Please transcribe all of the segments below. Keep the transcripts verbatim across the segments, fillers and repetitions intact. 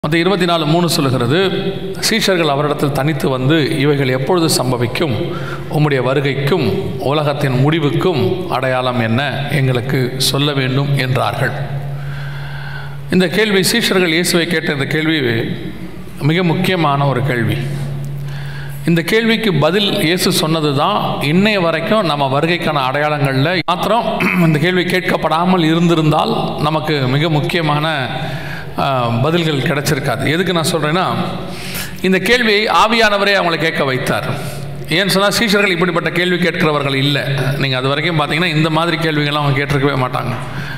அந்த இருபத்தி நாலு மூணு சொல்லுகிறது, சீஷர்கள் அவரிடத்தில் தனித்து வந்து, இவைகள் எப்பொழுது சம்பவிக்கும், உம்முடைய வருகைக்கும் உலகத்தின் முடிவுக்கும் அடையாளம் என்ன, எங்களுக்கு சொல்ல வேண்டும் என்றார்கள். இந்த கேள்வி, சீஷர்கள் இயேசுவை கேட்ட இந்த கேள்வி மிக முக்கியமான ஒரு கேள்வி. இந்த கேள்விக்கு பதில் இயேசு சொன்னது தான் இன்னைய வரைக்கும் நம்ம வருகைக்கான அடையாளங்களில் மாத்திரம் இந்த கேள்வி கேட்கப்படாமல் இருந்திருந்தால் நமக்கு மிக முக்கியமான பதில்கள் கிடைச்சிருக்காது. எதுக்கு நான் சொல்கிறேன்னா, இந்த கேள்வியை ஆவியானவரே அவங்களை கேட்க வைத்தார். ஏன்னு சொன்னால், சீஷர்கள் இப்படிப்பட்ட கேள்வி கேட்கிறவர்கள் இல்லை. நீங்கள் அது வரைக்கும் பார்த்தீங்கன்னா இந்த மாதிரி கேள்விகள்லாம் அவங்க கேட்டிருக்கவே மாட்டாங்க.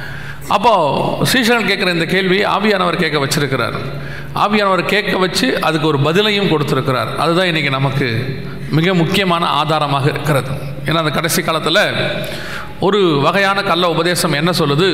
அப்போது சீஷர்கள் கேட்குற இந்த கேள்வி ஆவியானவர் கேட்க வச்சிருக்கிறார். ஆவியானவர் கேட்க வச்சு அதுக்கு ஒரு பதிலையும் கொடுத்துருக்கிறார். அதுதான் இன்றைக்கி நமக்கு மிக முக்கியமான ஆதாரமாக இருக்கிறது. ஏன்னா அந்த கடைசி காலத்தில் ஒரு வகையான கள்ள உபதேசம் என்ன சொல்லுது,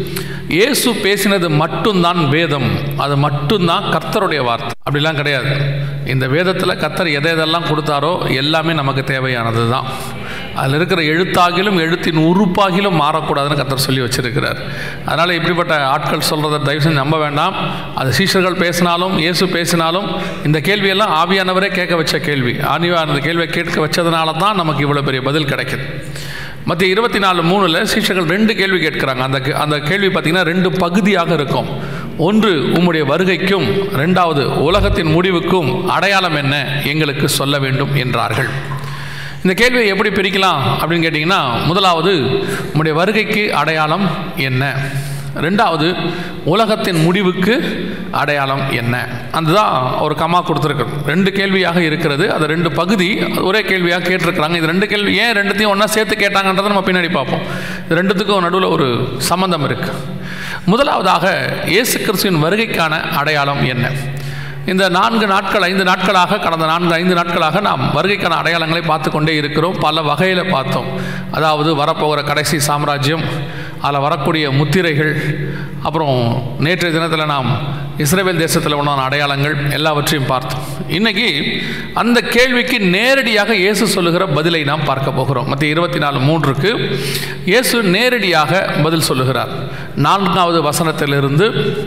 இயேசு பேசினது மட்டும்தான் வேதம், அது மட்டும்தான் கர்த்தருடைய வார்த்தை. அப்படிலாம் கிடையாது. இந்த வேதத்தில் கர்த்தர் எதை எதெல்லாம் கொடுத்தாரோ எல்லாமே நமக்கு தேவையானது தான். அதில் இருக்கிற எழுத்தாகிலும் எழுத்தின் உறுப்பாகிலும் மாறக்கூடாதுன்னு கர்த்தர் சொல்லி வச்சிருக்கிறார். அதனால் இப்படிப்பட்ட ஆட்கள் சொல்கிறத தயவு செஞ்சு நம்ப வேண்டாம். அது சீஷர்கள் பேசினாலும் இயேசு பேசினாலும் இந்த கேள்வியெல்லாம் ஆவியானவரே கேட்க வச்ச கேள்வி. ஆவியானவர் அந்த கேள்வியை கேட்க வச்சதுனால தான் நமக்கு இவ்வளோ பெரிய பதில் கிடைக்குது. மத்திய இருபத்தி நாலு மூணில் சீஷர்கள் ரெண்டு கேள்வி கேட்குறாங்க. அந்த அந்த கேள்வி பார்த்திங்கன்னா ரெண்டு பகுதியாக இருக்கும். ஒன்று உம்முடைய வருகைக்கும், ரெண்டாவது உலகத்தின் முடிவுக்கும் அடையாளம் என்ன, எங்களுக்கு சொல்ல வேண்டும் என்றார்கள். இந்த கேள்வியை எப்படி பிரிக்கலாம் அப்படின்னு கேட்டிங்கன்னா, முதலாவது உம்முடைய வருகைக்கு அடையாளம் என்ன, ரெண்டாவது உலகத்தின் முடிவுக்கு அடையாளம் என்ன. அதுதான் ஒரு கமா கொடுத்துருக்குறது. ரெண்டு கேள்வியாக இருக்கிறது. அது ரெண்டு பகுதி ஒரே கேள்வியாக கேட்டிருக்கிறாங்க. இது ரெண்டு கேள்வி ஏன் ரெண்டுத்தையும் ஒன்றா சேர்த்து கேட்டாங்கன்றதை நம்ம பின்னாடி பார்ப்போம். இது ரெண்டுத்துக்கும் நடுவில் ஒரு சம்பந்தம் இருக்குது. முதலாவதாக இயேசு கிறிஸ்துவின் வருகைக்கான அடையாளம் என்ன. இந்த நான்கு நாட்கள் ஐந்து நாட்களாக கடந்த நான்கு ஐந்து நாட்களாக நாம் வருகைக்கான அடையாளங்களை பார்த்து கொண்டே இருக்கிறோம். பல வகையில் பார்த்தோம். அதாவது வரப்போகிற கடைசி சாம்ராஜ்யம், அதில் வரக்கூடிய முத்திரைகள், அப்புறம் நேற்றைய தினத்தில் நாம் இஸ்ரவேல் தேசத்தில் உண்டான அடையாளங்கள் எல்லாவற்றையும் பார்த்தோம். இன்றைக்கி அந்த கேள்விக்கு நேரடியாக இயேசு சொல்லுகிற பதிலை நாம் பார்க்க போகிறோம். மத்திய இருபத்தி நாலு மூன்றுக்கு இயேசு நேரடியாக பதில் சொல்லுகிறார். நான்காவது வசனத்திலிருந்து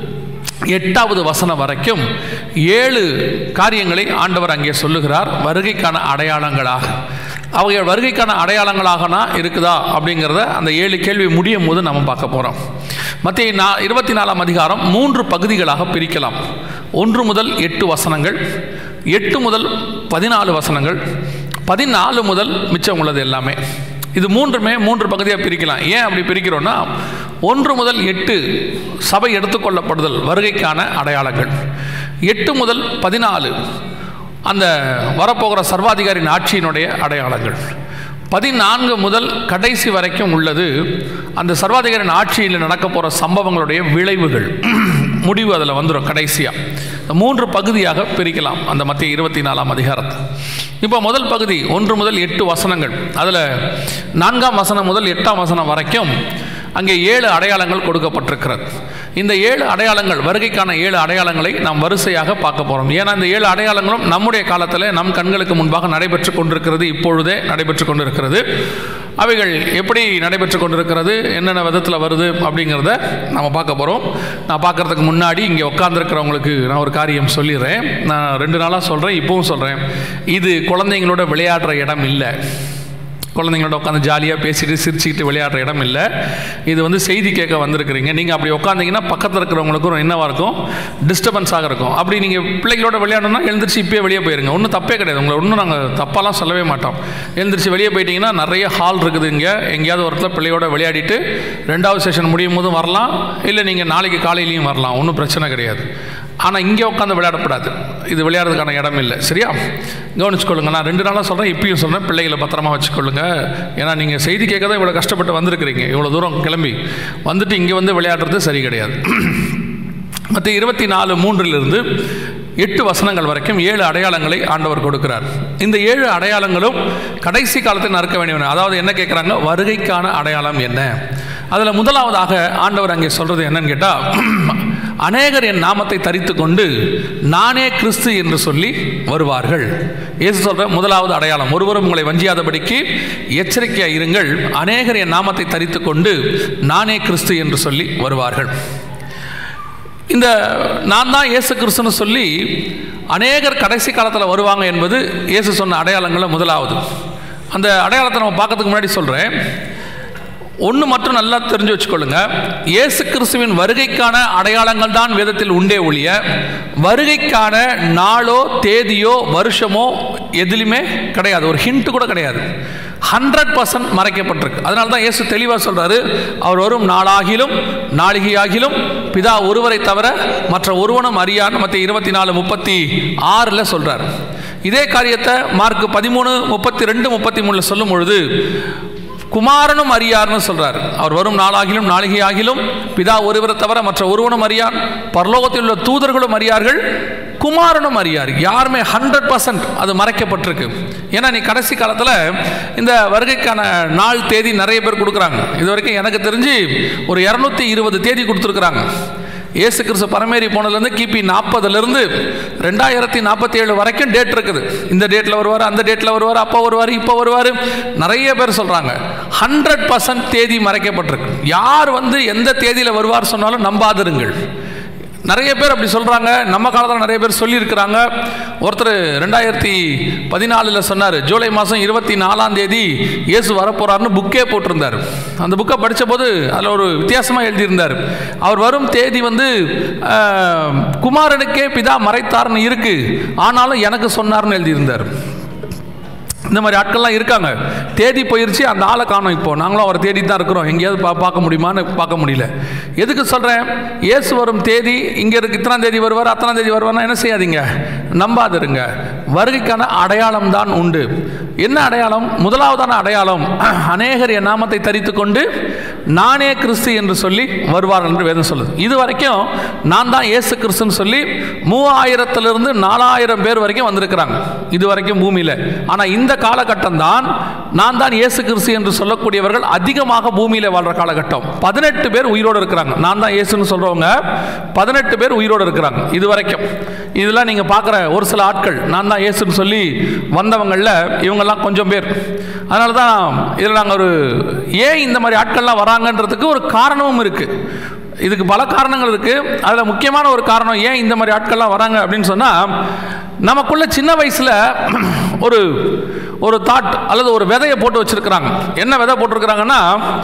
எட்டாவது வசனம் வரைக்கும் ஏழு காரியங்களை ஆண்டவர் அங்கே சொல்லுகிறார் வருகைக்கான அடையாளங்களாக. அவங்க வருகைக்கான அடையாளங்களாகனா இருக்குதா அப்படிங்கிறத அந்த ஏழு கேள்வி முடியும் போது நம்ம பார்க்க போகிறோம். மத்திய நா இருபத்தி நாலாம் அதிகாரம் மூன்று பகுதிகளாக பிரிக்கலாம். ஒன்று முதல் எட்டு வசனங்கள், எட்டு முதல் பதினாலு வசனங்கள், பதினாலு முதல் மிச்சம் உள்ளது எல்லாமே. இது மூன்றுமே மூன்று பகுதியாக பிரிக்கலாம். ஏன் அப்படி பிரிக்கிறோன்னா, ஒன்று முதல் எட்டு சபை எடுத்துக்கொள்ளப்படுதல் வருகைக்கான அடையாளங்கள், எட்டு முதல் பதினாலு அந்த வரப்போகிற சர்வாதிகாரின் ஆட்சியினுடைய அடையாளங்கள், பதினான்கு முதல் கடைசி வரைக்கும் உள்ளது அந்த சர்வாதிகாரின் ஆட்சியில் நடக்க போகிற சம்பவங்களுடைய விளைவுகள், முடிவு அதில் வந்துடும் கடைசியாக. இந்த மூன்று பகுதியாக பிரிக்கலாம் அந்த மத்திய இருபத்தி நாலாம் அதிகாரத்தை. இப்போ முதல் பகுதி ஒன்று முதல் எட்டு வசனங்கள். அதில் நான்காம் வசனம் முதல் எட்டாம் வசனம் வரைக்கும் அங்கே ஏழு அடையாளங்கள் கொடுக்கப்பட்டிருக்கிறது. இந்த ஏழு அடையாளங்கள், வருகைக்கான ஏழு அடையாளங்களை நாம் வரிசையாக பார்க்க போகிறோம். ஏன்னா இந்த ஏழு அடையாளங்களும் நம்முடைய காலத்தில் நம் கண்களுக்கு முன்பாக நடைபெற்று கொண்டிருக்கிறது, இப்பொழுதே நடைபெற்று கொண்டிருக்கிறது. அவைகள் எப்படி நடைபெற்று கொண்டிருக்கிறது, என்னென்ன விதத்தில் வருது அப்படிங்கிறத நம்ம பார்க்க போகிறோம். நான் பார்க்குறதுக்கு முன்னாடி இங்கே உட்காந்துருக்கிறவங்களுக்கு நான் ஒரு காரியம் சொல்லிடுறேன். நான் ரெண்டு நாளாக சொல்கிறேன், இப்போவும் சொல்கிறேன். இது குழந்தைங்களோட விளையாடுற இடம் இல்லை. குழந்தைங்களோட உட்காந்து ஜாலியாக பேசிட்டு சிரிச்சுக்கிட்டு விளையாடுற இடம் இல்லை. இது வந்து செய்தி கேட்க வந்திருக்கிறீங்க. நீங்கள் அப்படி உட்காந்திங்கன்னா பக்கத்தில் இருக்கிறவங்களுக்கும் என்னவாக இருக்கும், டிஸ்டர்பன்ஸாக இருக்கும். அப்படி நீங்கள் பிள்ளைகளோட விளையாடணும்னா எழுந்திரிச்சு இப்போயே வெளியே போயிருங்க. ஒன்றும் தப்பே கிடையாது. உங்களை ஒன்றும் நாங்கள் தப்பாலாம் சொல்லவே மாட்டோம். எழுந்திரிச்சு வெளியே போயிட்டீங்கன்னா நிறைய ஹால் இருக்குது. இங்கே எங்கேயாவது ஒரு இடத்துல பிள்ளையோட விளையாடிட்டு ரெண்டாவது செஷன் முடியும் போதும் வரலாம், இல்லை நீங்கள் நாளைக்கு காலையிலையும் வரலாம், ஒன்றும் பிரச்சனை கிடையாது. ஆனால் இங்கே உட்காந்து விளையாடக்கூடாது. இது விளையாடுறதுக்கான இடம் இல்லை. சரியா, கவனிச்சுக்கொள்ளுங்க. நான் ரெண்டு நாளாக சொல்கிறேன், இப்பயும் சொல்கிறேன், பிள்ளைகளை பத்திரமா வச்சுக்கொள்ளுங்க. ஏன்னா நீங்கள் செய்தி கேட்க தான் இவ்வளோ கஷ்டப்பட்டு வந்திருக்கிறீங்க. இவ்வளோ தூரம் கிளம்பி வந்துட்டு இங்கே வந்து விளையாடுறது சரி கிடையாது. மற்ற இருபத்தி நாலு மூன்றிலிருந்து எட்டு வசனங்கள் வரைக்கும் ஏழு அடையாளங்களை ஆண்டவர் கொடுக்கிறார். இந்த ஏழு அடையாளங்களும் கடைசி காலத்தில் நடக்க வேண்டியவன. அதாவது என்ன கேட்குறாங்க, வருகைக்கான அடையாளம் என்ன. அதில் முதலாவதாக ஆண்டவர் அங்கே சொல்கிறது என்னன்னு கேட்டால், அநேகர் என் நாமத்தை தரித்து கொண்டு நானே கிறிஸ்து என்று சொல்லி வருவார்கள். இயேசு சொல்கிற முதலாவது அடையாளம், ஒருவரும் உங்களை வஞ்சியாதபடிக்கு எச்சரிக்கையாக இருங்கள், அநேகர் என் நாமத்தை தரித்து கொண்டு நானே கிறிஸ்து என்று சொல்லி வருவார்கள். இந்த நான் தான் இயேசு கிறிஸ்துன்னு சொல்லி அநேகர் கடைசி காலத்தில் வருவாங்க என்பது இயேசு சொன்ன அடையாளங்களில் முதலாவது. அந்த அடையாளத்தை நம்ம பார்க்கறதுக்கு முன்னாடி சொல்கிறேன், ஒன்று மட்டும் நல்லா தெரிஞ்சு வச்சுக்கொள்ளுங்க. இயேசு கிறிஸ்துவின் வருகைக்கான அடையாளங்கள் தான் வேதத்தில் உண்டே ஒழிய வருகைக்கான நாளோ தேதியோ வருஷமோ எதுலையுமே கிடையாது, ஒரு ஹிண்ட் கூட கிடையாது. ஹண்ட்ரட் பர்சன்ட் மறைக்கப்பட்டிருக்கு. அதனால தான் இயேசு தெளிவாக சொல்கிறாரு, அவர் வரும் நாளாகிலும் நாளிகையாகிலும் பிதா ஒருவரை தவிர மற்ற ஒருவனும் அறியான்னு மத்திய இருபத்தி நாலு முப்பத்தி ஆறில் சொல்கிறார். இதே காரியத்தை மார்க் பதிமூணு முப்பத்தி ரெண்டு முப்பத்தி மூணில் சொல்லும் பொழுது குமாரனும் அறியார்னு சொல்றார். அவர் வரும் நாளாகிலும் நாளிகையாகிலும் பிதா ஒருவரை தவிர மற்ற ஒருவனும் அறியார், பரலோகத்தில் உள்ள தூதர்களும் அறியார்கள், குமாரனும் அறியார். யாருமே ஹண்ட்ரட் பர்சன்ட் அது மறைக்கப்பட்டிருக்கு. ஏன்னா நீ கடைசி காலத்தில் இந்த வருகைக்கான நாள் தேதி நிறைய பேர் கொடுக்குறாங்க. இது வரைக்கும் எனக்கு தெரிஞ்சு ஒரு இரநூத்தி இருபது தேதி கொடுத்துருக்குறாங்க. இயேசு கிறிஸ்து பரமேறி போனதுலேருந்து கிபி நாற்பதுலேருந்து ரெண்டாயிரத்தி நாற்பத்தி ஏழு வரைக்கும் டேட் இருக்குது. இந்த டேட்டில் வருவார், அந்த டேட்டில் வருவார், அப்போ வருவார், இப்போ வருவார், நிறைய பேர் சொல்கிறாங்க. ஹண்ட்ரட் பர்சன்ட் தேதி மறைக்கப்பட்டிருக்கு. யார் வந்து எந்த தேதியில் வருவார் சொன்னாலும் நம்பாதிருங்கள். நிறைய பேர் அப்படி சொல்கிறாங்க. நம்ம காலத்தில் நிறைய பேர் சொல்லியிருக்கிறாங்க. ஒருத்தர் ரெண்டாயிரத்தி பதினாலில் சொன்னார், ஜூலை மாதம் இருபத்தி நாலாம் தேதி இயேசு வரப்போகிறார்னு புக்கே போட்டிருந்தார். அந்த புக்கை படித்த போது அதில் ஒரு வித்தியாசமாக எழுதியிருந்தார். அவர் வரும் தேதி வந்து குமாரனுக்கே பிதா மறைத்தார்னு இருக்குது, ஆனாலும் எனக்கு சொன்னார்னு எழுதியிருந்தார். இந்த மாதிரி ஆட்கள்லாம் இருக்காங்க. தேதி போயிடுச்சு, அந்த ஆளை காணும். இப்போ நாங்களும் அவரை தேடி தான் இருக்கிறோம். எங்கேயாவது பா பார்க்க முடியுமான்னு பார்க்க முடியல. எதுக்கு சொல்கிறேன், இயேசு வரும் தேதி இங்கே இருக்கு, இத்தனாம் தேதி வருவார், அத்தனாம் தேதி வருவார்னா என்ன செய்யாதீங்க, நம்பாதிருங்க. வருகைக்கான அடையாளம் தான் உண்டு. என்ன அடையாளம்? முதலாவதான அடையாளம், அநேகர் என் நாமத்தை தரித்து கொண்டு நானே கிறிஸ்து என்று சொல்லி வருவார் என்று வேதம் சொல்லுது. இது வரைக்கும் நான் தான் இயேசு கிறிஸ்துன்னு சொல்லி மூவாயிரத்திலிருந்து நாலாயிரம் பேர் வரைக்கும் வந்திருக்கிறாங்க இது வரைக்கும் பூமியில். ஆனால் இந்த காலகட்டம் தான் நான் தான் இயேசு கிறிஸ்து என்று சொல்லக்கூடியவர்கள் அதிகமாக பூமியில் வாழ்ற காலகட்டம். பதினெட்டு பேர் உயிரோடு இருக்கிறாங்க. நான் தான் இயேசுன்னு சொல்றவங்க பதினெட்டு பேர் உயிரோடு இருக்கிறாங்க இது வரைக்கும். இதெல்லாம் நீங்க பார்க்குற ஒரு சில ஆட்கள் நான் தான் இயேசுன்னு சொல்லி வந்தவங்களில் இவங்கெல்லாம் கொஞ்சம் பேர். அதனால தான் இதில் நாங்கள் ஒரு ஏன் இந்த மாதிரி ஆட்கள்லாம் வராங்கன்றதுக்கு ஒரு காரணமும் இருக்கு. இதுக்கு பல காரணங்கள் இருக்கு. அதில் முக்கியமான ஒரு காரணம் ஏன் இந்த மாதிரி ஆட்கள்லாம் வராங்க அப்படின்னு சொன்னால், நமக்குள்ள சின்ன வயசுல ஒரு ஒரு தாட் அல்லது ஒரு விதையை போட்டு வச்சிருக்கிறாங்க. என்ன விதை போட்டிருக்கிறாங்கன்னா,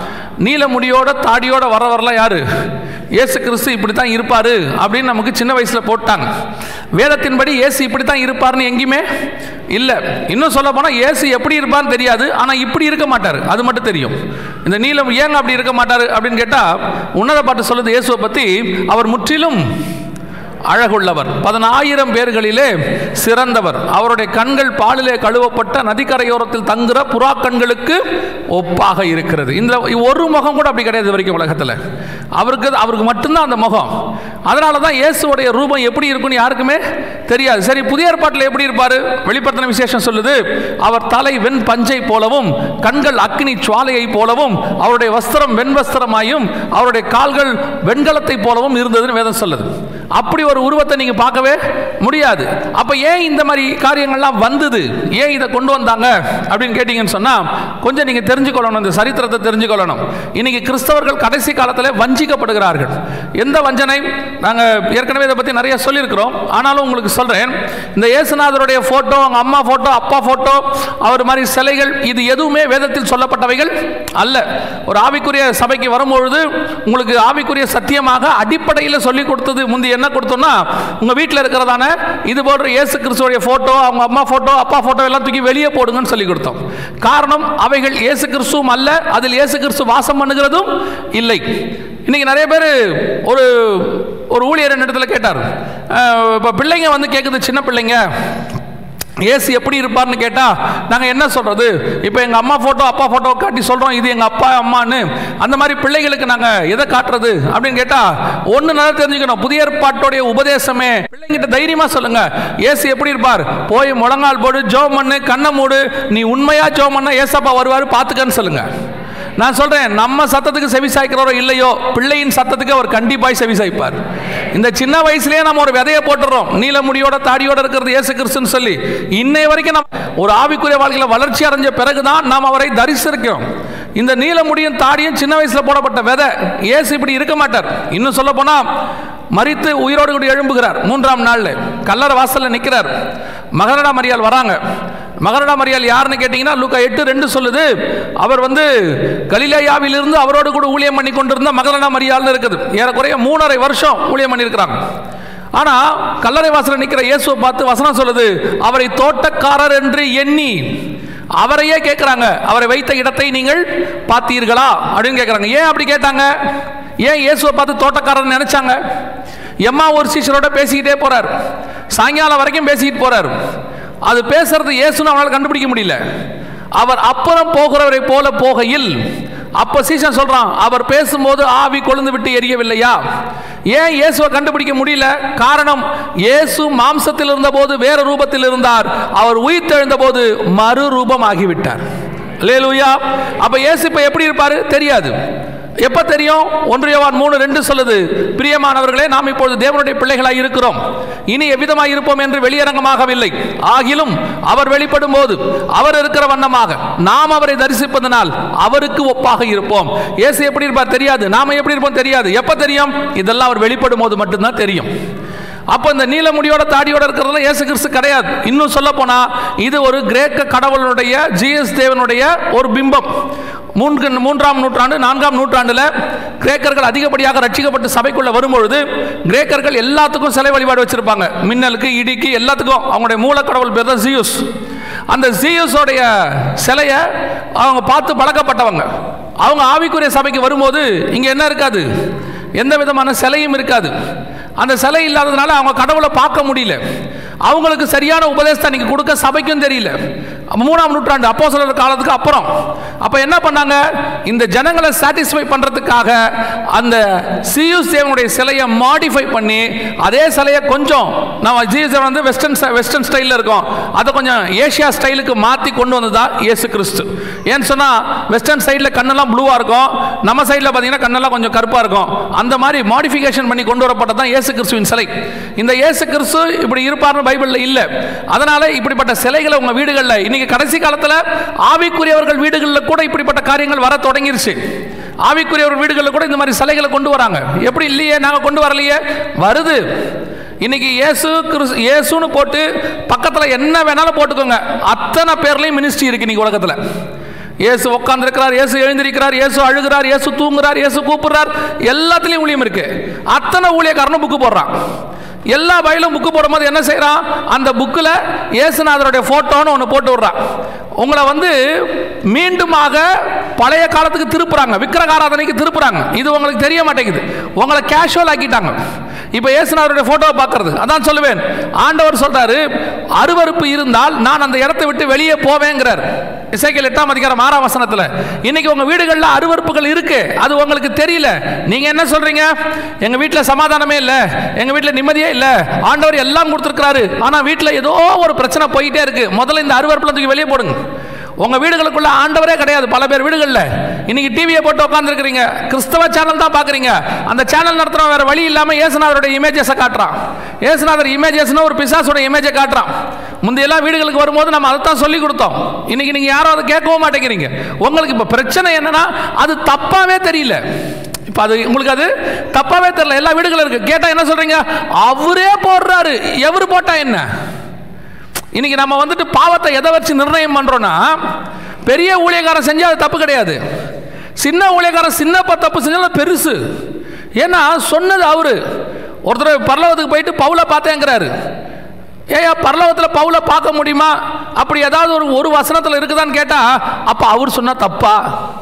நீல முடியோட தாடியோட வர வரலாம் யாரு, இயேசு கிறிஸ்து இப்படி தான் இருப்பாரு அப்படின்னு நமக்கு சின்ன வயசுல போட்டாங்க. வேதத்தின்படி இயேசு இப்படி தான் இருப்பார்னு எங்கேயுமே இல்லை. இன்னும் சொல்ல போனால் இயேசு எப்படி இருப்பார்னு தெரியாது, ஆனால் இப்படி இருக்க மாட்டார் அது மட்டும் தெரியும். இந்த நீலம் ஏன் அப்படி இருக்க மாட்டார் அப்படின்னு கேட்டால், உன்னத பாட்டு சொல்லுது இயேசுவை பற்றி, அவர் முற்றிலும் அழகுள்ளவர், பதினாயிரம் பேர்களிலே சிறந்தவர், அவருடைய கண்கள் பாலிலே கழுவப்பட்ட நதிக்கரையோரத்தில் தங்குற புறா கண்களுக்கு ஒப்பாக இருக்கிறது. இந்த ஒரு முகம் கூட அப்படி கிடையாது வரைக்கும் உலகத்தில். அவருக்கு அவருக்கு மட்டும்தான் அந்த முகம். அதனால தான் இயேசுடைய ரூபம் எப்படி இருக்குன்னு யாருக்குமே தெரியாது. சரி, புதிய ஏற்பாட்டில் எப்படி இருப்பார்? வெளிப்படுத்தின விசேஷம் சொல்லுது, அவர் தலை வெண் பஞ்சை போலவும் கண்கள் அக்னி சுவாலையை போலவும் அவருடைய வஸ்திரம் வெண் வஸ்திரமாயும் அவருடைய கால்கள் வெண்கலத்தை போலவும் இருந்ததுன்னு வேதம் சொல்லுது. அப்படி ஒரு உருவத்தை நீங்க பார்க்கவே முடியாது. அப்ப ஏன் இந்த மாதிரி காரியங்கள்லாம் வந்தது, ஏன் இதை கொண்டு வந்தாங்க அப்படின்னு கேட்டீங்கன்னு சொன்னா, கொஞ்சம் நீங்க தெரிஞ்சுக்கொள்ளணும், இந்த சரித்திரத்தை தெரிஞ்சுக்கொள்ளணும். இன்னைக்கு கிறிஸ்தவர்கள் கடைசி காலத்தில் வஞ்சிக்கப்படுகிறார்கள். எந்த வஞ்சனை? நாங்க ஏற்கனவே இதை பத்தி நிறைய சொல்லியிருக்கிறோம். ஆனாலும் உங்களுக்கு சொல்றேன், இந்த இயேசுநாதருடைய போட்டோ, அவங்க அம்மா போட்டோ, அப்பா போட்டோ, அவர் மாதிரி சிலைகள், இது எதுவுமே வேதத்தில் சொல்லப்பட்டவைகள் அல்ல. ஒரு ஆவிக்குரிய சபைக்கு வரும்பொழுது உங்களுக்கு ஆவிக்குரிய சத்தியமாக அடிப்படையில் சொல்லிக் கொடுத்தது முந்தைய என்ன கொடுத்தோம்னா, உங்க வீட்டில் இருக்கிறதான இது போன்ற இயேசு கிறிஸ்துவோட போட்டோ, அவங்க அம்மா போட்டோ, அப்பா போட்டோ எல்லாம் தூக்கி வெளியே போடுங்கன்னு சொல்லி கொடுத்தோம். காரணம், அவைகள் இயேசு கிறிஸ்துவும் அல்ல, அதில் இயேசு கிறிஸ்து வாசம் பண்ணுகிறதும் இல்லை. இன்னைக்கு நிறைய பேர் ஒரு ஒரு ஊழியர் இடத்துல கேட்டார், இப்போ பிள்ளைங்க வந்து கேட்குது, சின்ன பிள்ளைங்க இயேசு எப்படி இருப்பார்னு கேட்டால் நாங்கள் என்ன சொல்கிறது? இப்போ எங்கள் அம்மா ஃபோட்டோ அப்பா ஃபோட்டோ காட்டி சொல்கிறோம் இது எங்கள் அப்பா அம்மான்னு. அந்த மாதிரி பிள்ளைகளுக்கு நாங்கள் எதை காட்டுறது அப்படின்னு கேட்டால், ஒன்று நல்லா தெரிஞ்சுக்கணும், புதிய ஏற்பாட்டோடைய உபதேசமே பிள்ளைங்கிட்ட தைரியமாக சொல்லுங்கள், இயேசு எப்படி இருப்பார், போய் முழங்கால் போடு, ஜெபம் பண்ணு, கண்ணை மூடு, நீ உண்மையாக ஜெபம் பண்ண ஏசப்பா வருவார் பார்த்துக்கன்னு சொல்லுங்கள். நான் சொல்றேன், நம்ம சத்தத்துக்கு செவி சாய்க்கிறவரோ இல்லையோ, பிள்ளையின் சத்தத்துக்கு அவர் கண்டிப்பாய் செவி சாய்ப்பார். இந்த சின்ன வயசுலயே நம்ம ஒரு விதையை போட்டுறோம், நீல முடியோட தாடியோட இருக்கிறது இயேசு கிறிஸ்துன்னு சொல்லி. இன்னை வரைக்கும் நம்ம ஒரு ஆவிக்குரிய வாழ்க்கையில வளர்ச்சி அடைஞ்ச பிறகுதான் நாம் அவரை தரிசிக்கிறோம். இந்த நீல முடியும் தாடியும் சின்ன வயசுல போடப்பட்ட விதை. இயேசு இப்படி இருக்க மாட்டார். இன்னும் சொல்ல போனா, மரித்து உயிரோடு கூட எழும்புகிறார். மூன்றாம் நாளில் கல்லறை வாசலில் நிற்கிறார். மகதலேனா மரியாள் வராங்க. மகதலேனா மரியாள் யாருன்னு கேட்டிங்கன்னா லூக்கா எட்டு ரெண்டு சொல்லுது, அவர் வந்து கலிலேயாவிலிருந்து அவரோடு கூட ஊழியம் பண்ணி கொண்டிருந்த மகதலேனா மரியாள்னு இருக்குது. ஏறக்குறைய மூணரை வருஷம் ஊழியம் பண்ணியிருக்கிறாங்க. ஆனால் கல்லறை வாசலில் நிற்கிற இயேசுவை பார்த்து வசனம் சொல்லுது, அவரை தோட்டக்காரர் என்று எண்ணி அவரையே கேட்குறாங்க, அவரை வைத்த இடத்தை நீங்கள் பார்த்தீர்களா அப்படின்னு கேட்குறாங்க. ஏன் அப்படி கேட்டாங்க? ஏன் இயேசுவை பார்த்து தோட்டக்காரர் நினைச்சாங்க? எம்மா ஒரு சீஷரோட பேசிக்கிட்டே போறார், சாயங்காலம் வரைக்கும் பேசிக்கிட்டு போறார். அது பேசுறது இயேசுன்னு அவனால் கண்டுபிடிக்க முடியல. அவர் அப்புறம் போகிறவரை போல போகையில் அப்ப சீசன் சொல்றான், அவர் பேசும்போது ஆவி கொழுந்து விட்டு எரியவில்லையா? ஏன் இயேசுவை கண்டுபிடிக்க முடியல? காரணம், இயேசு மாம்சத்தில் இருந்தபோது வேற ரூபத்தில் இருந்தார், அவர் உயிர்த்தெழுந்த போது மறு ரூபம் ஆகிவிட்டார். அல்லேலூயா. அப்ப இயேசு இப்ப எப்படி இருப்பாரு தெரியாது. எப்ப தெரியும்? ஒன்று யோவான் மூணு ரெண்டு சொல்லுது, பிரியமானவர்களே, நாம் இப்பொழுது தேவனுடைய பிள்ளைகளாய் இருக்கிறோம், இனி எவ்விதமாய் இருப்போம் என்று வெளியரங்கமாகவில்லை, ஆகிலும் அவர் வெளிப்படும் போது அவர் இருக்கிற வண்ணமாக நாம் அவரை தரிசிப்பதனால் அவருக்கு ஒப்பாக இருப்போம். இயேசு எப்படி இருப்பார் தெரியாது, நாம எப்படி இருப்போம் தெரியாது. எப்ப தெரியும்? இதெல்லாம் அவர் வெளிப்படும் போது மட்டும்தான் தெரியும். அப்போ இந்த நீல முடியோட தாடியோட இருக்கிறதுல இயேசு கிறிஸ்து கிடையாது. இன்னும் சொல்ல போனா இது ஒரு கிரேக்க கடவுளுடைய ஜீசஸ் தேவனுடைய ஒரு பிம்பம். மூன்று மூன்றாம் நூற்றாண்டு நான்காம் நூற்றாண்டில் கிரேக்கர்கள் அதிகப்படியாக ரட்சிக்கப்பட்டு சபைக்குள்ள வரும்பொழுது கிரேக்கர்கள் எல்லாத்துக்கும் சிலை வழிபாடு வச்சிருப்பாங்க. மின்னலுக்கு, இடிக்கு, எல்லாத்துக்கும் அவங்களுடைய மூல கடவுள் பேர் தான் ஜீயூஸ். அந்த ஜீயூஸோடைய சிலையை அவங்க பார்த்து பழக்கப்பட்டவங்க. அவங்க ஆவிக்குரிய சபைக்கு வரும்போது இங்க என்ன இருக்காது, எந்த விதமான சிலையும் இருக்காது. அந்த சிலை இல்லாததுனால அவங்க கடவுளை பார்க்க முடியல. அவங்களுக்கு சரியான உபதேசத்தை நீங்க கொடுக்க சபைக்கும் தெரியல. மூணாம் நூற்றாண்டு அப்போஸ்தலர் காலத்துக்கு அப்புறம் அப்ப என்ன பண்ணாங்க, இந்த ஜனங்களை சாட்டிஸ்ஃபை பண்றதுக்காக அந்த ஜீசஸ் தேவனுடைய சிலையை மாடிஃபை பண்ணி அதே சிலையை கொஞ்சம் நம்ம ஜீசஸ் வந்து வெஸ்டர்ன் வெஸ்டர்ன் ஸ்டைலில் இருக்கும், அதை கொஞ்சம் ஏசியா ஸ்டைலுக்கு மாற்றி கொண்டு வந்ததா இயேசு கிறிஸ்து. ஏன்னு சொன்னா வெஸ்டர்ன் சைடில் கண்ணெல்லாம் ப்ளூவா இருக்கும், நம்ம சைடில் பார்த்தீங்கன்னா கண்ணெல்லாம் கொஞ்சம் கருப்பா இருக்கும். அந்த மாதிரி மாடிஃபிகேஷன் பண்ணி கொண்டு வரப்பட்டதான் இயேசு கிறிஸ்துவின் சிலை. இந்த இயேசு கிறிஸ்து இப்படி இருப்பார்னு பைபிளில் இல்லை. அதனால இப்படிப்பட்ட சிலைகளை உங்க வீடுகளில் இன்னைக்கு கடைசி காலத்தில் ஆவிக்குரியவர்கள் வீடுகளில் கூட இப்படிப்பட்ட காரியங்கள் வர தொடங்கிருச்சு. ஆவிக்குரியவர்கள் வீடுகளில் கூட இந்த மாதிரி சிலைகளை கொண்டு வராங்க. எப்படி இல்லையே, நாங்கள் கொண்டு வரலையே, வருது. இன்னைக்கு இயேசு கிறிஸ்து இயேசுன்னு போட்டு பக்கத்தில் என்ன வேணாலும் போட்டுக்கோங்க, அத்தனை பேர்லையும் மினிஸ்ட்ரி இருக்கு இன்னைக்கு உலகத்தில். இயேசு உட்கார்ந்திருக்கிறார், இயேசு எழுந்திருக்கிறார், இயேசு அழுகிறார், இயேசு தூங்குறார், இயேசு கூப்பிடுறார், எல்லாத்துலேயும் ஊழியம் இருக்கு. அத்தனை ஊழியக்காரனும் புக்கு போடுறான். எல்லா பைபிளும் புக்கு போடும்போது என்ன செய்யறான், அந்த புக்கில் இயேசுநாதருடைய போட்டோன்னு ஒன்று போட்டு விடுறான். உங்களை வந்து மீண்டுமாக பழைய காலத்துக்கு திருப்புறாங்க, விக்கிரகாராதனைக்கு திருப்புறாங்க. இது உங்களுக்கு தெரிய மாட்டேங்குது, உங்களை கேஷுவல் ஆக்கிட்டாங்க. இப்போ இயேசுநாதருடைய போட்டோவை பார்க்கறது, அதான் சொல்லுவேன். ஆண்டவர் சொல்றாரு, அருவருப்பு இருந்தால் நான் அந்த இடத்தை விட்டு வெளியே போவேங்கிறார். எசேக்கியேல் எட்டாம் அதிகாரம் ஆறாம் வசனத்தில். இன்னைக்கு உங்க வீடுகளில் அருவருப்புகள் இருக்கு, அது உங்களுக்கு தெரியல. நீங்க என்ன சொல்றீங்க, எங்க வீட்டில் சமாதானமே இல்லை, எங்க வீட்டில் நிம்மதியே இல்லை, ஆண்டவர் எல்லாம் கொடுத்துருக்கிறாரு, ஆனா வீட்டில் ஏதோ ஒரு பிரச்சனை போயிட்டே இருக்கு. முதல்ல இந்த அருவருப்புல தூக்கி வெளியே போடுங்க. உங்க வீடுகளுக்குள்ள ஆண்டவரே கிடையாது. பல பேர் வீடுகளில் இன்னைக்கு டிவியை போட்டு உட்கார்ந்து இருக்கிறீங்க, கிறிஸ்தவ சேனல் தான் பாக்குறீங்க. அந்த சேனல் நடத்துறவன் வேற வழி இல்லாம இயேசுநாதருடைய இமேஜஸை காட்டுறான். இயேசுநாதர் இமேஜஸ்னா ஒரு பிசாசோட இமேஜை காட்டுறான். முந்தையெல்லாம் வீடுகளுக்கு வரும்போது நம்ம அதை தான் சொல்லி கொடுத்தோம். இன்னைக்கு நீங்க யாரும் அதை கேட்கவும் மாட்டேங்கிறீங்க. உங்களுக்கு இப்ப பிரச்சனை என்னன்னா, அது தப்பாவே தெரியல. இப்ப அது உங்களுக்கு அது தப்பாவே தெரியல. எல்லா வீடுகளும் இருக்கு. கேட்டா என்ன சொல்றீங்க, அவரே போடுறாரு, எவரு போட்டா என்ன? இன்னைக்கு நம்ம வந்துட்டு பாவத்தை எதை வச்சு நிர்ணயம் பண்றோம்னா, பெரிய ஊழியக்காரன் செஞ்சா அது தப்பு கிடையாது, சின்ன ஊழியக்காரன் சின்ன தப்பு செஞ்சாலும் பெருசு. ஏன்னா சொன்னது அவரு. ஒருத்தர் பரலோகத்துக்கு போயிட்டு பவுலை பார்த்தேங்கிறாரு. ஏயா பரலோகத்தில் பவுலை பார்க்க முடியுமா? அப்படி ஏதாவது ஒரு ஒரு வசனத்தில் இருக்குதான்னு கேட்டா, அப்ப அவர் சொன்னா தப்பா?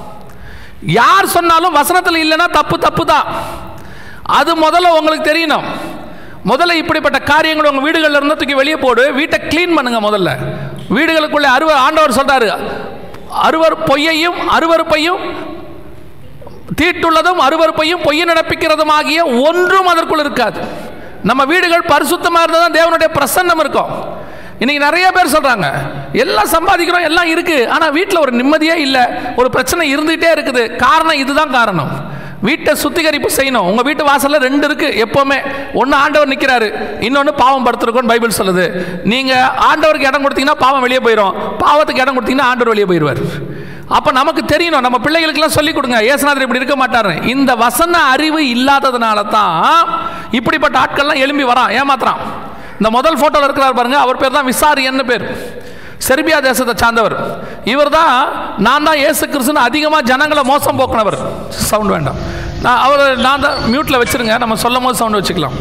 யார் சொன்னாலும் வசனத்தில் இல்லைன்னா தப்பு தப்பு தான். அது முதல்ல உங்களுக்கு தெரியணும். முதல்ல இப்படிப்பட்ட காரியங்கள் உங்க வீடுகளில் இருந்து தூக்கி வெளியே போடு, வீட்டை கிளீன் பண்ணுங்க. முதல்ல வீடுகளுக்குள்ள அருவ ஆண்டவர் சொல்றாரு, அருவர் பொய்யையும் அருவருப்பையும் தீட்டுள்ளதும் அருவருப்பையும் பொய்யை நடப்பிக்கிறதும் ஆகிய ஒன்றும் அதற்குள் இருக்காது. நம்ம வீடுகள் பரிசுத்தமாக இருந்தால் தான் தேவனுடைய பிரசன்னம் இருக்கும். இன்னைக்கு நிறைய பேர் சொல்றாங்க, எல்லாம் சம்பாதிக்கிறோம், எல்லாம் இருக்கு, ஆனால் வீட்டில் ஒரு நிம்மதியே இல்லை, ஒரு பிரச்சனை இருந்துகிட்டே இருக்குது. காரணம் இதுதான் காரணம். வீட்டை சுத்திகரிப்பு செய்யணும். உங்க வீட்டு வாசல்ல ரெண்டு இருக்கு எப்பவுமே. ஒன்னு ஆண்டவர் நிக்கிறாரு, இன்னொன்னு பாவம் படுத்திருக்கோம் பைபிள் சொல்லுது. நீங்க ஆண்டவருக்கு இடம் கொடுத்தீங்கன்னா பாவம் வெளியே போயிடும், பாவத்துக்கு இடம் கொடுத்தீங்கன்னா ஆண்டவர் வெளியே போயிடுவார். அப்போ நமக்கு தெரியணும், நம்ம பிள்ளைகளுக்கெல்லாம் சொல்லிக் கொடுங்க இயேசுநாதர் இப்படி இருக்க மாட்டாரு. இந்த வசன அறிவு இல்லாததுனால தான் இப்படிப்பட்ட ஆட்கள்லாம் எழும்பி வரான், ஏமாத்துறான். இந்த முதல் போட்டோவில் இருக்கிறார் பாருங்க, அவர் பேர் தான் விசாரியன்னு பேர், செர்பியா தேசத்தை சார்ந்தவர். இவர் தான் நான் தான் இயேசு கிறிஸ்துன்னு அதிகமாக ஜனங்களை மோசம் போக்குனவர். சவுண்ட் வேண்டாம், நான் அவர் நான் தான் மியூட்டில் வச்சிருங்க, நம்ம சொல்லும் போது சவுண்ட் வச்சுக்கலாம்.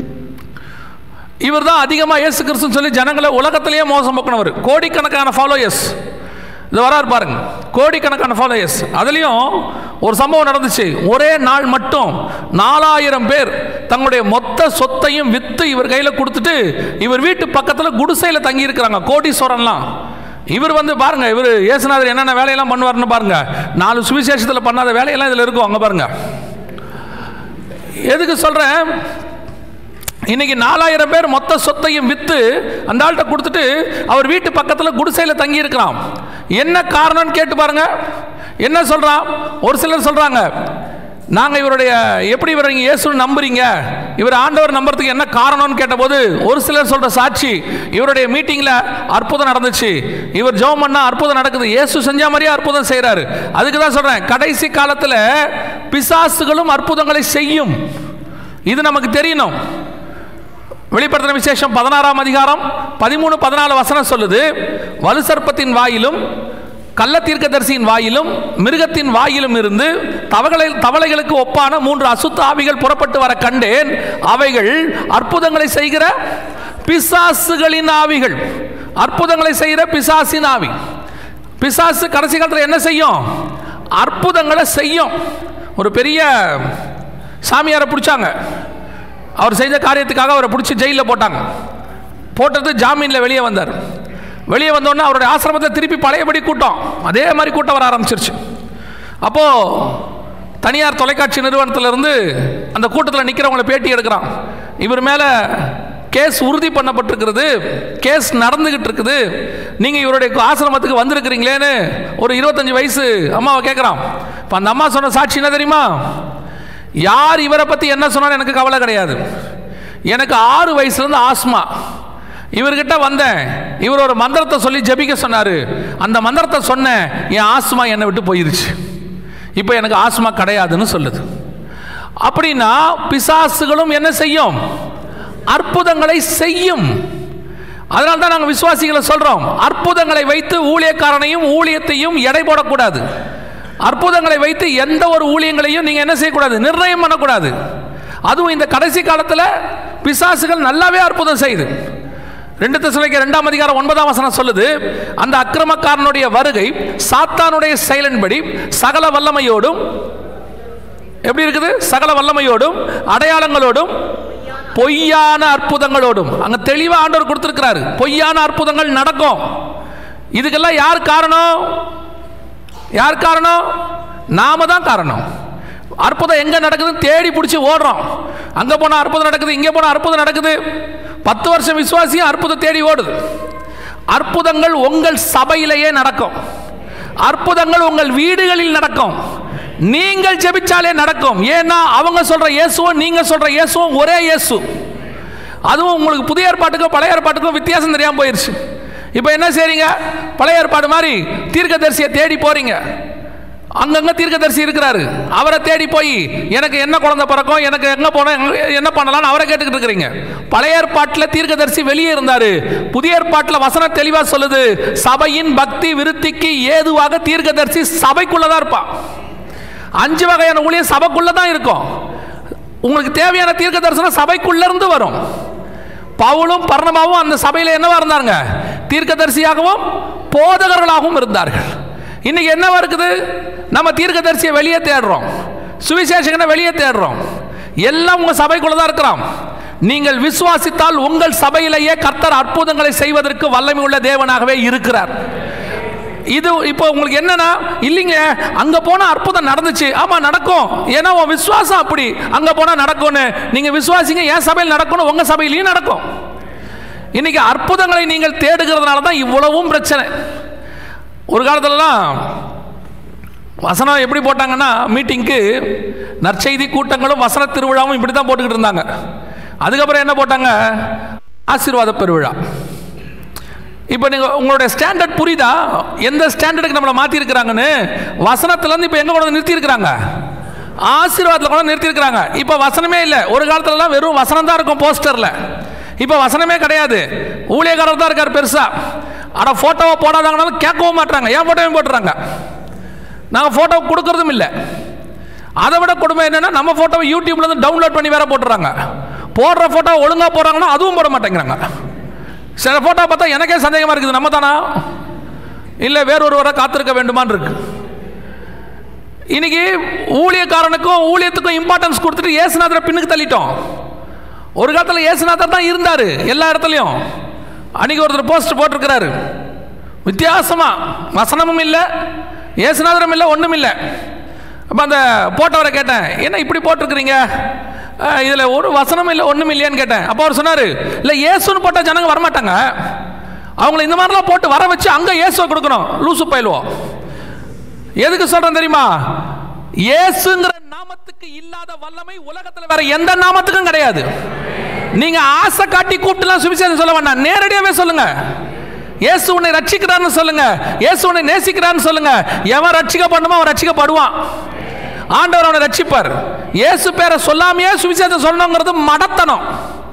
இவர் தான் அதிகமாக இயேசு கிறிஸ்துன்னு சொல்லி ஜனங்களை உலகத்திலேயே மோசம் போக்குனவர். கோடிக்கணக்கான ஃபாலோயர்ஸ், இது வராரு பாருங்க, கோடிக்கணக்கான ஃபாலோயர்ஸ். அதுலேயும் ஒரு சம்பவம் நடந்துச்சு. ஒரே நாள் மட்டும் நாலாயிரம் பேர் தங்களுடைய மொத்த சொத்தையும் விற்று இவர் கையில் கொடுத்துட்டு இவர் வீட்டு பக்கத்தில் குடிசையில் தங்கி இருக்கிறாங்க, கோடீஸ்வரன்லாம். இவர் வந்து பாருங்க, இவர் இயேசுநாதர் என்னென்ன வேலையெல்லாம் பண்ணுவார்னு பாருங்க. நாலு சுவிசேஷத்தில் பண்ணாத வேலையெல்லாம் இதில் இருக்கும். அங்கே பாருங்க, எதுக்கு சொல்கிறேன், இன்னைக்கு நாலாயிரம் பேர் மொத்த சொத்தையும் விற்று அந்த ஆள்கிட்ட கொடுத்துட்டு அவர் வீட்டு பக்கத்தில் குடிசையில் தங்கி இருக்கிறான். என்ன காரணம்னு கேட்டு பாருங்க, என்ன சொல்றான். ஒரு சிலர் சொல்றாங்க, நாங்கள் இவருடைய எப்படி இவர் நீங்கள் இயேசுன்னு நம்புறீங்க, இவர் ஆண்டவர் நம்புறதுக்கு என்ன காரணம்னு கேட்டபோது ஒரு சிலர் சொல்ற சாட்சி, இவருடைய மீட்டிங்கில் அற்புதம் நடந்துச்சு, இவர் ஜெபம் பண்ணா அற்புதம் நடக்குது, இயேசு செஞ்ச மாதிரியே அற்புதம் செய்கிறாரு. அதுக்கு தான் சொல்கிறேன், கடைசி காலத்தில் பிசாசுகளும் அற்புதங்களை செய்யும், இது நமக்கு தெரியணும். வெளிப்படுத்தின விசேஷம் பதினாறாம் அதிகாரம் பதிமூணு பதினாலு வசனம் சொல்லுது, வலு சர்ப்பத்தின் வாயிலும் கள்ள தீர்க்கதரிசியின் வாயிலும் மிருகத்தின் வாயிலும் இருந்து தவளை தவளைகளுக்கு ஒப்பான மூன்று அசுத்த ஆவிகள் புறப்பட்டு வர கண்டேன், அவைகள் அற்புதங்களை செய்கிற பிசாசுகளின் ஆவிகள். அற்புதங்களை செய்கிற பிசாசின் ஆவி. பிசாசு கடைசி காலத்தில் என்ன செய்யும், அற்புதங்களை செய்யும். ஒரு பெரிய சாமியாரை பிடிச்சாங்க, அவர் செஞ்ச காரியத்துக்காக அவரை பிடிச்சி ஜெயிலில் போட்டாங்க. போட்டது ஜாமீனில் வெளியே வந்தார். வெளியே வந்தோடனே அவருடைய ஆசிரமத்தை திருப்பி பழையபடி கூட்டம், அதே மாதிரி கூட்டம் வர ஆரம்பிச்சிருச்சு. அப்போது தனியார் தொலைக்காட்சி நிறுவனத்திலிருந்து அந்த கூட்டத்தில் நிற்கிறவங்களை பேட்டி எடுக்கிறான். இவர் மேலே கேஸ் உறுதி பண்ணப்பட்டிருக்கிறது, கேஸ் நடந்துகிட்டு இருக்குது, நீங்கள் இவருடைய ஆசிரமத்துக்கு வந்திருக்கிறீங்களேன்னு ஒரு இருபத்தஞ்சி வயசு அம்மாவை கேட்குறான். இப்போ அந்த அம்மா சொன்ன சாட்சி என்ன தெரியுமா, யார் இவரை பற்றி என்ன சொன்னாலும் எனக்கு கவலை கிடையாது, எனக்கு ஆறு வயசுலேருந்து ஆஸ்மா, இவர்கிட்ட வந்தேன், இவர் ஒரு மந்திரத்தை சொல்லி ஜெபிக்க சொன்னார், அந்த மந்திரத்தை சொன்னேன், என் ஆஸ்மா என்னை விட்டு போயிருச்சு, இப்போ எனக்கு ஆஸ்மா கிடையாதுன்னு சொல்லுது. அப்படின்னா பிசாசுகளும் என்ன செய்யும், அற்புதங்களை செய்யும். அதனால தான் நாங்கள் விசுவாசிகளை சொல்கிறோம், அற்புதங்களை வைத்து ஊழியக்காரனையும் ஊழியத்தையும் எடை போடக்கூடாது. அற்புதங்களை வைத்து எந்த ஒரு ஊழியங்களையும் நீங்கள் என்ன செய்யக்கூடாது, நிர்ணயம் பண்ணக்கூடாது. அதுவும் இந்த கடைசி காலத்தில் பிசாசுகள் நல்லாவே அற்புதம் செய்யுது. ரெண்டு தெசலோனிக்கேயர் இரண்டாம் அதிகாரம் ஒன்பதாம் வசனம் சொல்லுது, அந்த அக்கிரமக்காரனுடைய வருகை சாத்தானுடைய செயலின்படி சகல வல்லமையோடும், எப்படி இருக்குது, சகல வல்லமையோடும் அடையாளங்களோடும் பொய்யான அற்புதங்களோடும். அங்க தெளிவா ஆண்டவர் கொடுத்திருக்கிறாரு, பொய்யான அற்புதங்கள் நடக்கும். இதுக்கெல்லாம் யார் காரணம், யார் காரணம், நாம தான் காரணம். அற்புதம் எங்க நடக்குதுன்னு தேடி பிடிச்சி ஓடுறோம். அங்க போனா அற்புதம் நடக்குது, இங்க போனா அற்புதம் நடக்குது. பத்து வருஷம் விசுவாசியும் அற்புதம் தேடி ஓடுது. அற்புதங்கள் உங்கள் சபையிலேயே நடக்கும், அற்புதங்கள் உங்கள் வீடுகளில் நடக்கும், நீங்கள் ஜெபிச்சாலே நடக்கும். ஏன்னா அவங்க சொல்ற இயேசுவும் நீங்க சொல்ற இயேசுவும் ஒரே இயேசு. அதுவும் உங்களுக்கு புதிய ஏற்பாட்டுக்கும் பழைய ஏற்பாட்டுக்கும் வித்தியாசம் தெரியாம போயிருச்சு. இப்போ என்ன செய்றீங்க, பழைய ஏற்பாடு மாதிரி தீர்க்கதரிசியை தேடி போறீங்க. அங்கங்க தீர்க்கதரிசி இருக்கிறாரு, அவரை தேடி போய் எனக்கு என்ன குழந்தை பிறக்கும், எனக்கு எங்க போன என்ன பண்ணலாம்னு அவரை கேட்டுக்கிட்டு இருக்கிறீங்க. பழைய ஏற்பாட்டில் தீர்க்கதரிசி வெளியே இருந்தாரு, புதிய ஏற்பாட்டில் வசனம் தெளிவா சொல்லுது, சபையின் பக்தி விருத்திக்கு ஏதுவாக தீர்க்கதரிசி சபைக்குள்ளதான் இருப்பான். அஞ்சு வகையான ஊழியம் சபைக்குள்ளதான் இருக்கும். உங்களுக்கு தேவையான தீர்க்க தரிசனம் சபைக்குள்ள இருந்து வரும். பவுலும் பர்னபாவும் அந்த சபையில் என்னவா இருந்தாங்க, தீர்க்கதரிசியாகவும் போதகர்களாகவும் இருந்தார்கள். இன்னைக்கு என்னவா இருக்குது, நம்ம தீர்க்கதரிசியை வெளியே தேடுறோம், சுவிசேஷகனை வெளியே தேடுறோம். எல்லாம் உங்க சபைக்குள்ள தான் இருக்கிறோம். நீங்கள் விசுவாசித்தால் உங்கள் சபையிலேயே கர்த்தர் அற்புதங்களை செய்வதற்கு வல்லமை உள்ள தேவனாகவே இருக்கிறார். இது இப்போ உங்களுக்கு என்னன்னா, இல்லைங்க அங்க போனா அற்புதம் நடந்துச்சு, ஆமா நடக்கும், ஏன்னா உன் விசுவாசம் அப்படி, அங்க போனா நடக்கும்னு நீங்க விசுவாசிங்க, என் சபையில் நடக்கணும், உங்க சபையிலையும் நடக்கும். இன்னைக்கு அற்புதங்களை நீங்கள் தேடுகிறதுனால தான் இவ்வளவும் பிரச்சனை. ஒரு காலத்துலலாம் வசனம் எப்படி போட்டாங்கன்னா, மீட்டிங்க்கு நற்செய்தி கூட்டங்களும் வசன திருவிழாவும் இப்படி தான் போட்டுக்கிட்டு இருந்தாங்க. அதுக்கப்புறம் என்ன போட்டாங்க, ஆசீர்வாத பெருவிழா. இப்போ நீங்கள் உங்களுடைய ஸ்டாண்டர்ட் புரியுதா? எந்த ஸ்டாண்டர்டுக்கு நம்மளை மாற்றிருக்கிறாங்கன்னு வசனத்துலேருந்து இப்போ எங்கே கொண்டு நிறுத்தியிருக்கிறாங்க? ஆசீர்வாதத்தில் கூட நிறுத்தியிருக்கிறாங்க. இப்போ வசனமே இல்லை. ஒரு காலத்துலலாம் வெறும் வசனம் தான் இருக்கும் போஸ்டரில். இப்போ வசனமே கிடையாது. ஊழியக்காரர் தான் இருக்கார் பெருசா. ஆனால் ஃபோட்டோவை போடாதாங்கனாலும் கேட்கவும் மாட்டுறாங்க. ஏன் ஃபோட்டோவையும் போட்டுறாங்க. நாங்கள் ஃபோட்டோ கொடுக்கறதும் இல்லை. அதை விட கொடுமை என்னென்னா நம்ம ஃபோட்டோவை யூடியூப்லேருந்து டவுன்லோட் பண்ணி வேற போட்டுறாங்க. போடுற ஃபோட்டோ ஒழுங்காக போடுறாங்கன்னா அதுவும் போட மாட்டேங்கிறாங்க. சில ஃபோட்டோ பார்த்தா எனக்கே சந்தேகமாக இருக்குது, நம்ம தானா இல்லை வேறொருவரை காத்திருக்க வேண்டுமான்னு இருக்கு. இன்னைக்கு ஊழியக்காரனுக்கும் ஊழியத்துக்கும் இம்பார்ட்டன்ஸ் கொடுத்துட்டு இயேசுநாதரை பின்னுக்கு தள்ளிட்டோம். ஒரு காலத்தில் இயேசுநாதர் தான் இருந்தார் எல்லா இடத்துலையும். அன்னைக்கு ஒருத்தர் போஸ்ட் போட்டிருக்கிறாரு, வித்தியாசமா வசனமும் இல்லை இயேசுநாதரும் இல்லை ஒன்றும் இல்லை. அப்போ அந்த போட்டவரை கேட்டேன், என்ன இப்படி போட்டிருக்கிறீங்க, இதில் ஒரு வசனமும் இல்லை ஒன்றும் இல்லையான்னு கேட்டேன். அப்போ அவர் சொன்னார், இல்லை இயேசுன்னு போட்டால் ஜனங்க வரமாட்டாங்க, அவங்கள இந்த மாதிரிலாம் போட்டு வர வச்சு அங்கே இயேசுவை கொடுக்கணும், லூசு பயிலுவோம். எதுக்கு சொல்கிறேன் தெரியுமா? இயேசுங்கிற நாமத்துக்கு இல்லாத வல்லமை உலகத்தில் வேற எந்த நாமத்துக்கும் கிடையாது. நீங்க ஆசை காட்டி கூப்பிட்டுலாம் சுவிசேஷம் சொல்ல வேண்டாம், நேரடியாகவே சொல்லுங்க. இயேசு உன்னை ரட்சிக்கிறான்னு சொல்லுங்க, இயேசு உன்னை நேசிக்கிறான்னு சொல்லுங்க. எவன் ரட்சிக்கப்படுமோ அவன் ரட்சிக்கப்படுவான். ஆண்டவர் அவனை ரட்சிப்பார். இயேசு பேரை சொல்லாமையே சுவிசேஷம் சொல்லணுங்கிறது மடத்தனம்.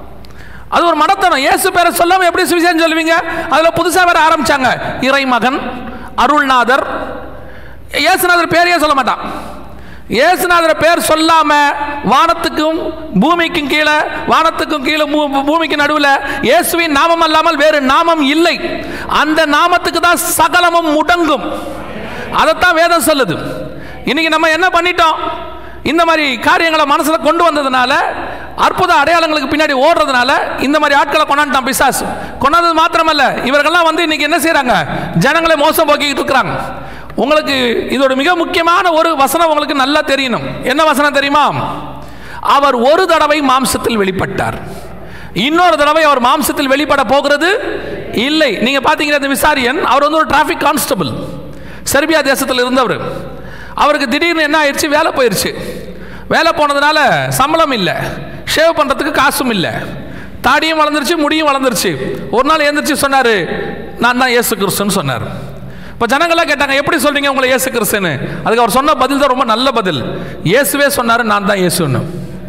அது ஒரு மடத்தனம். இயேசு பேரை சொல்லாம எப்படி சுவிசேஷம் சொல்லுவீங்க? அதுல புதுசா வேற ஆரம்பிச்சாங்க, இறைமகன், அருள்நாதர். இயேசுநாதர் பேரையே சொல்ல மாட்டான். இயேசுநாதர் பேர் சொல்லாம வானத்துக்கும் பூமிக்கும் கீழே, வானத்துக்கும் கீழே பூமிக்கு நடுவில் இயேசுவின் நாமம் அல்லாமல் வேறு நாமம் இல்லை. அந்த நாமத்துக்கு தான் சகலமும் முடங்கும். அதைத்தான் வேதம் சொல்லுது. இன்னைக்கு நம்ம என்ன பண்ணிட்டோம்? இந்த மாதிரி காரியங்களை மனசுல கொண்டு வந்ததுனால, அற்புத அடையாளங்களுக்கு பின்னாடி ஓடுறதுனால இந்த மாதிரி ஆட்களை கொண்டாண்டான் பிசாசு. கொண்டாந்தது மாத்திரமல்ல, இவர்கள்லாம் வந்து இன்னைக்கு என்ன செய்யறாங்க? ஜனங்களை மோசம் போக்கிட்டு இருக்கிறாங்க. உங்களுக்கு இதோட மிக முக்கியமான ஒரு வசனம் உங்களுக்கு நல்லா தெரியணும். என்ன வசனம் தெரியுமா? அவர் ஒரு தடவை மாம்சத்தில் வெளிப்பட்டார், இன்னொரு தடவை அவர் மாம்சத்தில் வெளிப்பட போகிறது இல்லை. நீங்க பாத்தீங்கன்னா இந்த விசாரியன், அவர் வந்து ஒரு டிராபிக் கான்ஸ்டபிள், செர்பியா தேசத்தில் இருந்தவர். அவருக்கு திடீர்னு என்ன ஆயிடுச்சு? வேலை போயிடுச்சு. வேலை போனதுனால சம்பளம் இல்லை, ஷேவ் பண்றதுக்கு காசும் இல்லை, தாடியும் வளர்ந்துருச்சு, முடியும் வளர்ந்துருச்சு. ஒரு நாள் எழுந்திரிச்சு சொன்னாரு, நான் தான் இயேசு கிறிஸ்துன்னு சொன்னார். இப்போ ஜனங்கள்லாம் கேட்டாங்க, எப்படி சொல்றீங்க உங்களை இயேசு கிறிஸ்துன்னு? அதுக்கு அவர் சொன்ன பதில் தான் ரொம்ப நல்ல பதில். இயேசுவே சொன்னாரு, நான் தான் இயேசுன்னு.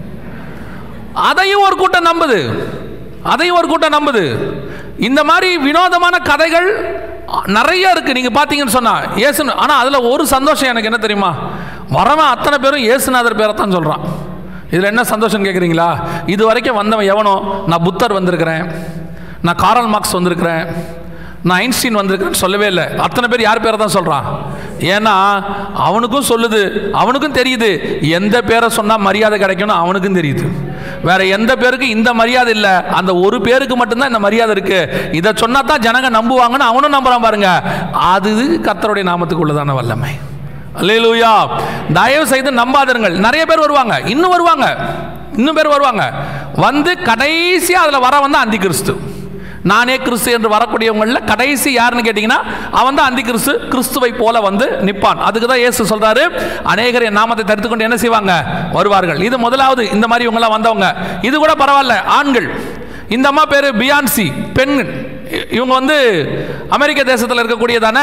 அதையும் ஒரு கூட்டம் நம்புது, அதையும் ஒரு கூட்டம் நம்புது. இந்த மாதிரி வினோதமான கதைகள் நிறைய இருக்கு. நீங்க பாத்தீங்கன்னு சொன்னா இயேசுன்னு. ஆனா அதுல ஒரு சந்தோஷம் எனக்கு என்ன தெரியுமா? வரவன் அத்தனை பேரும் இயேசுநாதர் பேரை தான் சொல்றான். இதுல என்ன சந்தோஷம் கேட்குறீங்களா? இது வரைக்கும் வந்தவன் எவனோ, நான் புத்தர் வந்திருக்கிறேன், நான் காரல் மார்க்ஸ் வந்திருக்கிறேன், நான் ஐன்ஸ்டீன் வந்திருக்கிறேன்னு சொல்லவே இல்லை. அத்தனை பேர் யார் பேரை தான் சொல்றான்? ஏன்னா அவனுக்கும் சொல்லுது, அவனுக்கும் தெரியுது எந்த பேரை சொன்னா மரியாதை கிடைக்கும்னு அவனுக்கும் தெரியுது. வேற எந்த பேருக்கு இந்த மரியாதை இல்லை, அந்த ஒரு பேருக்கு மட்டும்தான் இந்த மரியாதை இருக்கு. இதை சொன்னா தான் ஜனங்க நம்புவாங்கன்னு அவனும் நம்புறான் பாருங்க. அது கர்த்தருடைய நாமத்துக்கு உள்ளதான வல்லமை. அல்லேலூயா. தயவு செய்து நம்பாதீர்கள். நிறைய பேர் வருவாங்க, இன்னும் வருவாங்க, இன்னும் பேர் வருவாங்க. வந்து கடைசியா அதுல வர வந்து அந்தி கிறிஸ்து, நானே கிறிஸ்து என்று வரக்கூடியவங்கள கடைசி யாருன்னு கேட்டீங்கன்னா அவன் தான் அந்தி கிறிஸ்து. கிறிஸ்துவை போல வந்து நிற்பான். அதுக்கு தான் இயேசு சொல்றாரு, அநேகர் என் நாமத்தை தரித்து கொண்டு என்ன செய்வாங்க? வருவார்கள். இது முதலாவது. இந்த மாதிரி இவங்கெல்லாம் வந்தவங்க. இது கூட பரவாயில்ல, ஆண்கள். இந்த அம்மா பேரு பியான்சி, பெண். இவங்க வந்து அமெரிக்க தேசத்தில் இருக்கக்கூடியதான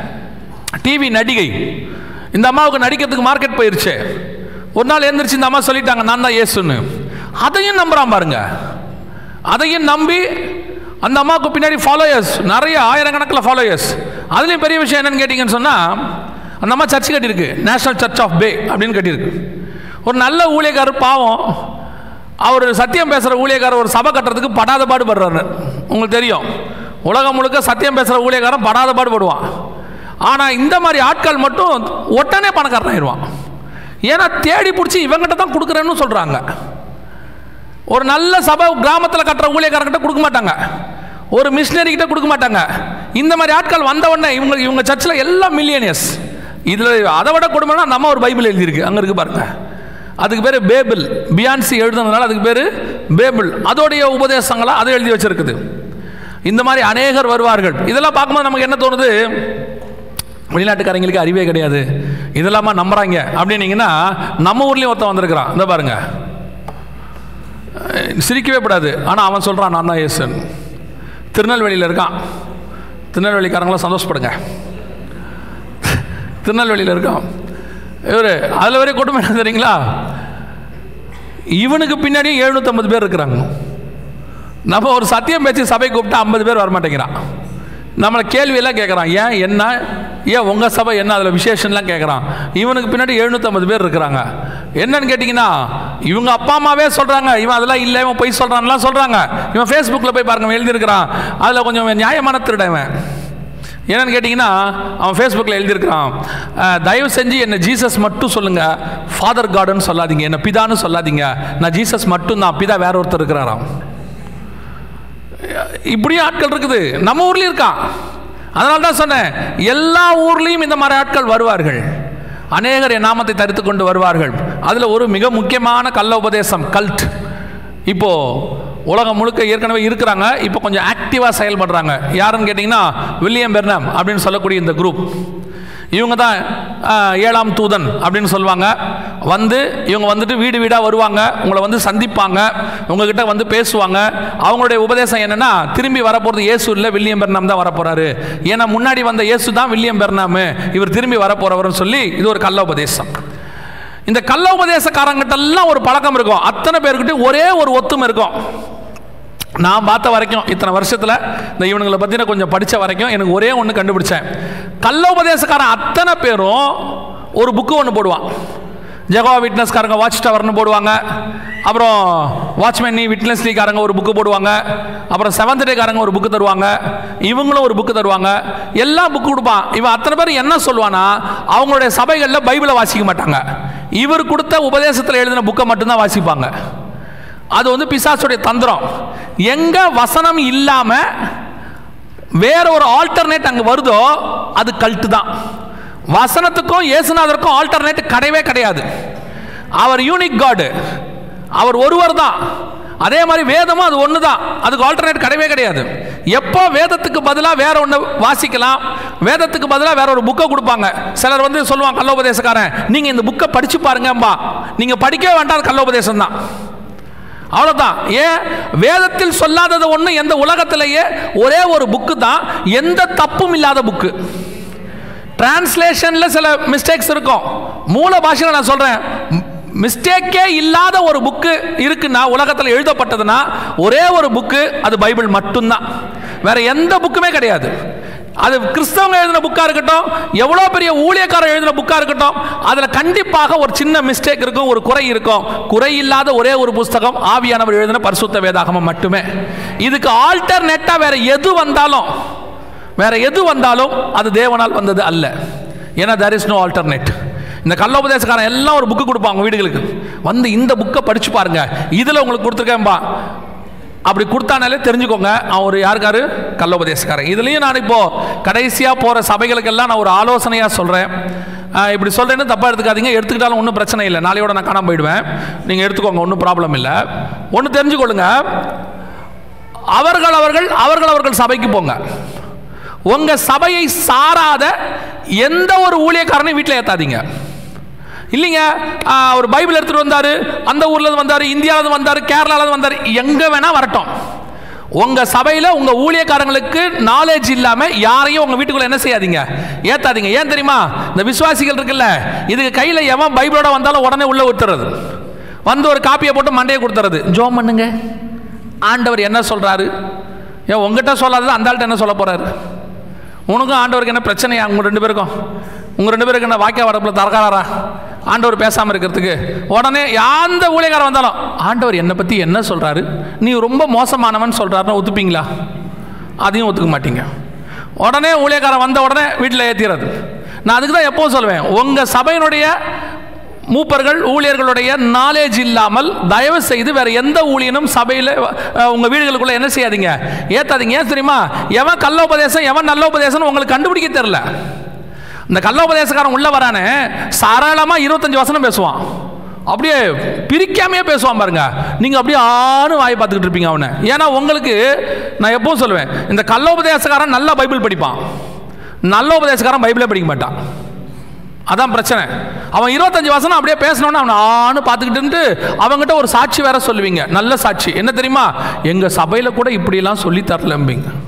டிவி நடிகை. இந்த அம்மாவுக்கு நடிக்கிறதுக்கு மார்க்கெட் போயிருச்சு. ஒரு நாள் எழுந்திரிச்சு இந்த அம்மா சொல்லிட்டாங்க, நான் தான் இயேசுன்னு. அதையும் நம்புறான் பாருங்க. அதையும் நம்பி அந்த அம்மாவுக்கு பின்னாடி ஃபாலோயர்ஸ், நிறைய ஆயிரக்கணக்கில் ஃபாலோயர்ஸ். அதுலேயும் பெரிய விஷயம் என்னன்னு கேட்டிங்கன்னு சொன்னால், அந்த அம்மா சர்ச் கட்டியிருக்கு, நேஷனல் சர்ச் ஆஃப் பே அப்படின்னு கட்டியிருக்கு. ஒரு நல்ல ஊழியக்காரர், பாவம், அவர் சத்தியம் பேசுகிற ஊழியக்காரர் ஒரு சபை கட்டுறதுக்கு படாத பாடுபடுறாரு. உங்களுக்கு தெரியும், உலகம் முழுக்க சத்தியம் பேசுகிற ஊழியக்காரன் படாத பாடுபடுவான். ஆனால் இந்த மாதிரி ஆட்கள் மட்டும் உடனே பணக்காரன் ஆயிடுவான். ஏன்னா தேடி பிடிச்சி இவங்கிட்ட தான் கொடுக்குறேன்னு சொல்கிறாங்க. ஒரு நல்ல சபை கிராமத்தில் கட்டுற ஊழியக்காரங்கிட்ட கொடுக்க மாட்டாங்க, ஒரு மிஷினரி கிட்ட கொடுக்க மாட்டாங்க. இந்த மாதிரி ஆட்கள் வந்த உடனே இவங்க இவங்க சர்ச்சில் எல்லாம் மில்லியனியர்ஸ். இதில் அதை விட கொடுமைனா நம்ம ஒரு பைபிள் எழுதியிருக்கு, அங்கே இருக்கு பாருங்க. அதுக்கு பேர் பேபிள். பியான்சி எழுதுனதுனால அதுக்கு பேர் பேபிள். அதோடைய உபதேசங்களா அதை எழுதி வச்சிருக்குது. இந்த மாதிரி அநேகர் வருவார்கள். இதெல்லாம் பார்க்கும்போது நமக்கு என்ன தோணுது? வெளிநாட்டுக்காரங்களுக்கு அறிவே கிடையாது, இதெல்லாமா நம்புறாங்க அப்படின்னீங்கன்னா, நம்ம ஊர்லேயும் ஒருத்தன் வந்திருக்கிறான். இந்த பாருங்க, சிரிக்கவே கூடாது. ஆனால் அவன் சொல்கிறான், நான் தான் இயேசுன்னு. திருநெல்வேலியில் இருக்கான். திருநெல்வேலிக்காரங்களாம் சந்தோஷப்படுங்க. திருநெல்வேலியில் இருக்கோம் இவர். அதில் வரையும் கூட்டம் என்ன தெரியுங்களா, இவனுக்கு பின்னாடியும் எழுநூற்றம்பது பேர் இருக்கிறாங்க. நம்ம ஒரு சத்தியம் பேச்சு சபை கூப்பிட்டா ஐம்பது பேர் வரமாட்டேங்கிறான். நம்மளை கேள்வியெல்லாம் கேட்குறான், ஏன் என்ன, ஏன் உங்கள் சபை என்ன, அதில் விசேஷம்லாம் கேட்குறான். இவனுக்கு பின்னாடி எழுநூற்றம்பது பேர் இருக்கிறாங்க. என்னன்னு கேட்டிங்கன்னா, இவங்க அப்பா அம்மாவே சொல்கிறாங்க இவன் அதெல்லாம் இல்லை, இவன் பொய் சொல்கிறான்லாம் சொல்கிறாங்க. இவன் ஃபேஸ்புக்கில் போய் பாருங்க எழுதியிருக்கிறான். அதில் கொஞ்சம் நியாயமான திருடவன். என்னன்னு கேட்டிங்கன்னா, அவன் ஃபேஸ்புக்கில் எழுதியிருக்கிறான், தயவு செஞ்சு என்னை ஜீசஸ் மட்டும் சொல்லுங்கள், ஃபாதர் காடுன்னு சொல்லாதீங்க, என்னை பிதான்னு சொல்லாதீங்க, நான் ஜீசஸ் மட்டும் தான், பிதா வேற ஒருத்தர் இருக்கிறாராம். இப்படியும் ஆட்கள் இருக்குது, நம்ம ஊர்லேயும் இருக்கான். அதனால தான் சொன்னேன், எல்லா ஊர்லேயும் இந்த மாதிரி ஆட்கள் வருவார்கள். அநேகர் என் நாமத்தை தரித்து கொண்டு வருவார்கள். அதில் ஒரு மிக முக்கியமான கள்ள உபதேசம், கல்ட். இப்போது உலகம் முழுக்க ஏற்கனவே இருக்கிறாங்க, இப்போ கொஞ்சம் ஆக்டிவாக செயல்படுறாங்க. யாருன்னு கேட்டிங்கன்னா, வில்லியம் பெர்னாம் அப்படின்னு சொல்லக்கூடிய இந்த குரூப். இவங்க தான் ஏழாம் தூதன் அப்படின்னு சொல்லுவாங்க. வந்து இவங்க வந்துட்டு வீடு வீடாக வருவாங்க, உங்களை வந்து சந்திப்பாங்க, உங்ககிட்ட வந்து பேசுவாங்க. அவங்களுடைய உபதேசம் என்னென்னா, திரும்பி வரப்போகிறது இயேசு இல்லை, வில்லியம் பெர்னாம் தான் வரப்போகிறாரு. ஏன்னா முன்னாடி வந்த இயேசு தான் வில்லியம் பெர்னாம், இவர் திரும்பி வரப்போகிறவர்னு சொல்லி இது ஒரு கள்ள உபதேசம். இந்த கள்ள உபதேசக்காரங்கிட்டெல்லாம் ஒரு பழக்கம் இருக்கும். அத்தனை பேர்கிட்ட ஒரே ஒரு ஒத்துமை இருக்கும். நான் பார்த்த வரைக்கும், இத்தனை வருஷத்தில் இந்த இவனுங்களை பற்றின கொஞ்சம் படித்த வரைக்கும் எனக்கு ஒரே ஒன்று கண்டுபிடிச்சேன். கள்ள உபதேசக்காரன் அத்தனை பேரும் ஒரு புக்கு ஒன்று போடுவான். ஜெகோவா விட்னஸ்காரங்க வாட்ச் டவர்னு போடுவாங்க, அப்புறம் வாட்ச்மேன் விட்னஸ்லிக்காரங்க ஒரு புக்கு போடுவாங்க, அப்புறம் செவன்த் டேக்காரங்க ஒரு புக்கு தருவாங்க, இவங்களும் ஒரு புக்கு தருவாங்க, எல்லாம் புக்கு கொடுப்பான். இவன் அத்தனை பேர் என்ன சொல்லுவானா, அவங்களுடைய சபைகளில் பைபிளை வாசிக்க மாட்டாங்க, இவர் கொடுத்த உபதேசத்தில் எழுதின புக்கை மட்டும்தான் வாசிப்பாங்க. அது வந்து பிசாசுடைய தந்திரம். எங்க வசனம் இல்லாம வேற ஒரு ஆல்டர்னேட் அங்க வருதோ அது கல்ட் தான். வசனத்துக்கும் இயேசுநாதருக்கும் ஆல்டர்னேட் கிடையவே கிடையாது. அவர் யூனிக் காட், அவர் ஒருவர் தான். அதே மாதிரி வேதமும் அது ஒன்று தான், அதுக்கு ஆல்டர்னேட் கிடையவே கிடையாது. எப்போ வேதத்துக்கு பதிலாக வேற ஒன்று வாசிக்கலாம், வேதத்துக்கு பதிலாக வேற ஒரு புக்கை கொடுப்பாங்க. சிலர் வந்து சொல்லுவாங்க, கள்ளோபதேசக்காரன் நீங்கள் இந்த புக்கை படிச்சு பாருங்கம்பா, நீங்கள் படிக்கவே வேண்டாம், கள்ளோபதேசம் தான், அவ்வளோதான். ஏன், வேதத்தில் சொல்லாதது ஒன்று எந்த உலகத்திலேயே ஒரே ஒரு புக்கு தான், எந்த தப்பும் இல்லாத புக்கு. டிரான்ஸ்லேஷனில் சில மிஸ்டேக்ஸ் இருக்கும், மூல பாஷையில் நான் சொல்கிறேன், மிஸ்டேக்கே இல்லாத ஒரு புக்கு இருக்குன்னா உலகத்தில் எழுதப்பட்டதுன்னா ஒரே ஒரு புக்கு, அது பைபிள் மட்டும்தான், வேற எந்த புக்குமே கிடையாது. அது கிறிஸ்தவங்க எழுதின புக்காக இருக்கட்டும், எவ்வளோ பெரிய ஊழியக்காரர் எழுதின புக்காக இருக்கட்டும், அதில் கண்டிப்பாக ஒரு சின்ன மிஸ்டேக் இருக்கும், ஒரு குறை இருக்கும். குறை இல்லாத ஒரே ஒரு புஸ்தகம் ஆவியானவர் எழுதின பரிசுத்த வேதாகமம் மட்டுமே. இதுக்கு ஆல்டர்னேட்டாக வேற எது வந்தாலும் வேற எது வந்தாலும் அது தேவனால் வந்தது அல்ல. ஏன்னா there is no alternate. இந்த கள்ளோபதேசக்காரன் எல்லாம் ஒரு புக்கு கொடுப்பாங்க வீடுகளுக்கு, வந்து இந்த புக்கை படிச்சு பாருங்க, இதில் உங்களுக்கு கொடுத்துருக்கேன்பா, அப்படி கொடுத்தானாலே தெரிஞ்சுக்கோங்க அவன் ஒரு யாருக்காரு, கள்ளோபதேசக்காரன். இதுலேயும் நான் இப்போது கடைசியாக போகிற சபைகளுக்கெல்லாம் நான் ஒரு ஆலோசனையாக சொல்கிறேன். இப்படி சொல்கிறேன்னு தப்பாக எடுத்துக்காதீங்க, எடுத்துக்கிட்டாலும் ஒன்றும் பிரச்சனை இல்லை, நாளையோட நான் காணாமல் போயிடுவேன், நீங்கள் எடுத்துக்கோங்க, ஒன்றும் ப்ராப்ளம் இல்லை. ஒன்று தெரிஞ்சுக்கொள்ளுங்க, அவர்கள் அவர்கள் அவர்கள் அவர்கள் சபைக்கு போங்க. உங்கள் சபையை சாராத எந்த ஒரு ஊழியக்காரனையும் வீட்டில் ஏற்றாதீங்க. இல்லைங்க, ஒரு பைபிள் எடுத்துகிட்டு வந்தார், அந்த ஊர்லேருந்து வந்தார், இந்தியாவிலேருந்து வந்தார், கேரளாவிலேருந்து வந்தார், எங்கே வேணால் வரட்டும். உங்கள் சபையில் உங்கள் ஊழியக்காரங்களுக்கு நாலேஜ் இல்லாமல் யாரையும் உங்கள் வீட்டுக்குள்ளே என்ன செய்யாதீங்க, ஏற்றாதீங்க. ஏன் தெரியுமா, இந்த விசுவாசிகள் இருக்குல்ல, இதுக்கு கையில் எவன் பைபிளோட வந்தாலும் உடனே உள்ளே விட்டுறது, வந்து ஒரு காப்பியை போட்டு மண்டையை கொடுத்துறது, ஜோம் பண்ணுங்க, ஆண்டவர் என்ன சொல்கிறாரு. ஏன் உங்ககிட்ட சொல்லாதது அந்த ஆள்கிட்ட என்ன சொல்ல போகிறாரு? உனக்கும் ஆண்டவருக்கு என்ன பிரச்சனையா? உங்கள் ரெண்டு பேருக்கும் உங்கள் ரெண்டு பேருக்கு என்ன வாக்கிய வரப்பில் தரக்காரா ஆண்டவர் பேசாமல் இருக்கிறதுக்கு? உடனே எந்த ஊழியக்காரன் வந்தாலும் ஆண்டவர் என்னை பற்றி என்ன சொல்கிறாரு, நீ ரொம்ப மோசமானவன் சொல்கிறாருன்னு ஒத்துப்பீங்களா? அதையும் ஒத்துக்க மாட்டீங்க. உடனே ஊழியக்காரன் வந்த உடனே வீட்டில் ஏற்றிடுறது. நான் அதுக்கு தான் எப்போவும் சொல்லுவேன், உங்கள் சபையினுடைய மூப்பர்கள் ஊழியர்களுடைய நாலேஜ் இல்லாமல் தயவு செய்து வேற எந்த ஊழியனும் சபையில் உங்கள் வீடுகளுக்குள்ள என்ன செய்யாதீங்க, ஏற்றாதீங்க. ஏன் தெரியுமா, எவன் கள்ள உபதேசம் எவன் நல்ல உபதேசம் உங்களுக்கு கண்டுபிடிக்க தெரியல. இந்த கள்ள உபதேசக்காரன் உள்ள வரானே சரளமாக இருபத்தஞ்சு வசனம் பேசுவான், அப்படியே பிரிக்காமையே பேசுவான் பாருங்க, நீங்கள் அப்படியே ஆணு வாயை பார்த்துக்கிட்டு இருப்பீங்க அவனை. ஏன்னா உங்களுக்கு நான் எப்பவும் சொல்லுவேன், இந்த கள்ள உபதேசக்காரன் நல்லா பைபிள் படிப்பான், நல்ல உபதேசக்காரன் பைபிளே படிக்க மாட்டான். அதான் பிரச்சனை. அவன் இருபத்தஞ்சு வசனம் அப்படியே பேசணும்னு அவனை ஆணு பார்த்துக்கிட்டு அவங்ககிட்ட ஒரு சாட்சி வேற சொல்லுவீங்க, நல்ல சாட்சி. என்ன தெரியுமா, எங்கள் சபையில் கூட இப்படிலாம் சொல்லி தரலம்பிங்க.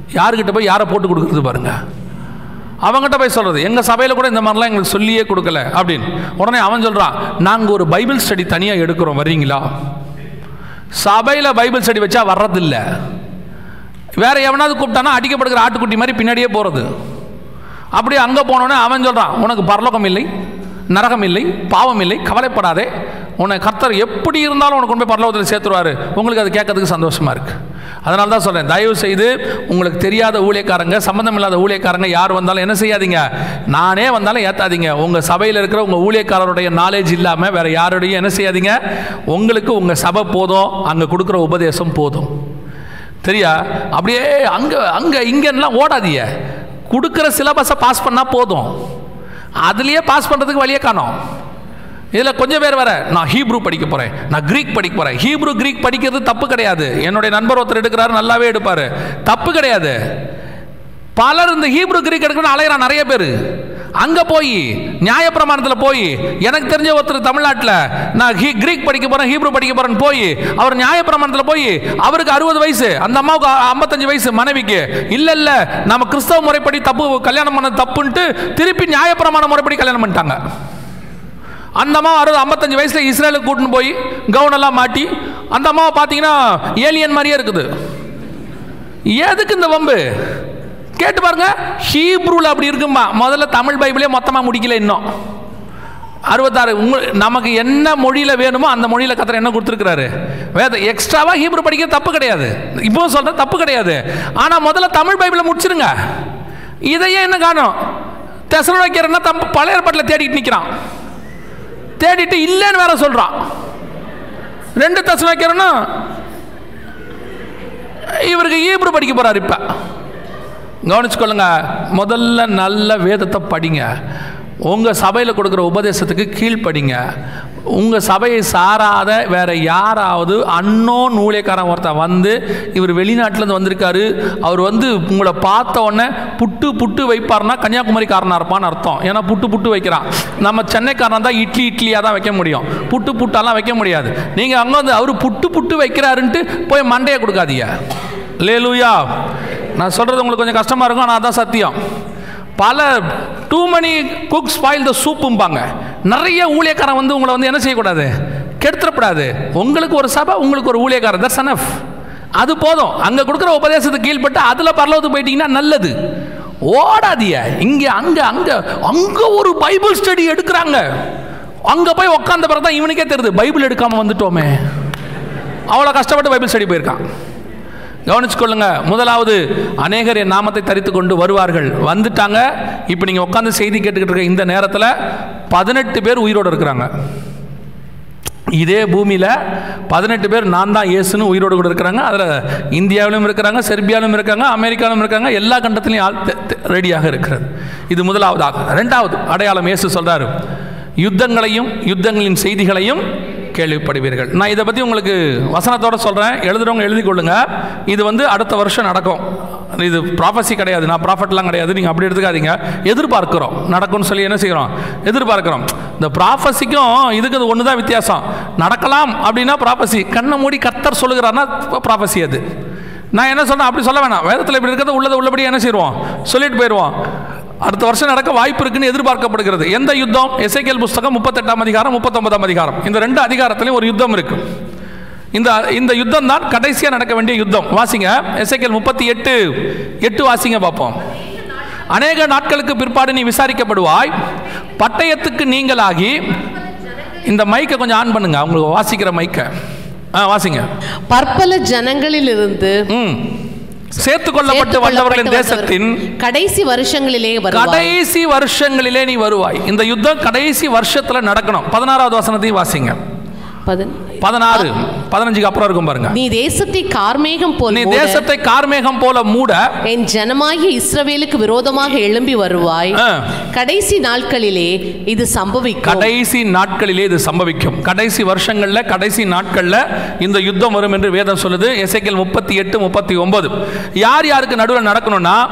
யாருக்கிட்ட போய் யாரை போட்டு கொடுக்குறது பாருங்க. அவங்ககிட்ட போய் சொல்கிறது, எங்கள் சபையில் கூட இந்த மாதிரிலாம் எங்களுக்கு சொல்லியே கொடுக்கல அப்படின்னு. உடனே அவன் சொல்கிறான், நாங்கள் ஒரு பைபிள் ஸ்டடி தனியாக எடுக்கிறோம், வர்றீங்களா? சபையில் பைபிள் ஸ்டடி வச்சா வர்றதில்லை. வேற எவனாவது கூப்பிட்டானா அடிக்கப்படுகிற ஆட்டுக்குட்டி மாதிரி பின்னாடியே போகிறது. அப்படியே அங்கே போனோடனே அவன் சொல்கிறான், உனக்கு பரலோகம் இல்லை, நரகம் இல்லை, பாவம் இல்லை, கவலைப்படாதே, உன்னை கர்த்தர் எப்படி இருந்தாலும் உனக்கு கொண்டு போய் பரலோகத்தில் சேர்த்துருவார். உங்களுக்கு அது கேட்கறதுக்கு சந்தோஷமாக இருக்குது. அதனால தான் சொல்கிறேன், தயவு செய்து உங்களுக்கு தெரியாத ஊழியக்காரங்க, சம்மந்தம் இல்லாத ஊழியக்காரங்க யார் வந்தாலும் என்ன செய்யாதீங்க, நானே வந்தாலும் ஏற்றாதீங்க. உங்கள் சபையில் இருக்கிற உங்கள் ஊழியக்காரருடைய நாலேஜ் இல்லாமல் வேறு யாருடைய என்ன செய்யாதீங்க. உங்களுக்கு உங்கள் சபை போதும், அங்கே கொடுக்குற உபதேசம் போதும். சரியா? அப்படியே அங்கே அங்கே இங்கெல்லாம் ஓடாதீங்க. கொடுக்குற சிலபஸை பாஸ் பண்ணால் போதும். அதுலேயே பாஸ் பண்ணுறதுக்கு வழியே காணோம். இதில் கொஞ்சம் பேர் வர, நான் ஹீப்ரூ படிக்க போகிறேன், நான் கிரீக் படிக்க போகிறேன். ஹீப்ரூ கிரீக் படிக்கிறது தப்பு கிடையாது. என்னுடைய நண்பர் ஒருத்தர் எடுக்கிறாரு, நல்லாவே எடுப்பார், தப்பு கிடையாது. பலர் இந்த ஹீப்ரூ கிரீக் எடுக்கணும்னு அலையிறான் நிறைய பேர். அங்கே போய் நியாயப்பிரமாணத்தில் போய், எனக்கு தெரிஞ்ச ஒருத்தர் தமிழ்நாட்டில் நான் ஹீ கிரீக் படிக்க போகிறேன், ஹீப்ரூ படிக்க போகிறேன்னு போய் அவர் நியாயப்பிரமாணத்தில் போய், அவருக்கு அறுபது வயசு, அந்த அம்மாவுக்கு ஐம்பத்தஞ்சு வயசு மனைவிக்கு, இல்லை இல்லை நம்ம கிறிஸ்தவ முறைப்படி தப்பு, கல்யாணம் பண்ண தப்புன்ட்டு திருப்பி நியாயப்பிரமாண முறைப்படி கல்யாணம் பண்ணிட்டாங்க. அந்த அம்மா அறுபது ஐம்பத்தஞ்சு வயசில் இஸ்ரேலுக்கு கூட்டின்னு போய் கவுனெல்லாம் மாட்டி, அந்த அம்மாவை பார்த்தீங்கன்னா ஏலியன் மாதிரியே இருக்குது. எதுக்கு இந்த வம்பு? கேட்டு பாருங்க. ஹீப்ரூவில் அப்படி இருக்குமா? முதல்ல தமிழ் பைபிளே மொத்தமாக முடிக்கல இன்னும். அறுபத்தாறு உங்க நமக்கு என்ன மொழியில் வேணுமோ அந்த மொழியில் கர்த்தர் என்ன கொடுத்துருக்கிறாரு. வேத எக்ஸ்ட்ராவாக ஹீப்ரூ படிக்க தப்பு கிடையாது, இப்போ சொல்கிறேன் தப்பு கிடையாது. ஆனால் முதல்ல தமிழ் பைபிளை முடிச்சிருங்க. இதையே என்ன காணும்? தெசலோனிக்கேயர்னா தம் பழைய ஏற்பாட்டில் தேடிட்டு நிற்கிறான், தேடிட்டு இல்லைன்னு வேற சொல்கிறான். ரெண்டு தெசலோனிக்கேயர்னா இவருக்கு ஹீப்ரூ படிக்க போகிறார். இப்போ கவனிச்சுக்கொள்ளுங்க, முதல்ல நல்ல வேதத்தை படிங்க. உங்கள் சபையில் கொடுக்குற உபதேசத்துக்கு கீழ்ப்படிங்க. உங்கள் சபையை சாராத வேறு யாராவது அன்னோன் ஊழியக்காரன் ஒருத்தன் வந்து, இவர் வெளிநாட்டிலேருந்து வந்திருக்காரு, அவர் வந்து உங்களை பார்த்த உடனே புட்டு புட்டு வைப்பார்னா கன்னியாகுமரிக்காரனாக இருப்பான்னு அர்த்தம். ஏன்னா புட்டு புட்டு வைக்கிறான். நம்ம சென்னைக்காரன் தான் இட்லி இட்லியாக தான் வைக்க முடியும், புட்டு புட்டாலாம் வைக்க முடியாது. நீங்கள் அங்கே வந்து அவர் புட்டு புட்டு வைக்கிறாருன்ட்டு போய் மண்டையை கொடுக்காதீங்க. லேலூயா. நான் சொல்கிறது உங்களுக்கு கொஞ்சம் கஷ்டமாக இருக்கும், ஆனால் அதான் சத்தியம். பல too many cook spoil the சூப்பும்பாங்க. நிறைய ஊழியக்காரன் வந்து உங்களை வந்து என்ன செய்யக்கூடாது, கெடுத்துடக்கூடாது. உங்களுக்கு ஒரு சபை, உங்களுக்கு ஒரு ஊழியக்காரன், தட்ஸ் எனஃப். அது போதும். அங்கே கொடுக்குற உபதேசத்துக்கு கீழ்பட்டு அதில் பரலோகத்துக்கு போயிட்டீங்கன்னா நல்லது. ஓடாதிய இங்கே அங்கே அங்கே அங்கே ஒரு பைபிள் ஸ்டடி எடுக்கிறாங்க. அங்கே போய் உட்காந்த பிறகு தான் இவனுக்கே தெரியுது பைபிள் எடுக்காமல் வந்துட்டோமே. அவ்வளோ கஷ்டப்பட்டு பைபிள் ஸ்டடி போயிருக்கான். கவனிச்சுக்கொள்ளுங்க. முதலாவது, அநேகர் என் நாமத்தை தரித்து கொண்டு வருவார்கள். வந்துட்டாங்க. இப்போ நீங்கள் உட்காந்து செய்தி கேட்டுக்கிட்டு இருக்க இந்த நேரத்தில் பதினெட்டு பேர் உயிரோடு இருக்கிறாங்க. இதே பூமியில் பதினெட்டு பேர் நான் தான் இயேசுன்னு உயிரோடு கூட இருக்கிறாங்க. அதில் இந்தியாவிலும் இருக்கிறாங்க, செர்பியாவிலும் இருக்காங்க, அமெரிக்காவிலும் இருக்காங்க, எல்லா கண்டத்திலையும் ஆள் ரெடியாக இருக்கிறது. இது முதலாவதாக. ரெண்டாவது அடையாளம், இயேசு சொல்கிறார், யுத்தங்களையும் யுத்தங்களின் செய்திகளையும் கேள்விப்படுவீர்கள். நான் இதை பற்றி உங்களுக்கு வசனத்தோடு சொல்கிறேன், எழுதுறவங்க எழுதி கொள்ளுங்க. இது வந்து அடுத்த வருஷம் நடக்கும். இது ப்ராஃபஸி கிடையாது, நான் ப்ராஃபட்லாம் கிடையாது, நீங்கள் அப்படி எடுத்துக்காதீங்க. எதிர்பார்க்கிறோம் நடக்கும்னு சொல்லி என்ன செய்கிறோம், எதிர்பார்க்கிறோம். இந்த ப்ராஃபஸிக்கும் இதுக்கு அது ஒன்று தான் வித்தியாசம். நடக்கலாம் அப்படின்னா ப்ராஃபஸி, கண்ணை மூடி கர்த்தர் சொல்லுகிறாருன்னா ப்ராஃபஸி. அது நான் என்ன சொன்னேன் அப்படி சொல்ல வேணாம். வேதத்தில் இப்படி இருக்கிறத உள்ளதை உள்ளபடி என்ன செய்வோம், சொல்லிட்டு போயிடுவோம். அடுத்த வருஷம் நடக்க வாய்ப்பு இருக்குன்னு எதிர்பார்க்கப்படுகிறது. எந்த யுத்தம்? எசேக்கியேல் புஸ்தகம் முப்பத்தெட்டாம் அதிகாரம், முப்பத்தொன்பதாம் அதிகாரம். இந்த ரெண்டு அதிகாரத்திலையும் ஒரு யுத்தம் இருக்கு. இந்த இந்த யுத்தம் தான் கடைசியாக நடக்க வேண்டிய யுத்தம். வாசிங்க, எசேக்கியேல் முப்பத்தி எட்டு எட்டு வாசிங்க பார்ப்போம். அநேக நாட்களுக்கு பிற்பாடு நீ விசாரிக்கப்படுவாய், பட்டயத்துக்கு நீங்களாகி. இந்த மைக்கை கொஞ்சம் ஆன் பண்ணுங்க, அவங்களுக்கு வாசிக்கிற மைக்கை. ஆ வாசிங்க. பற்பல ஜனங்களிலிருந்து சேர்த்துக் கொள்ளப்பட்டு வந்தவர்களின் தேசத்தின் கடைசி வருஷங்களிலே கடைசி வருஷங்களிலே நீ வருவாய். இந்த யுத்தம் கடைசி வருஷத்துல நடக்கணும். பதினாறாவது வசனத்தையும் வாசிங்க. பதினாறு பதினஞ்சுக்கு அப்புறம் இருக்கும் பாருங்க. நீ தேசத்தை கார்மேகம் போல நீ தேசத்தை கார்மேகம் போல மூட என் ஜனமாகிய இஸ்ரவேலுக்கு விரோதமாக எழும்பி வருவாய். கடைசி நாட்களிலே இது சம்பவிக்கும். கடைசி நாட்களிலே இது சம்பவிக்கும். கடைசி வருஷங்கள்ல கடைசி நாட்கள்ல இந்த யுத்தம் வரும் என்று வேதம் சொல்லுது. எசேக்கியேல் முப்பத்தி எட்டு முப்பத்தி ஒன்பது. யார் யாருக்கு நடுவில் நடக்கணும்னா,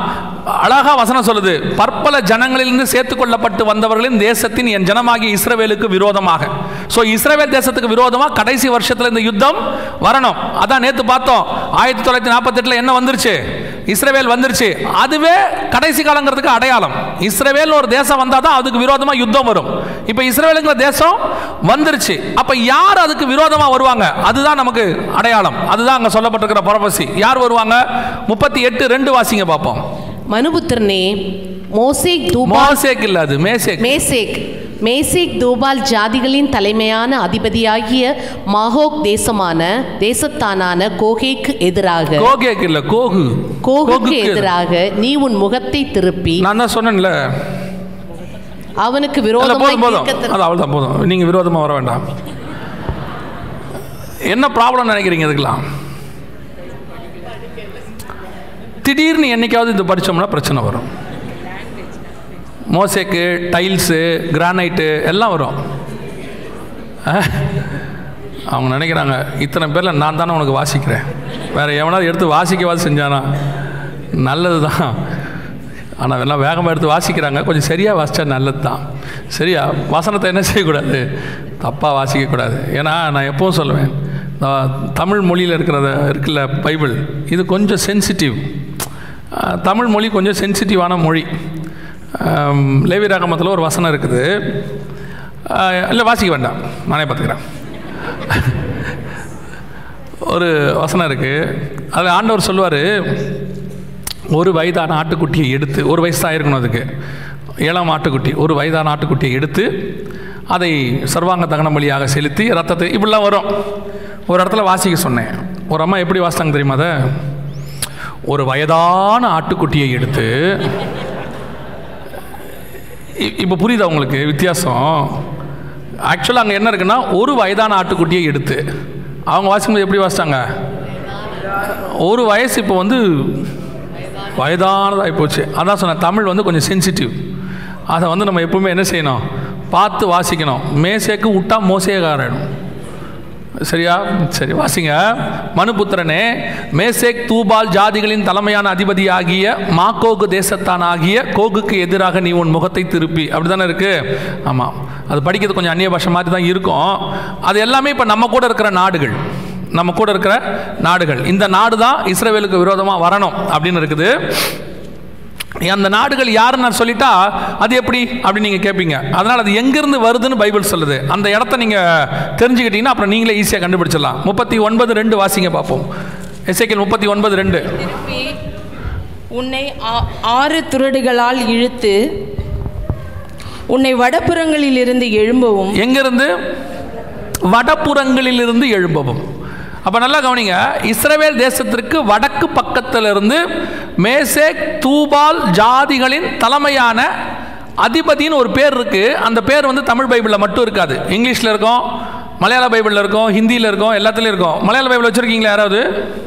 அழகா வசனம் சொல்லுது, பற்பல ஜனங்களிலிருந்து சேர்த்து கொள்ளப்பட்டு வந்தவர்களின் தேசத்தின் என் ஜனமாகிய இஸ்ரவேலுக்கு விரோதமாக. ஸோ இஸ்ரவேல் தேசத்துக்கு விரோதமாக கடைசி வருஷத்தில் இந்த யுத்தம் வரணும். அதான் நேற்று பார்த்தோம், ஆயிரத்தி தொள்ளாயிரத்தி நாற்பத்தி எட்டில் என்ன வந்துருச்சு, இஸ்ரவேல் வந்துருச்சு. அதுவே கடைசி காலங்கிறதுக்கு அடையாளம். இஸ்ரவேல் ஒரு தேசம் வந்தால் தான் அதுக்கு விரோதமாக யுத்தம் வரும். இப்போ இஸ்ரவேலுங்கிற தேசம் வந்துருச்சு. அப்போ யார் அதுக்கு விரோதமாக வருவாங்க, அதுதான் நமக்கு அடையாளம். அதுதான் அங்கே சொல்லப்பட்டிருக்கிற ப்ரொபசி. யார் வருவாங்க? முப்பத்தி எட்டு ரெண்டு வாசிங்க பார்ப்போம். மனுபுத்திரனே, மோசேக் தூபால் மோசேக் இல்ல, அது மேசேக். மேசேக் மேசேக் தூபால் ஜாதிகளின் தலைமையான அதிபதியாகிய மாகோக் தேசமான தேசத்தானான கோகேக்கு எதிராக கோகேக் இல்ல கோகு கோகுக்கு எதிராக நீ உன் முகத்தை திருப்பி, நான் தான் சொன்னேன்ல, அவனுக்கு விரோதமாய் போதும் அது அவ்வளவுதான் போதும், நீங்க விரோதமா வர வேண்டாம். என்ன ப்ராப்ளம் நினைக்கிறீங்க இதுக்கெல்லாம்? திடீர்னு என்னைக்காவது இது படிச்சோம்னா பிரச்சனை வரும். மோசேக்கு டைல்ஸு கிரானைட்டு எல்லாம் வரும். அவங்க நினைக்கிறாங்க இத்தனை பேரில் நான் தானே உனக்கு வாசிக்கிறேன், வேறு எவனாவது எடுத்து வாசிக்கவாது செஞ்சானா நல்லது தான். ஆனால் எல்லாம் வேகமாக எடுத்து வாசிக்கிறாங்க. கொஞ்சம் சரியாக வாசித்தா நல்லது தான். சரியா வசனத்தை என்ன செய்யக்கூடாது, தப்பாக வாசிக்கக்கூடாது. ஏன்னா நான் எப்பவும் சொல்லுவேன், தமிழ் மொழியில் இருக்கிறத இருக்குல்ல பைபிள், இது கொஞ்சம் சென்சிட்டிவ். தமிழ் மொழி கொஞ்சம் சென்சிட்டிவான மொழி. லேவி ராகமத்தில் ஒரு வசனம் இருக்குது, இல்லை வாசிக்க வேண்டாம், நானே பார்த்துக்கிறேன். ஒரு வசனம் இருக்குது, அதில் ஆண்டவர் சொல்லுவார், ஒரு வயதான ஆட்டுக்குட்டியை எடுத்து, ஒரு வயசு தான் இருக்கணும் அதுக்கு, ஏழாம் ஆட்டுக்குட்டி, ஒரு வயதான ஆட்டுக்குட்டியை எடுத்து அதை சர்வாங்க தகன பலியாக செலுத்தி ரத்தத்தை, இப்படிலாம் வரும். ஒரு இடத்துல வாசிக்க சொன்னேன், ஒரு அம்மா எப்படி வாசித்தாங்க தெரியுமா? அதை ஒரு வயதான ஆட்டுக்குட்டியை எடுத்து, இப்போ புரியுதா உங்களுக்கு வித்தியாசம்? ஆக்சுவலாக அங்கே என்ன இருக்குன்னா, ஒரு வயதான ஆட்டுக்குட்டியை எடுத்து, அவங்க வாசிக்கும்போது எப்படி வாசித்தாங்க? ஒரு வயசு இப்போ வந்து வயதானதாகி போச்சு. அதான் சொன்னேன், தமிழ் வந்து கொஞ்சம் சென்சிட்டிவ். அதை வந்து நம்ம எப்பவுமே என்ன செய்யணும், பார்த்து வாசிக்கணும். மேசேக்கு விட்டா மோசேகாரன். சரியா? சரி வாசிங்க. மனுபுத்திரனே, மேசேக் தூபால் ஜாதிகளின் தலைமையான அதிபதியாகிய மாகோகு தேசத்தான் ஆகிய கோகுக்கு எதிராக நீ உன் முகத்தை திருப்பி, அப்படி தானே இருக்கு? ஆமாம், அது படிக்கிறது கொஞ்சம் அந்நிய பாஷை மாதிரி தான் இருக்கும். அது எல்லாமே இப்போ நம்ம கூட இருக்கிற நாடுகள், நம்ம கூட இருக்கிற நாடுகள். இந்த நாடு தான் இஸ்ரவேலுக்கு விரோதமாக வரணும் அப்படின்னு இருக்குது. அந்த நாடுகள் யாருன்னு நான் சொல்லிட்டா அது எப்படி அப்படின்னு நீங்கள் கேட்பீங்க. அதனால் அது எங்கேருந்து வருதுன்னு பைபிள் சொல்லுது. அந்த இடத்த நீங்கள் தெரிஞ்சுக்கிட்டீங்கன்னா அப்புறம் நீங்களே ஈஸியாக கண்டுபிடிச்சிடலாம். முப்பத்தி ஒன்பது ரெண்டு வாசிங்க பார்ப்போம். எசேக்கியேல் முப்பத்தி ஒன்பது ரெண்டு. உன்னை ஆறு துறடுகளால் இழுத்து உன்னை வடபுறங்களிலிருந்து எழும்பவும். எங்கிருந்து? வடபுறங்களிலிருந்து எழும்பவும். அப்போ நல்லா கவனிங்க, இஸ்ரவேல் தேசத்திற்கு வடக்கு பக்கத்திலிருந்து மேசேக் தூபால் ஜாதிகளின் தலைமையான அதிபதினு ஒரு பேர் இருக்குது. அந்த பேர் வந்து தமிழ் பைபிளில் மட்டும் இருக்காது, இங்கிலீஷில் இருக்கும், மலையாள பைபிளில் இருக்கும், ஹிந்தியில் இருக்கும், எல்லாத்துலேயும் இருக்கும். மலையாள பைபிள் வச்சுருக்கீங்களா யாராவது?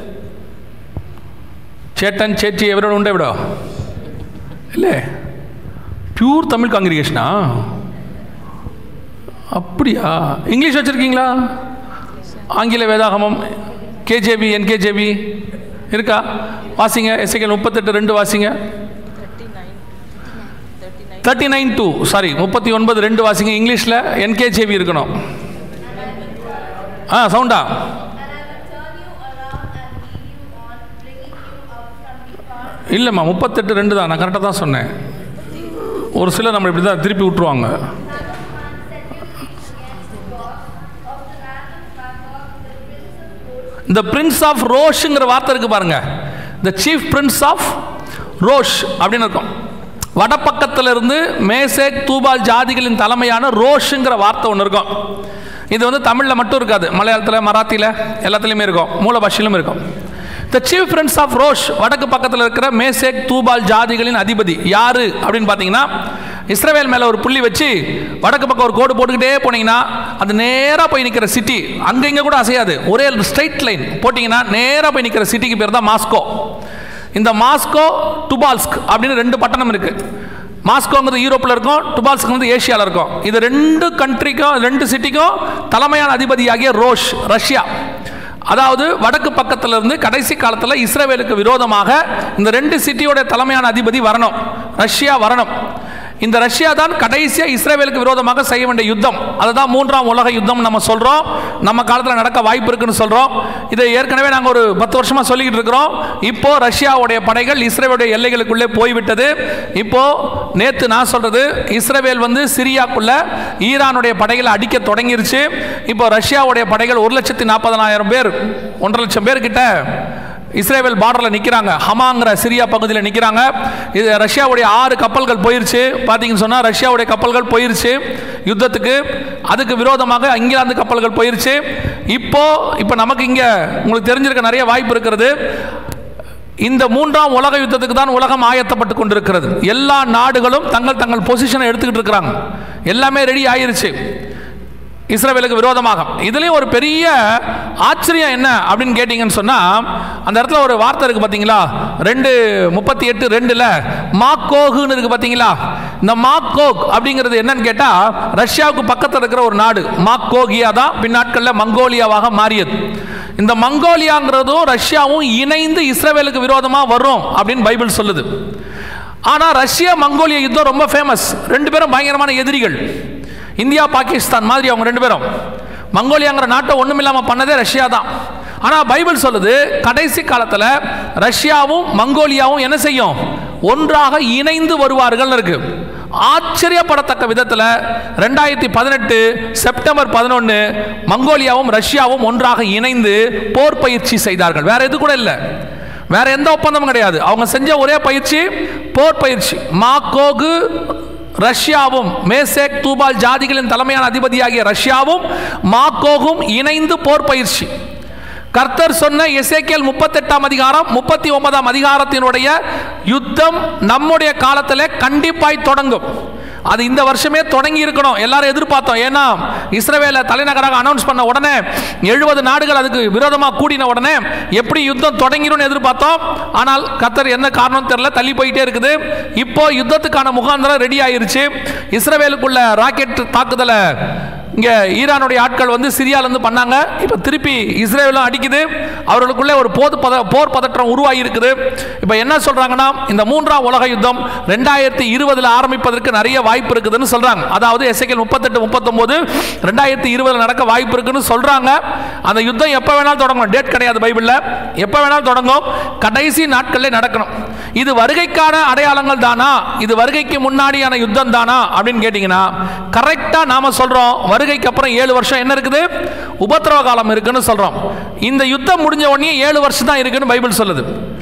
சேட்டன் சேச்சி எவரோட உண்டே விடோ இல்லை, பியூர் தமிழ் காங்கிரிகேஷனா? அப்படியா? இங்கிலீஷ் வச்சுருக்கீங்களா? ஆங்கில வேதாகமம் கேஜேபி என்கேஜேபி இருக்கா? வாசிங்க. எசேக்கியேல் முப்பத்தெட்டு ரெண்டு வாசிங்க. தேர்ட்டி நைன் டூ சாரி முப்பத்தி ஒன்பது ரெண்டு வாசிங்க. இங்கிலீஷில் என்கேஜேபி இருக்கணும். ஆ சவுண்டா? இல்லைம்மா, முப்பத்தெட்டு ரெண்டு தான், நான் கரெக்டாக தான் சொன்னேன். ஒரு சிலர் நம்ம இப்படி தான் திருப்பி விட்டுருவாங்க. இந்த பிரின்ஸ் ஆஃப் ரோஷ்ங்கிற வார்த்தை இருக்கு பாருங்க, the chief prince of Rosh அப்படின்னு இருக்கும். வடப்பக்கத்திலிருந்து மேசேக் தூபால் ஜாதிகளின் தலைமையான ரோஷுங்கிற வார்த்தை ஒன்று இருக்கும். இது வந்து தமிழில் மட்டும் இருக்காது, மலையாளத்தில், மராத்தியில், எல்லாத்துலேயுமே இருக்கும், மூல பாஷையிலும் இருக்கும். The chief prince of Rosh, வடக்கு பக்கத்தில் இருக்கிற மேசேக் தூபால் ஜாதிகளின் அதிபதி யாரு அப்படின்னு பார்த்தீங்கன்னா, இஸ்ரவேல் மேலே ஒரு புள்ளி வச்சு வடக்கு பக்கம் ஒரு கோடு போட்டுக்கிட்டே போனீங்கன்னா அது நேராக போய் நிற்கிற சிட்டி, அங்கே இங்கே கூட அசையாது, ஒரே ஸ்ட்ரைட் லைன் போட்டிங்கன்னா நேராக போய் நிற்கிற சிட்டிக்கு பேர் தான் மாஸ்கோ. இந்த மாஸ்கோ டுபால்ஸ்க் அப்படின்னு ரெண்டு பட்டணம் இருக்குது. மாஸ்கோங்கிறது யூரோப்பில் இருக்கும், டுபால்ஸ்க்கு ஏஷியாவில் இருக்கும். இது ரெண்டு கண்ட்ரிக்கும் ரெண்டு சிட்டிக்கும் தலைமையான அதிபதியாகிய ரோஷ் ரஷ்யா. அதாவது வடக்கு பக்கத்துல இருந்து கடைசி காலத்தில் இஸ்ரவேலுக்கு விரோதமாக இந்த ரெண்டு சிட்டியோட தலைமையான அதிபதி வரணும், ரஷ்யா வரணும். இந்த ரஷ்யா தான் கடைசியாக இஸ்ரவேலுக்கு விரோதமாக செய்ய வேண்டிய யுத்தம். அதுதான் மூன்றாம் உலக யுத்தம் நம்ம சொல்றோம். நம்ம காலத்தில் நடக்க வாய்ப்பு இருக்குன்னு சொல்றோம். இதை ஏற்கனவே நாங்கள் ஒரு பத்து வருஷமா சொல்லிக்கிட்டு இருக்கிறோம். இப்போ ரஷ்யாவுடைய படைகள் இஸ்ரவேலுடைய எல்லைகளுக்குள்ளே போய்விட்டது. இப்போ நேத்து நான் சொல்றது, இஸ்ரவேல் வந்து சிரியாக்குள்ள ஈரானுடைய படைகளை அடிக்க தொடங்கிருச்சு. இப்போ ரஷ்யாவுடைய படைகள் ஒரு லட்சத்தி நாற்பதனாயிரம் பேர், ஒன்றரை லட்சம் பேர் கிட்ட இஸ்ரேல் பார்டரில் நிற்கிறாங்க. ஹமாங்கிற சிரியா பகுதியில் நிற்கிறாங்க. இது ரஷ்யாவுடைய ஆறு கப்பல்கள் போயிருச்சு. பார்த்தீங்கன்னு சொன்னால் ரஷ்யாவுடைய கப்பல்கள் போயிருச்சு யுத்தத்துக்கு. அதுக்கு விரோதமாக இங்கிலாந்து கப்பல்கள் போயிருச்சு. இப்போ இப்போ நமக்கு இங்கே உங்களுக்கு தெரிஞ்சிருக்க நிறைய வாய்ப்பு இருக்கிறது. இந்த மூன்றாம் உலக யுத்தத்துக்கு தான் உலகம் ஆயத்தப்பட்டு கொண்டிருக்கிறது. எல்லா நாடுகளும் தங்கள் தங்கள் பொசிஷனை எடுத்துக்கிட்டு இருக்கிறாங்க. எல்லாமே ரெடி ஆயிருச்சு இஸ்ரவேலுக்கு விரோதமாக. இதுலேயும் ஒரு பெரிய ஆச்சரியம் என்ன அப்படின்னு கேட்டிங்கன்னு சொன்னால், அந்த இடத்துல ஒரு வார்த்தை இருக்குது பார்த்தீங்களா, ரெண்டு முப்பத்தி எட்டு ரெண்டில் மாக்கோகுன்னு இருக்குது பார்த்தீங்களா. இந்த மாக்கோக் அப்படிங்கிறது என்னன்னு கேட்டால், ரஷ்யாவுக்கு பக்கத்தில் இருக்கிற ஒரு நாடு. மாக்கோகியா தான் பின்னாட்களில் மங்கோலியாவாக மாறியது. இந்த மங்கோலியாங்கிறதும் ரஷ்யாவும் இணைந்து இஸ்ரவேலுக்கு விரோதமாக வரும் அப்படின்னு பைபிள் சொல்லுது. ஆனால் ரஷ்யா மங்கோலியா யுத்தம் ரொம்ப ஃபேமஸ். ரெண்டு பேரும் பயங்கரமான எதிரிகள். இந்தியா பாகிஸ்தான் மாதிரி அவங்க ரெண்டு பேரும். மங்கோலியாங்கிற நாட்டை ஒன்றும் இல்லாமல் பண்ணதே ரஷ்யா தான். ஆனால் பைபிள் சொல்லுது, கடைசி காலத்தில் ரஷ்யாவும் மங்கோலியாவும் என்ன செய்யும், ஒன்றாக இணைந்து வருவார்கள் இருக்கு. ஆச்சரியப்படத்தக்க விதத்தில் ரெண்டாயிரத்தி பதினெட்டு செப்டம்பர் பதினொன்று மங்கோலியாவும் ரஷ்யாவும் ஒன்றாக இணைந்து போர் பயிற்சி செய்தார்கள். வேற எது கூட இல்லை, வேற எந்த ஒப்பந்தமும் கிடையாது. அவங்க செஞ்ச ஒரே பயிற்சி போர் பயிற்சி. மாக்கோகு ரஷ்யாவும் மேசேக் தூபால் ஜாதிகளின் தலைமையான அதிபதியாகிய ரஷ்யாவும் மாக்கோகும் இணைந்து போர் பயிற்சி. கர்த்தர் சொன்ன எசேக்கியேல் முப்பத்தெட்டாம் அதிகாரம் முப்பத்தி ஒன்பதாம் அதிகாரத்தினுடைய யுத்தம் நம்முடைய காலத்தில் கண்டிப்பாய் தொடங்கும். அது இந்த வருஷமே தொடங்கி இருக்கணும், எல்லாரும் எதிர்பார்த்தோம். ஏன்னா இஸ்ரவேலை தலைநகராக அனௌன்ஸ் பண்ண உடனே எழுபது நாடுகள் அதுக்கு விரோதமாக கூடின உடனே எப்படி யுத்தம் தொடங்கிடும் எதிர்பார்த்தோம். ஆனால் கர்த்தர் என்ன காரணம் தெரியல, தள்ளி போயிட்டே இருக்குது. இப்போ யுத்தத்துக்கான முகாந்திரம் ரெடி ஆயிருச்சு. இஸ்ரவேலுக்குள்ள ராக்கெட் தாக்குதலை இங்கே ஈரானுடைய ஆட்கள் வந்து சிரியாவிலேருந்து பண்ணாங்க. இப்போ திருப்பி இஸ்ரேலும் அடிக்குது. அவர்களுக்குள்ளே ஒரு போது பத போர் பதற்றம் உருவாகி இருக்குது. இப்போ என்ன சொல்கிறாங்கன்னா, இந்த மூன்றாம் உலக யுத்தம் ரெண்டாயிரத்தி இருபதில் ஆரம்பிப்பதற்கு நிறைய வாய்ப்பு இருக்குதுன்னு சொல்கிறாங்க. அதாவது எசேக்கியேல் முப்பத்தெட்டு முப்பத்தொம்போது ரெண்டாயிரத்தி இருபதில் நடக்க வாய்ப்பு இருக்குன்னு சொல்கிறாங்க. அந்த யுத்தம் எப்போ வேணாலும் தொடங்கணும், டேட் கிடையாது பைபிளில். எப்போ வேணாலும் தொடங்கும், கடைசி நாட்களில் நடக்கணும். இது வருகைக்கான அடையாளங்கள் தானா, இது வருகைக்கு முன்னாடியான யுத்தம் தானா அப்படின்னு கேட்டிங்கன்னா, கரெக்டாக நாம் சொல்கிறோம் வருகைக்கு அப்புறம் ஏழு வருஷம் என்ன இருக்குது, உபத்திரவ காலம் இருக்குன்னு சொல்றோம். இந்த யுத்தம் முடிஞ்ச உடனே ஏழு வருஷம் தான் இருக்குன்னு பைபிள் சொல்லுது.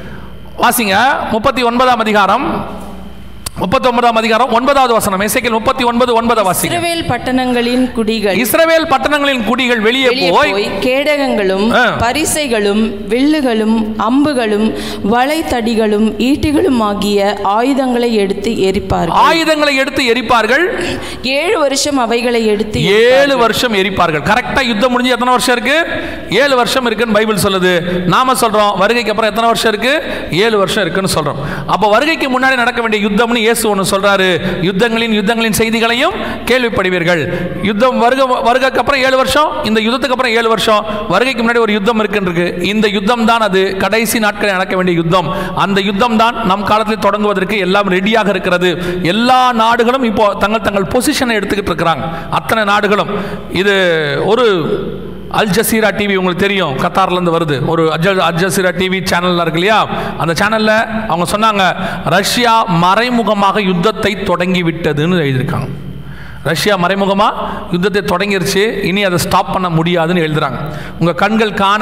வாசிங்க முப்பத்தி ஒன்பதாம் அதிகாரம் முப்பத்தி ஒன்பதாம் அதிகாரம் ஒன்பதாவது வசனம். எசேக்கியேல் முப்பத்தி ஒன்பது ஒன்பது வாசிங்க. இஸ்ரவேல் பட்டணங்களின் குடிகள் இஸ்ரவேல் பட்டணங்களின் குடிகள் வெளியே போய் கேடகங்களும் பரிசைகளும் வில்லுகளும் அம்புகளும் வளைத்தடிகளும் ஈட்டிகளும் ஆகிய ஆயுதங்களை எடுத்து எரிப்பார்கள். ஆயுதங்களை எடுத்து எரிப்பார்கள். ஏழு வருஷம் அவைகளை எடுத்து ஏழு வருஷம் எரிப்பார்கள். கரெக்டா யுத்தம் முடிஞ்சு எத்தனை வருஷம் இருக்கு? ஏழு வருஷம் இருக்குன்னு பைபிள் சொல்லுது. நாம சொல்றோம் வருகைக்கு அப்புறம் எத்தனை வருஷம் இருக்கு? ஏழு வருஷம் இருக்குன்னு சொல்றோம். அப்ப வருகைக்கு முன்னாடி நடக்க வேண்டிய யுத்தம்னு இயேசு ஒன்று சொல்றாரு. யுத்தங்களின் யுத்தங்களின் செய்திகளையும் கேள்விப்படுவீர்கள். யுத்தம் வருக வருகைக்கு அப்புறம் ஏழு வருஷம், இந்த யுத்தத்துக்கு அப்புறம் ஏழு வருஷம், வருகைக்கு முன்னாடி ஒரு யுத்தம் இருக்கு. இந்த யுத்தம் தான் அது கடைசி நாட்களில் நடக்க வேண்டிய யுத்தம். அந்த யுத்தம் தான் நம் காலத்தில் தொடங்குவதற்கு எல்லாம் ரெடியாக இருக்கிறது. எல்லா நாடுகளும் இப்போ தங்கள் தங்கள் பொசிஷனை எடுத்துக்கிட்டு இருக்கிறாங்க. அத்தனை நாடுகளும். இது ஒரு அல் ஜசீரா டிவி உங்களுக்கு தெரியும், கத்தார்லேருந்து வருது. ஒரு அல் ஜசீரா டிவி சேனல் இருக்கு இல்லையா, அந்த சேனலில் அவங்க சொன்னாங்க ரஷ்யா மறைமுகமாக யுத்தத்தை தொடங்கி விட்டதுன்னு எழுதியிருக்காங்க. ரஷ்யா மறைமுகமாக யுத்தத்தை தொடங்கிருச்சு, இனி அதை ஸ்டாப் பண்ண முடியாதுன்னு எழுதுறாங்க. உங்கள் கண்கள் காண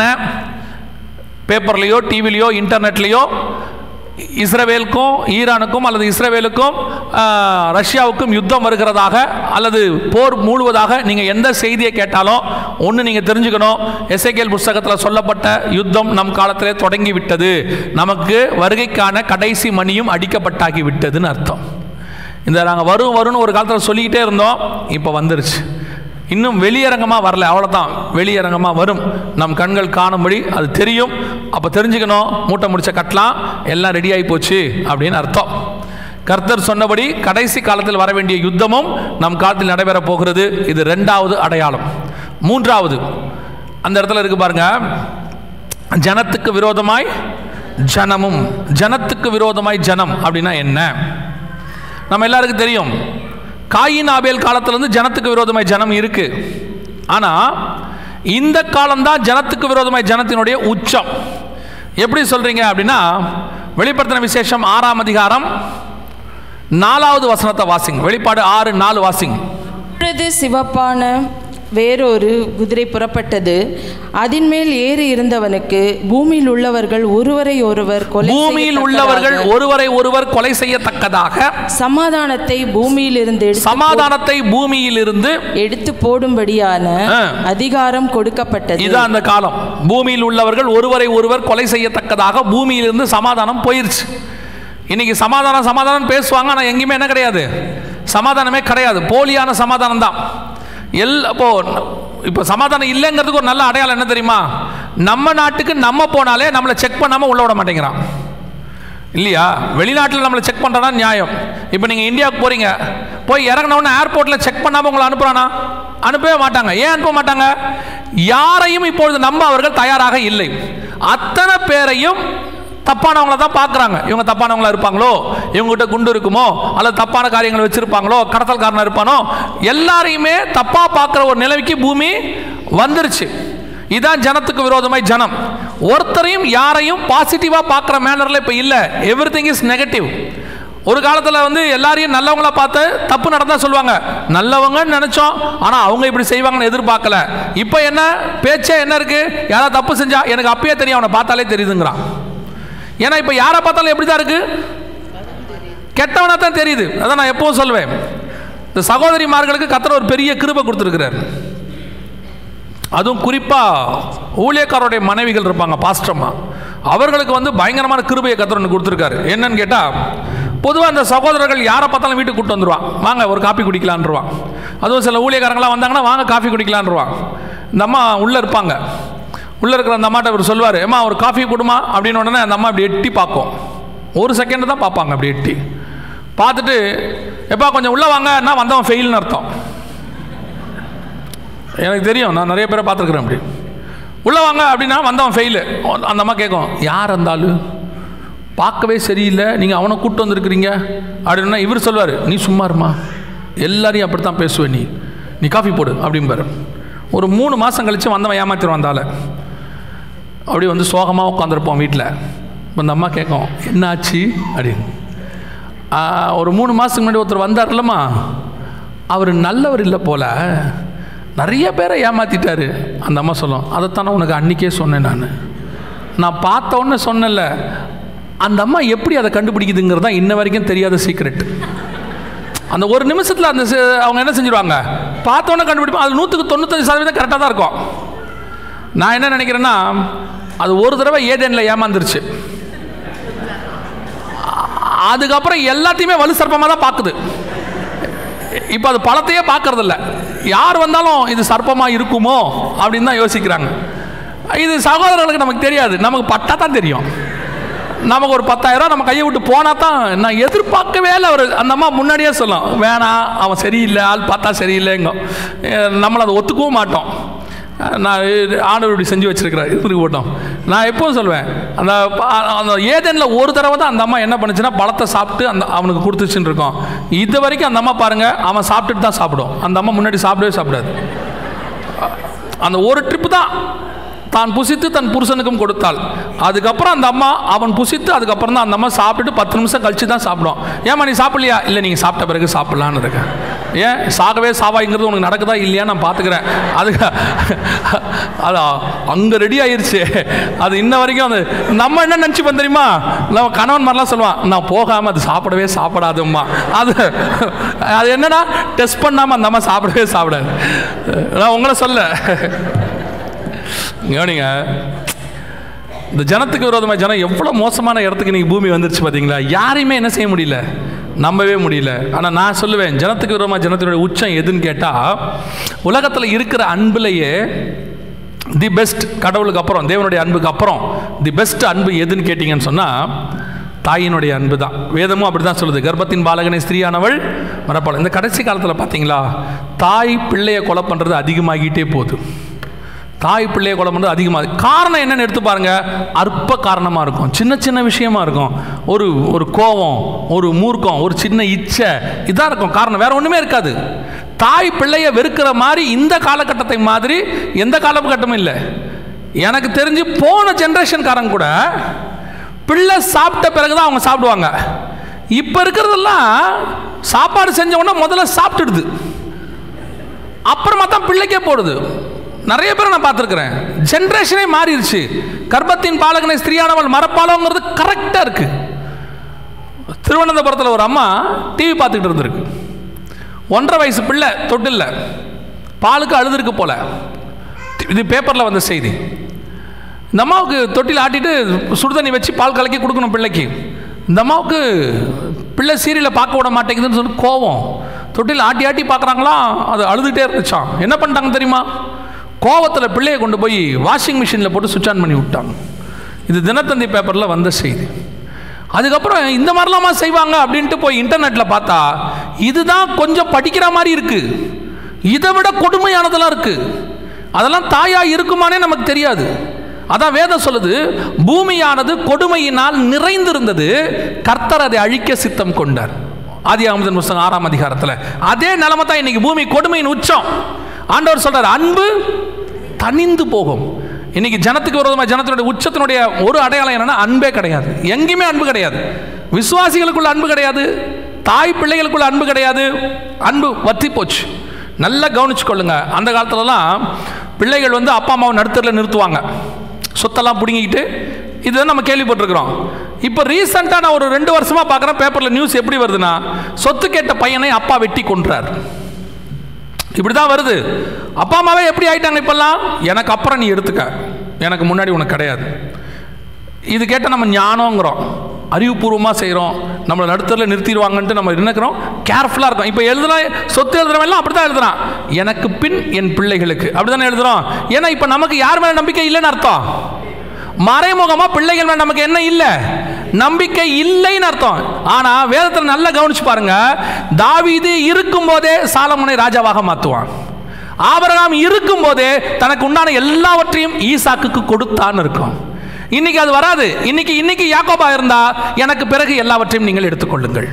பேப்பர்லேயோ டிவிலையோ இன்டர்நெட்லேயோ இஸ்ரவேலுக்கும் ஈரானுக்கும் அல்லது இஸ்ரவேலுக்கும் ரஷ்யாவுக்கும் யுத்தம் வருகிறதாக அல்லது போர் மூழுவதாக நீங்கள் எந்த செய்தியை கேட்டாலும் ஒன்று நீங்கள் தெரிஞ்சுக்கணும், எசேக்கியேல் புஸ்தகத்தில் சொல்லப்பட்ட யுத்தம் நம் காலத்திலே தொடங்கி விட்டது, நமக்கு வருகைக்கான கடைசி மணியும் அடிக்கப்பட்டாகி விட்டதுன்னு அர்த்தம். இந்த நாங்கள் வரும் வரும்னு ஒரு காலத்தில் சொல்லிக்கிட்டே இருந்தோம், இப்போ வந்துருச்சு. இன்னும் வெளியரங்கமாக வரல, அவ்வளோதான். வெளியரங்கமாக வரும், நம் கண்கள் காணும்படி அது தெரியும். அப்போ தெரிஞ்சுக்கணும், மூட்டை முடிச்ச கட்டலாம், எல்லாம் ரெடி ஆகி போச்சு அப்படின்னு அர்த்தம். கர்த்தர் சொன்னபடி கடைசி காலத்தில் வர வேண்டிய யுத்தமும் நம் காலத்தில் நடைபெற போகிறது. இது ரெண்டாவது அடையாளம். மூன்றாவது அந்த இடத்துல இருக்கு பாருங்க, ஜனத்துக்கு விரோதமாய் ஜனமும். ஜனத்துக்கு விரோதமாய் ஜனம் அப்படின்னா என்ன? நம்ம எல்லாருக்கும் தெரியும், காயின் ஆபேல் காலத்திலிருந்து ஜனத்துக்கு விரோதமாய் ஜனம் இருக்கு. ஆனால் இந்த காலம்தான் ஜனத்துக்கு விரோதமாய் ஜனத்தினுடைய உச்சம். எப்படி சொல்றீங்க அப்படின்னா, வெளிப்படுத்தின விசேஷம் ஆறாம் அதிகாரம் நாலாவது வசனத்தை வாசிங்க. வெளிப்பாடு ஆறு நாலு வாசிங்க. சிவப்பான வேறொரு குதிரை புறப்பட்டது, அதன் மேல் ஏறி இருந்தவனுக்கு பூமியில் உள்ளவர்கள் ஒருவரை ஒருவர் கொலை பூமியில் உள்ளவர்கள் ஒருவரை ஒருவர் கொலை செய்யத்தக்கதாக சமாதானத்தை பூமியில் இருந்து சமாதானத்தை பூமியில் இருந்து எடுத்து போடும்படியான அதிகாரம் கொடுக்கப்பட்டது. இதான் அந்த காலம். பூமியில் உள்ளவர்கள் ஒருவரை ஒருவர் கொலை செய்யத்தக்கதாக பூமியிலிருந்து சமாதானம் போயிருச்சு. இன்னைக்கு சமாதானம் சமாதானம் பேசுவாங்க, ஆனால் எங்கேயுமே என்ன கிடையாது, சமாதானமே கிடையாது. போலியான சமாதானம் தான். எல் அப்போ இப்போ சமாதானம் இல்லைங்கிறதுக்கு ஒரு நல்ல அடையாளம் என்ன தெரியுமா? நம்ம நாட்டுக்கு நம்ம போனாலே நம்மளை செக் பண்ணாமல் உள்ள விட மாட்டேங்கிறான் இல்லையா? வெளிநாட்டில் நம்மளை செக் பண்ணுறனா நியாயம். இப்போ நீங்கள் இந்தியாவுக்கு போகிறீங்க, போய் இறங்கினவுடனே ஏர்போர்ட்டில் செக் பண்ணாமல் உங்களை அனுப்புகிறானா? அனுப்பவே மாட்டாங்க. ஏன் அனுப்ப மாட்டாங்க? யாரையும் இப்பொழுது நம்ப அவர்கள் தயாராக இல்லை. அத்தனை பேரையும் தப்பானவங்கள தான் பார்க்குறாங்க. இவங்க தப்பானவங்களா இருப்பாங்களோ, இவங்ககிட்ட குண்டு இருக்குமோ, அல்லது தப்பான காரியங்களை வச்சிருப்பாங்களோ, கடத்தல்காரனா இருப்பானோ, எல்லாரையுமே தப்பாக பார்க்குற ஒரு நிலைக்கு பூமி வந்துருச்சு. இதான் ஜனத்துக்கு விரோதமாய் ஜனம். ஒருத்தரையும் யாரையும் பாசிட்டிவாக பார்க்குற மேனரில் இப்போ இல்லை. Everything is negative. ஒரு காலத்தில் வந்து எல்லாரையும் நல்லவங்களா பார்த்து தப்பு நடந்தா சொல்லுவாங்க, நல்லவங்கன்னு நினச்சோம், ஆனால் அவங்க இப்படி செய்வாங்கன்னு எதிர்பார்க்கல. இப்போ என்ன பேச்சே என்ன இருக்கு? யாராவது தப்பு செஞ்சா எனக்கு அப்பயே தெரியும், அவனை பார்த்தாலே தெரியுதுங்கிறான். ஏன்னா இப்போ யாரை பார்த்தாலும் எப்படி தான் இருக்கு, கெட்டவனா தான் தெரியுது. அதான் நான் எப்பவும் சொல்வேன், இந்த சகோதரிமார்களுக்கு கர்த்தர் ஒரு பெரிய கிருபை கொடுத்துருக்கிறார். அதுவும் குறிப்பாக ஊழியக்காரருடைய மனைவிகள் இருப்பாங்க, பாஸ்டர்மா, அவர்களுக்கு வந்து பயங்கரமான கிருபையை கர்த்தர் ஒன்று கொடுத்துருக்காரு. என்னன்னு கேட்டால், பொதுவாக அந்த சகோதரர்கள் யாரை பார்த்தாலும் வீட்டுக்கு கூப்பிட்டு வந்துடுவான், வாங்க ஒரு காஃபி குடிக்கலான்ருவான். அதுவும் சில ஊழியக்காரங்களாம் வந்தாங்கன்னா வாங்க காஃபி குடிக்கலான்ருவான். இந்த அம்மா உள்ளே இருப்பாங்க. உள்ளே இருக்கிற அந்த அம்மாட்ட இவர் சொல்லுவார், ஏம்மா ஒரு காஃபி கொடுமா அப்படின்னு. உடனே அந்த அம்மா அப்படி எட்டி பார்க்கும். ஒரு செகண்ட் தான் பார்ப்பாங்க. அப்படி எட்டி பார்த்துட்டு, எப்பா கொஞ்சம் உள்ளே வாங்கன்னா வந்தவன் ஃபெயில்னு அர்த்தம். எனக்கு தெரியும், நான் நிறைய பேரை பார்த்துருக்குறேன். அப்படி உள்ளே வாங்க அப்படின்னா வந்தவன் ஃபெயிலு. அந்த அம்மா கேட்கும், யார் இருந்தாலும் பார்க்கவே சரியில்லை, நீங்கள் அவனை கூப்பிட்டு வந்துருக்கிறீங்க அப்படின்னா இவர் சொல்லுவார், நீ சும்மா இருமா, எல்லாரையும் அப்படி தான் பேசுவேன், நீ நீ காஃபி போடு அப்படிம்பாரு. ஒரு மூணு மாதம் கழித்து வந்தவன் ஏமாத்திடுவான். வந்தால அப்படி வந்து சோகமாக உட்காந்துருப்போம் வீட்டில். இப்போ இந்த அம்மா கேட்கும், என்னாச்சு அப்படின்னு. ஒரு மூணு மாதத்துக்கு முன்னாடி ஒருத்தர் வந்தார் இல்லைம்மா, அவர் நல்லவர் இல்லை போல், நிறைய பேரை ஏமாற்றிட்டாரு. அந்த அம்மா சொல்லும், அதைத்தானே உனக்கு அன்றைக்கே சொன்னேன், நான் நான் பார்த்த உடனே சொன்னேன்ல. அந்த அம்மா எப்படி அதை கண்டுபிடிக்குதுங்கிறது தான் இன்ன வரைக்கும் தெரியாத சீக்ரெட். அந்த ஒரு நிமிஷத்தில் அந்த அவங்க என்ன செஞ்சிருவாங்க, பார்த்தோன்னே கண்டுபிடிப்போம். அது நூற்றுக்கு தொண்ணூத்தஞ்சு சதவீதம் கரெக்டாக தான் இருக்கும். நான் என்ன நினைக்கிறேன்னா, அது ஒரு தடவை ஏதேனில் ஏமாந்துருச்சு, அதுக்கப்புறம் எல்லாத்தையுமே வலு சர்ப்பமாக தான் பார்க்குது. இப்போ அது பழத்தையே பார்க்கறதில்ல. யார் வந்தாலும் இது சர்ப்பமாக இருக்குமோ அப்படின்னு தான் யோசிக்கிறாங்க. இது சகோதரர்களுக்கு நமக்கு தெரியாது, நமக்கு பட்டா தான் தெரியும். நமக்கு ஒரு பத்தாயிரம் நம்ம கையை விட்டு போனால் தான், நான் எதிர்பார்க்கவே இல்லை. அவர் அந்த அம்மா முன்னாடியே சொல்லும், வேணாம் அவன் சரியில்லை, ஆள் பார்த்தா சரியில்லைங்க, நம்மளை அதை ஒத்துக்கவும் மாட்டோம். நான் ஆண்டவர் இப்படி செஞ்சு வச்சிருக்கிறேன் இப்படி போட்டோம். நான் எப்பவும் சொல்வேன், அந்த அந்த ஏதேனில் ஒரு தடவை தான் அந்த அம்மா என்ன பண்ணுச்சுன்னா பழத்தை சாப்பிட்டு அந்த அவனுக்கு கொடுத்துச்சுன்னு இருக்கோம். இது வரைக்கும் அந்த அம்மா பாருங்கள், அவன் சாப்பிட்டுட்டு தான் சாப்பிடும். அந்த அம்மா முன்னாடி சாப்பிடவே சாப்பிடாது. அந்த ஒரு ட்ரிப்பு தான் தான் புசித்து தன் புருஷனுக்கும் கொடுத்தாள். அதுக்கப்புறம் அந்த அம்மா அவன் புசித்து அதுக்கப்புறம் தான் அந்த அம்மா சாப்பிட்டுட்டு பத்து நிமிஷம் கழிச்சு தான் சாப்பிடும். ஏமா நீ சாப்பிடலையா? இல்லை, நீங்கள் சாப்பிட்ட பிறகு சாப்பிட்லான்னு இருக்கேன். ஏன் சாகவே சாவாய்ங்கிறது உனக்கு நடக்குதா இல்லையா நான் பார்த்துக்கிறேன். அதுக்கு அது அங்கே ரெடி ஆயிடுச்சு. அது இன்ன வரைக்கும் அது நம்ம என்ன நினச்சிப்போம் தெரியுமா, நம்ம கணவன் மாதிரிலாம் சொல்லுவான், நான் போகாமல் அது சாப்பிடவே சாப்பிடாதும்மா. அது அது என்னன்னா டெஸ்ட் பண்ணாமல் அந்த அம்மா சாப்பிடவே சாப்பிடாது. நான் உங்களை சொல்ல கவனிங்க, இந்த ஜனத்துக்கு விரோதமாக ஜனம் எவ்வளோ மோசமான இடத்துக்கு இன்றைக்கி பூமி வந்துருச்சு பார்த்தீங்களா. யாரையுமே என்ன செய்ய முடியல, நம்பவே முடியல. ஆனால் நான் சொல்லுவேன், ஜனத்துக்கு விரோதமாக ஜனத்தினுடைய உச்சம் எதுன்னு கேட்டால், உலகத்தில் இருக்கிற அன்புலையே தி பெஸ்ட், கடவுளுக்கு அப்புறம் தேவனுடைய அன்புக்கு அப்புறம் தி பெஸ்ட் அன்பு எதுன்னு கேட்டிங்கன்னு சொன்னால் தாயினுடைய அன்பு தான். வேதமும் அப்படி தான் சொல்லுது, கர்ப்பத்தின் பாலகனை ஸ்திரீயானவள் மறப்பாள். இந்த கடைசி காலத்தில் பார்த்தீங்களா, தாய் பிள்ளையை கொலை பண்ணுறது அதிகமாகிட்டே போகுது. தாய் பிள்ளையை கொலை பண்ணுறது அதிகமாக. காரணம் என்னன்னு எடுத்து பாருங்க, அற்ப காரணமாக இருக்கும், சின்ன சின்ன விஷயமா இருக்கும். ஒரு ஒரு கோபம், ஒரு மூர்க்கம், ஒரு சின்ன இச்சை, இதாக இருக்கும் காரணம், வேற ஒன்றுமே இருக்காது. தாய் பிள்ளையை வெறுக்கிற மாதிரி இந்த காலகட்டத்தை மாதிரி எந்த காலகட்டமும் இல்லை. எனக்கு தெரிஞ்சு போன ஜென்ரேஷன்காரங்க கூட பிள்ளை சாப்பிட்ட பிறகுதான் அவங்க சாப்பிடுவாங்க. இப்போ இருக்கிறதெல்லாம் சாப்பாடு செஞ்ச உடனே முதல்ல சாப்பிட்டுடுது, அப்புறமா தான் பிள்ளைக்கே போடுது. நிறைய பேரை நான் பார்த்துருக்கிறேன். ஜென்ரேஷனே மாறிடுச்சு. கர்ப்பத்தின் பாலகனை ஸ்திரீயானவள் மரப்பாலோங்கிறது கரெக்டாக இருக்கு. திருவனந்தபுரத்தில் ஒரு அம்மா டிவி பார்த்துக்கிட்டு இருந்திருக்கு. ஒன்றரை வயசு பிள்ளை தொட்டில்ல பாலுக்கு அழுதுருக்கு போல. இது பேப்பரில் வந்த செய்தி. இந்த அம்மாவுக்கு தொட்டில் ஆட்டிட்டு சுடுதண்ணி வச்சு பால் கலக்கி கொடுக்கணும் பிள்ளைக்கு. இந்த அம்மாவுக்கு பிள்ளை சீரியலை பார்க்க விட மாட்டேங்குதுன்னு சொல்லி கோவம். தொட்டில் ஆட்டி ஆட்டி பார்க்குறாங்களாம், அது அழுதுகிட்டே இருந்துச்சான். என்ன பண்ணிட்டாங்க தெரியுமா? கோவத்தில் பிள்ளையை கொண்டு போய் வாஷிங் மிஷினில் போட்டு சுவிட்ச் ஆன் பண்ணி விட்டாங்க. இது தினத்தந்தி பேப்பரில் வந்த செய்தி. அதுக்கப்புறம் இந்த மாதிரிலாமா செய்வாங்க அப்படின்ட்டு போய் இன்டர்நெட்டில் பார்த்தா இதுதான் கொஞ்சம் படிக்கிற மாதிரி இருக்குது. இதை விட கொடுமையானதெல்லாம் இருக்குது. அதெல்லாம் தாயா இருக்குமானே நமக்கு தெரியாது. அதான் வேதம் சொல்லுது, பூமியானது கொடுமையினால் நிறைந்திருந்தது, கர்த்தர் அதை அழிக்க சித்தம் கொண்டார். ஆதியாகமத்தின் புத்தகம் ஆறாம் அதிகாரத்தில் அதே நிலைமை தான் இன்னைக்கு. பூமி கொடுமையின் உச்சம். ஆண்டவர் சொல்றார், அன்பு தனிந்து போகும். இன்னைக்கு ஜனத்துக்கு விரோதமாக ஜனத்தினுடைய உச்சத்தினுடைய ஒரு அடையாளம் என்னன்னா அன்பே கிடையாது. எங்கேயுமே அன்பு கிடையாது. விசுவாசிகளுக்குள்ள அன்பு கிடையாது, தாய் பிள்ளைகளுக்குள்ள அன்பு கிடையாது. அன்பு வத்தி போச்சு. நல்லா கவனிச்சு கொள்ளுங்க. அந்த காலத்துலலாம் பிள்ளைகள் வந்து அப்பா அம்மாவை நடுத்தரில் நிறுத்துவாங்க, சொத்தெல்லாம் பிடுங்கிக்கிட்டு. இதுதான் நம்ம கேள்விப்பட்டிருக்கிறோம். இப்போ ரீசெண்டாக நான் ஒரு ரெண்டு வருஷமாக பார்க்குறேன் பேப்பரில் நியூஸ் எப்படி வருதுன்னா, சொத்து கேட்ட பையனை அப்பா வெட்டி கொன்றார். இப்படி தான் வருது. அப்பா அம்மாவே எப்படி ஆயிட்டாங்க இப்பெல்லாம்? எனக்கு அப்புறம் நீ எடுத்துக்க, எனக்கு முன்னாடி உனக்கு கிடையாது. இது கேட்டால் நம்ம ஞானங்கிறோம், அறிவுபூர்வமாக செய்கிறோம், நம்மளை நடுத்தரில் நிறுத்திடுவாங்கன்ட்டு நம்ம நினைக்கிறோம், கேர்ஃபுல்லாக இருக்கோம். இப்போ எழுதுனா சொத்து எழுதுறவெல்லாம் அப்படி தான் எழுதுறான், எனக்கு பின் என் பிள்ளைகளுக்கு, அப்படி தானே எழுதுறோம். ஏன்னா இப்போ நமக்கு யார் மேலே நம்பிக்கை இல்லைன்னு அர்த்தம். மறைமுகமாக பிள்ளைகள் மேலே நமக்கு என்ன இல்லை? நம்பிக்கை இல்லைன்னு அர்த்தம். ஆனால் வேதத்தில் நல்லா கவனிச்சு பாருங்க, தாவீது இருக்கும் போதே சாலமோனை ராஜாவாக மாற்றுவான். ஆபிரகாம் இருக்கும் போதே தனக்கு உண்டான எல்லாவற்றையும் ஈசாக்குக்கு கொடுத்தான்னு இருக்கும். இன்னைக்கு அது வராது. இன்னைக்கு இன்னைக்கு யாக்கோபா இருந்தா எனக்கு பிறகு எல்லாவற்றையும் நீங்கள் எடுத்துக்கொள்ளுங்கள்.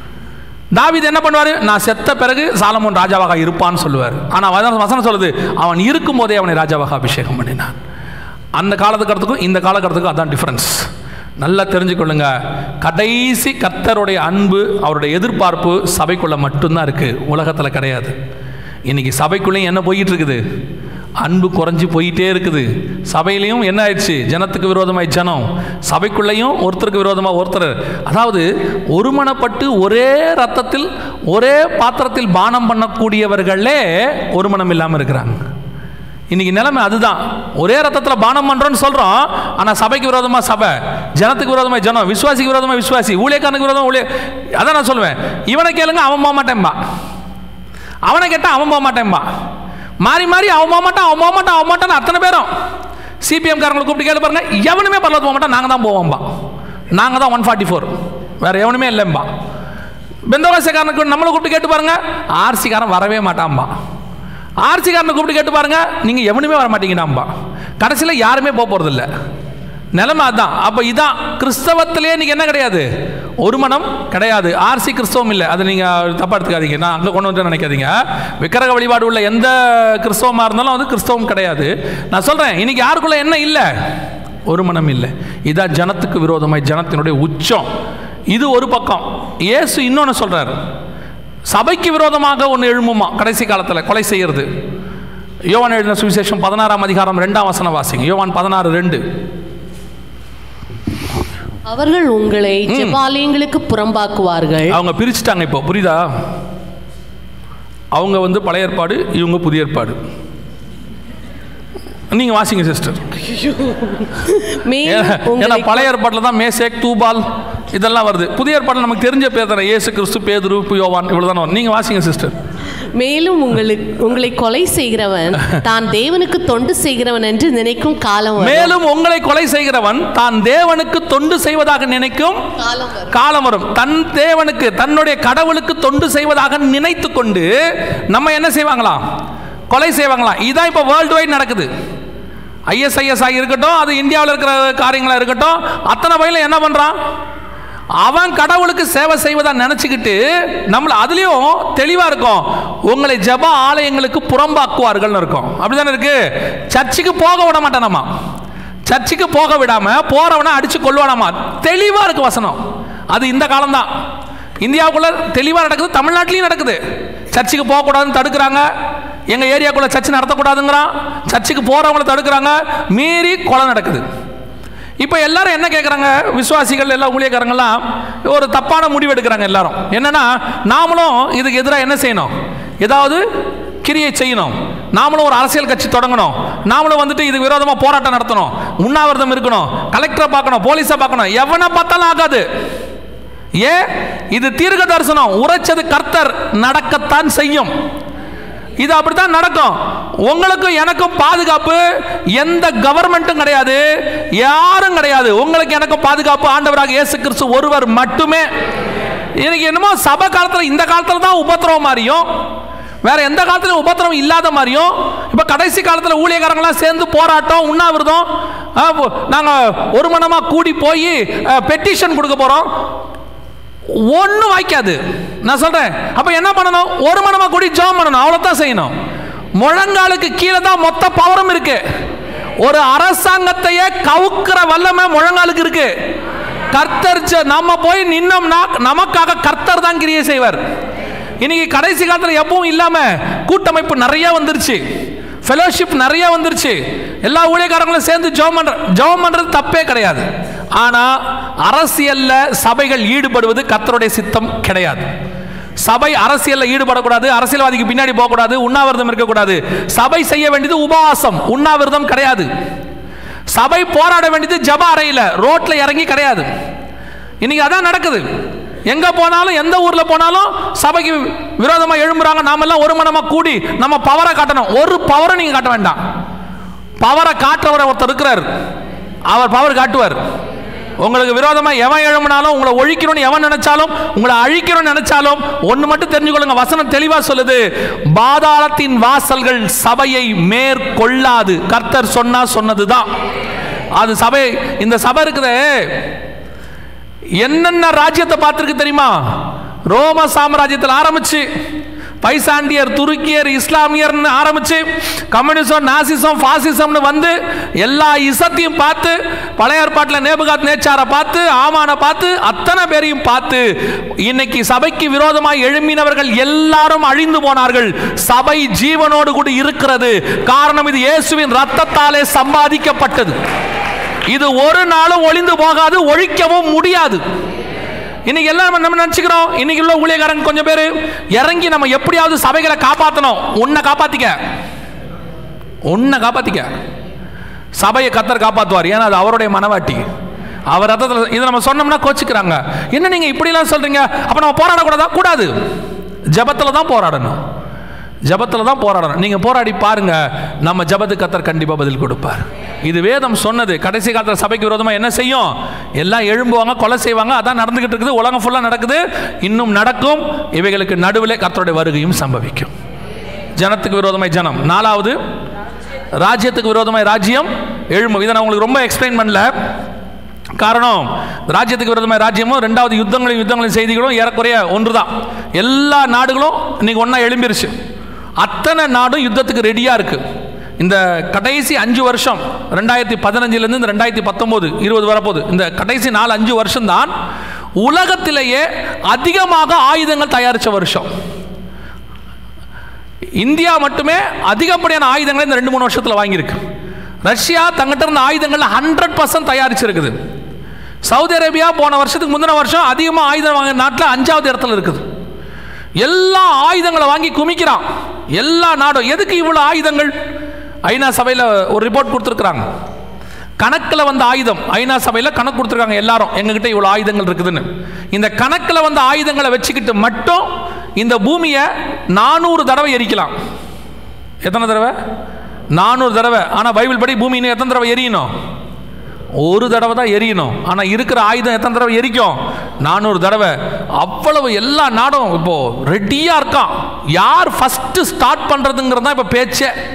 தாவீது என்ன பண்ணுவாரு? நான் செத்த பிறகு சாலமோன் ராஜாவாக இருப்பான்னு சொல்லுவார். ஆனால் வசனம் சொல்லுது, அவன் இருக்கும் போதே அவனை ராஜாவாக அபிஷேகம் பண்ணினான். அந்த காலத்துக்கு இந்த காலகட்டத்துக்கும் அதான் டிஃபரன்ஸ். நல்லா தெரிஞ்சுக்கொள்ளுங்க. கடைசி கர்த்தருடைய அன்பு, அவருடைய எதிர்பார்ப்பு சபைக்குள்ள மட்டும்தான் இருக்கு, உலகத்தில் கிடையாது. இன்னைக்கு சபைக்குள்ளேயும் என்ன போயிட்டு இருக்குது? அன்பு குறைஞ்சி போயிட்டே இருக்குது. சபையிலையும் என்ன ஆயிடுச்சு? ஜனத்துக்கு விரோதமாய் ஜனம், சபைக்குள்ளேயும் ஒருத்தருக்கு விரோதமாக ஒருத்தர். அதாவது ஒருமனப்பட்டு ஒரே ரத்தத்தில் ஒரே பாத்திரத்தில் பானம் பண்ணக்கூடியவர்களே ஒரு மனம் இல்லாமல் இருக்கிறாங்க. இன்னைக்கு நிலைமை அதுதான். ஒரே ரத்தத்தில் பானம் பண்ணுறோன்னு சொல்கிறோம், ஆனால் சபைக்கு விரோதமாக சபை, ஜனத்துக்கு விரோதமாக ஜனம், விசுவாசிக்கு விரோதமாக விசுவாசி, ஊழியக்காரனுக்கு விரோதமாக ஊழிய. அதான் நான் சொல்லுவேன், இவனை கேளுங்க அவன் போக மாட்டேன்பா, அவனை கேட்டால் அவன் போக மாட்டேன்பா, மாறி மாறி அவன் போக மாட்டான் அவன் போக மாட்டான் அவன் மாட்டான்னு அத்தனை பேரும். சிபிஎம் காரங்களை கூப்பிட்டு கேட்டு பாருங்க, எவனுமே பரவாயில்ல போக மாட்டான், நாங்கள் தான் போவோம்பா, நாங்கள் தான் ஒன் ஃபார்ட்டி ஃபோர், வேற எவனுமே இல்லைம்பா. பெந்தவாசிக்காரனுக்கு நம்மளை கூப்பிட்டு கேட்டு பாருங்க, ஆர்சிக்காரன் வரவே மாட்டான்பா. ஆர்சிக்காரனை கூப்பிட்டு கேட்டு பாருங்க, நீங்க எவனுமே வர மாட்டீங்கன்னாம்பா. கடைசியில் யாருமே போக போறது இல்லை. நிலைமை அதான். அப்போ இதான் கிறிஸ்தவத்திலே இன்னைக்கு என்ன கிடையாது? ஒரு மனம் கிடையாது. ஆர்சி கிறிஸ்தவம் இல்லை, அதை நீங்கள் தப்பாக எடுத்துக்காதீங்க, நான் அங்கே கொண்டு வந்து நினைக்காதீங்க. விக்கிரக வழிபாடு உள்ள எந்த கிறிஸ்தவமாக இருந்தாலும் அது கிறிஸ்தவம் கிடையாது. நான் சொல்கிறேன், இன்னைக்கு யாருக்குள்ள என்ன இல்லை? ஒரு மனம் இல்லை. இதான் ஜனத்துக்கு விரோதமாய் ஜனத்தினுடைய உச்சம். இது ஒரு பக்கம். இயேசு இன்னொன்று சொல்கிறார், சபைக்கு விரோதமாக ஒன்று எழும்புமா கடைசி காலத்தில், கொலை செய்கிறது. யோவான் எழுதின சுவிசேஷம் பதினாறாம் அதிகாரம் ரெண்டாம் வசனம் வாசிங்க. யோவான் பதினாறு ரெண்டு. அவர்கள் உங்களை ஜெபாலயங்களுக்கு புறம்பாக்குவார்கள். அவங்க பிரிச்சுட்டாங்க. இப்போ புரியுதா? அவங்க வந்து பழைய ஏற்பாடு, இவங்க புதிய ஏற்பாடு. நீங்க வாசிங்க சிஸ்டர். ஏன்னா பழைய ஏற்பாட்டில் தான் மேசேக், தூபால் இதெல்லாம் வருது. புதிய ஏற்பாட்டில் நமக்கு தெரிஞ்ச பேர் தானே, இயேசு கிறிஸ்து, பேதுரு, யோவான், இவ்வளவுதான் வரும். நீங்க வாசிங்க சிஸ்டர். மேலும் உங்களுக்கு உங்களை கொலை செய்கிறவன் தான் தேவனுக்கு தொண்டு செய்கிறவன் என்று நினைக்கும் காலம் வரும். மேலும் உங்களை கொலை செய்கிறவன் தான் தேவனுக்கு தொண்டு செய்வதாக நினைக்கும் காலம் வரும். தன் தேவனுக்கு, தன்னுடைய கடவுளுக்கு தொண்டு செய்வதாக நினைத்து கொண்டு நம்ம என்ன செய்வாங்களாம்? கொலை செய்வாங்களாம். இதான் இப்போ வேர்ல்டு வைட் நடக்குது. ஐஎஸ்ஐஎஸ் ஆகி இருக்கட்டும், அது இந்தியாவில் இருக்கிற காரியங்களாக இருக்கட்டும், அத்தனை பையில என்ன பண்ணுறான்? அவன் கடவுளுக்கு சேவை செய்வதா நினச்சிக்கிட்டு நம்மள அதுலேயும் தெளிவாக இருக்கும். உங்களை ஜெப ஆலயங்களுக்கு புறம்பாக்குவார்கள்னு இருக்கும். அப்படிதானே இருக்கு. சர்ச்சுக்கு போக விட மாட்டானாமா, சர்ச்சுக்கு போக விடாம போறவனை அடிச்சு கொள்வானாமா. தெளிவாக இருக்கு வசனம். அது இந்த காலம்தான். இந்தியாவுக்குள்ள தெளிவாக நடக்குது, தமிழ்நாட்டிலையும் நடக்குது. சர்ச்சுக்கு போகக்கூடாதுன்னு தடுக்கிறாங்க. எங்கள் ஏரியாக்குள்ள சர்ச்சு நடத்தக்கூடாதுங்கிறான். சர்ச்சுக்கு போகிறவங்கள தடுக்கிறாங்க. மீறி கொலை நடக்குது. இப்போ எல்லாரும் என்ன கேட்குறாங்க? விசுவாசிகள் எல்லாம் ஊழியக்காரங்கெல்லாம் ஒரு தப்பான முடிவு எடுக்கிறாங்க. எல்லாரும் என்னன்னா, நாமளும் இதுக்கு எதிராக என்ன செய்யணும்? ஏதாவது கிரியை செய்யணும். நாமளும் ஒரு அரசியல் கட்சி தொடங்கணும். நாமளும் வந்துட்டு இதுக்கு விரோதமாக போராட்டம் நடத்தணும், உண்ணாவிரதம் இருக்கணும், கலெக்டரை பார்க்கணும், போலீஸை பார்க்கணும். எவனை பார்த்தாலும் ஆகாது. ஏன்? இது தீர்க்க தரிசனம். உரைச்சது கர்த்தர், நடக்கத்தான் செய்யும். இது அப்படித்தான் நடக்கும். உங்களுக்கும் எனக்கும் பாதுகாப்பு எந்த கவர்மெண்ட்டும் கிடையாது, யாரும் கிடையாது. உங்களுக்கு எனக்கும் பாதுகாப்பு ஆண்டவராக இயேசு கிறிஸ்து ஒருவர் மட்டுமே. எனக்கு என்னமோ சபை காலத்தில் இந்த காலத்தில் தான் உபத்திரவம் மாதிரியும், வேற எந்த காலத்திலும் உபத்திரவம் இல்லாத மாதிரியும், இப்போ கடைசி காலத்தில் ஊழியக்காரங்களாம் சேர்ந்து போராட்டம், உண்ணாவிரதம், நாங்கள் ஒரு மனமாக கூடி போய் பெட்டிஷன் கொடுக்க போகிறோம். ஒன்றும் வாய்க்காது. நான் சொல்றேன். அப்ப என்ன பண்ணணும்? ஒரு மனமா கூடி ஜெபம் பண்ணணும். அவ்வளவுதான் செய்யணும். முழங்காலுக்கு கீழே தான் மொத்த பவரும் இருக்கு. ஒரு அரசாங்கத்தையே கவுக்கிற வல்லமை முழங்காலுக்கு இருக்கு. கர்த்தர் நம்ம போய் நின்னோம்னா நமக்காக கர்த்தர் தான் கிரியை செய்வார். இன்னைக்கு கடைசி காலத்தில் எப்பவும் இல்லாம கூட்டமைப்பு நிறைய வந்துருச்சு, ஃபெலோஷிப் நிறைய வந்துருச்சு. எல்லா ஊழியக்காரங்களும் சேர்ந்து ஜெபம் பண்ற ஜெபம் பண்றது தப்பே கிடையாது. ஆனா அரசியல்ல சபைகள் ஈடுபடுவது கர்த்தருடைய சித்தம் கிடையாது. சபை அரசியல்ல ஈடுபடக்கூடாது, அரசியல்வாதிக்கு பின்னாடி போகக்கூடாது, உண்ணாவிரதம் இருக்கக்கூடாது. சபை செய்ய வேண்டியது உபவாசம், உண்ணாவிரதம் கிடையாது. சபை போராட வேண்டியது ஜெப அறையில, ரோட்ல இறங்கி கிடையாது. இன்னைக்கு அதான் நடக்குது. எங்க போனாலும், எந்த ஊர்ல போனாலும் சபைக்கு விரோதமா எழும்புறாங்க. நாம எல்லாம் ஒரு மனமா கூடி நம்ம பவரை காட்டணும். ஒரு பவரை நீங்க காட்ட வேண்டாம். பவரை காட்டுறவர் ஒருத்தர் இருக்கிறார், அவர் பவர் காட்டுவார். உங்களுக்கு விரோதமா எவன் எழும்பினாலும், உங்களை ஒழிக்கணும்னு எவன் நினைச்சாலும், உங்களை அழிக்கணும்னு நினைச்சாலும் ஒன்று மட்டும் தெரிஞ்சுக்கொள்ளுங்க. வசனம் தெளிவா சொல்லுது, பாதாளத்தின் வாசல்கள் சபையை மேற்கொள்ளாது. கர்த்தர் சொன்னா சொன்னதுதான் அது. சபை, இந்த சபை இருக்குது, என்னென்ன ராஜ்யத்தை பார்த்திருக்கு தெரியுமா? ரோம சாம்ராஜ்யத்தில் ஆரம்பிச்சு பைசாண்டியர், துருக்கியர், இஸ்லாமியர் ஆரம்பிச்சு கம்யூனிசம், நாசிசம், பாசிசம்னு வந்து எல்லா இசத்தையும் பார்த்து, பழைய ஏற்பாட்டில் நேபுகாத் நேச்சாரை பார்த்து, ஆமானை பார்த்து, அத்தனை பேரையும் பார்த்து இன்னைக்கு சபைக்கு விரோதமாக எழும்பினவர்கள் எல்லாரும் அழிந்து போனார்கள். சபை ஜீவனோடு கூட இருக்கிறது. காரணம், இது இயேசுவின் ரத்தத்தாலே சம்பாதிக்கப்பட்டது. இது ஒரு நாளும் ஒளிந்து போகாது, ஒழிக்கவும் முடியாது. இன்னைக்கு எல்லாம் நம்ம நினைச்சுக்கிறோம், இன்னைக்கு உள்ள ஊழியக்காரங்க கொஞ்சம் பேர் இறங்கி நம்ம எப்படியாவது சபைகளை காப்பாற்றணும். உன்னை காப்பாத்திக்க, உன்னை காப்பாத்திக்க. சபையை கர்த்தர் காப்பாற்றுவார். ஏன்னா அது அவருடைய மனவாட்டி, அவர் ரத்தத்தில். இதை நம்ம சொன்னோம்னா கோச்சிக்கிறாங்க. என்ன நீங்க இப்படிலாம் சொல்றீங்க? அப்ப நம்ம போராடக்கூடாதா? கூடாது. ஜபத்துல தான் போராடணும், ஜபத்துல தான் போராடணும். நீங்க போராடி பாருங்க, நம்ம ஜபத்துக்கு கர்த்தர் கண்டிப்பா பதில் கொடுப்பார். இது வேதம் சொன்னது. கடைசி காலத்தில் சபைக்கு விரோதமா என்ன செய்யும்? எல்லாம் எழும்புவாங்க, கொலை செய்வாங்க. அதான் நடந்துகிட்டு இருக்குது. உலகம் ஃபுல்லா நடக்குது, இன்னும் நடக்கும். இவைகளுக்கு நடுவில் கர்த்தருடைய வருகையும் சம்பவிக்கும். ஜனத்துக்கு விரோதமாய் ஜனம். நாலாவது, ராஜ்யத்துக்கு விரோதமாய் ராஜ்யம் எழும்பும். இதை நான் உங்களுக்கு ரொம்ப எக்ஸ்பிளைன் பண்ணல. காரணம், ராஜ்யத்துக்கு விரோதமாக ராஜ்யமும் ரெண்டாவது யுத்தங்களையும் யுத்தங்களையும் செய்திகளும் ஏறக்குறைய ஒன்று தான். எல்லா நாடுகளும் இன்னைக்கு ஒன்றா எழும்பிருச்சு. அத்தனை நாடும் யுத்தத்துக்கு ரெடியாக இருக்கு. இந்த கடைசி அஞ்சு வருஷம், ரெண்டாயிரத்தி பதினஞ்சுலேருந்து இந்த ரெண்டாயிரத்தி பத்தொம்போது இருபது வரப்போகுது, இந்த கடைசி நாலு அஞ்சு வருஷம் தான் உலகத்திலேயே அதிகமாக ஆயுதங்கள் தயாரித்த வருஷம். இந்தியா மட்டுமே அதிகப்படியான ஆயுதங்களை இந்த ரெண்டு மூணு வருஷத்தில் வாங்கியிருக்கு. ரஷ்யா தங்கிட்ட இருந்த ஆயுதங்கள் ஹண்ட்ரட் பர்சன்ட் தயாரிச்சிருக்குது. சவுதி அரேபியா போன வருஷத்துக்கு முந்தின வருஷம் அதிகமாக ஆயுதம் வாங்கின நாட்டில் அஞ்சாவது இடத்துல இருக்குது. எல்லா ஆயுதங்களை வாங்கி குமிக்கிறான் எல்லா நாடும். எதுக்கு இவ்வளோ ஆயுதங்கள்? ஐநா சபையில் ஒரு ரிப்போர்ட் கொடுத்துருக்குறாங்க. கணக்கில் வந்த ஆயுதம் ஐநா சபையில் கணக்கு கொடுத்துருக்காங்க எல்லாரும், எங்ககிட்ட இவ்வளோ ஆயுதங்கள் இருக்குதுன்னு. இந்த கணக்கில் வந்த ஆயுதங்களை வச்சுக்கிட்டு மட்டும் இந்த பூமியை நானூறு தடவை எரிக்கலாம். எத்தனை தடவை? நானூறு தடவை. ஆனால் பைபிள் படி பூமி இன்னும் எத்தனை தடவை எரியணும்? ஒரு தடவை தான் எரியணும். ஆனால் இருக்கிற ஆயுதம் எத்தனை தடவை எரிக்கும்? நானூறு தடவை. அவ்வளவு எல்லா நாடும் இப்போ ரெடியாக இருக்கான். யார் ஃபஸ்ட்டு ஸ்டார்ட் பண்ணுறதுங்கிறது தான் இப்போ பேச்சே.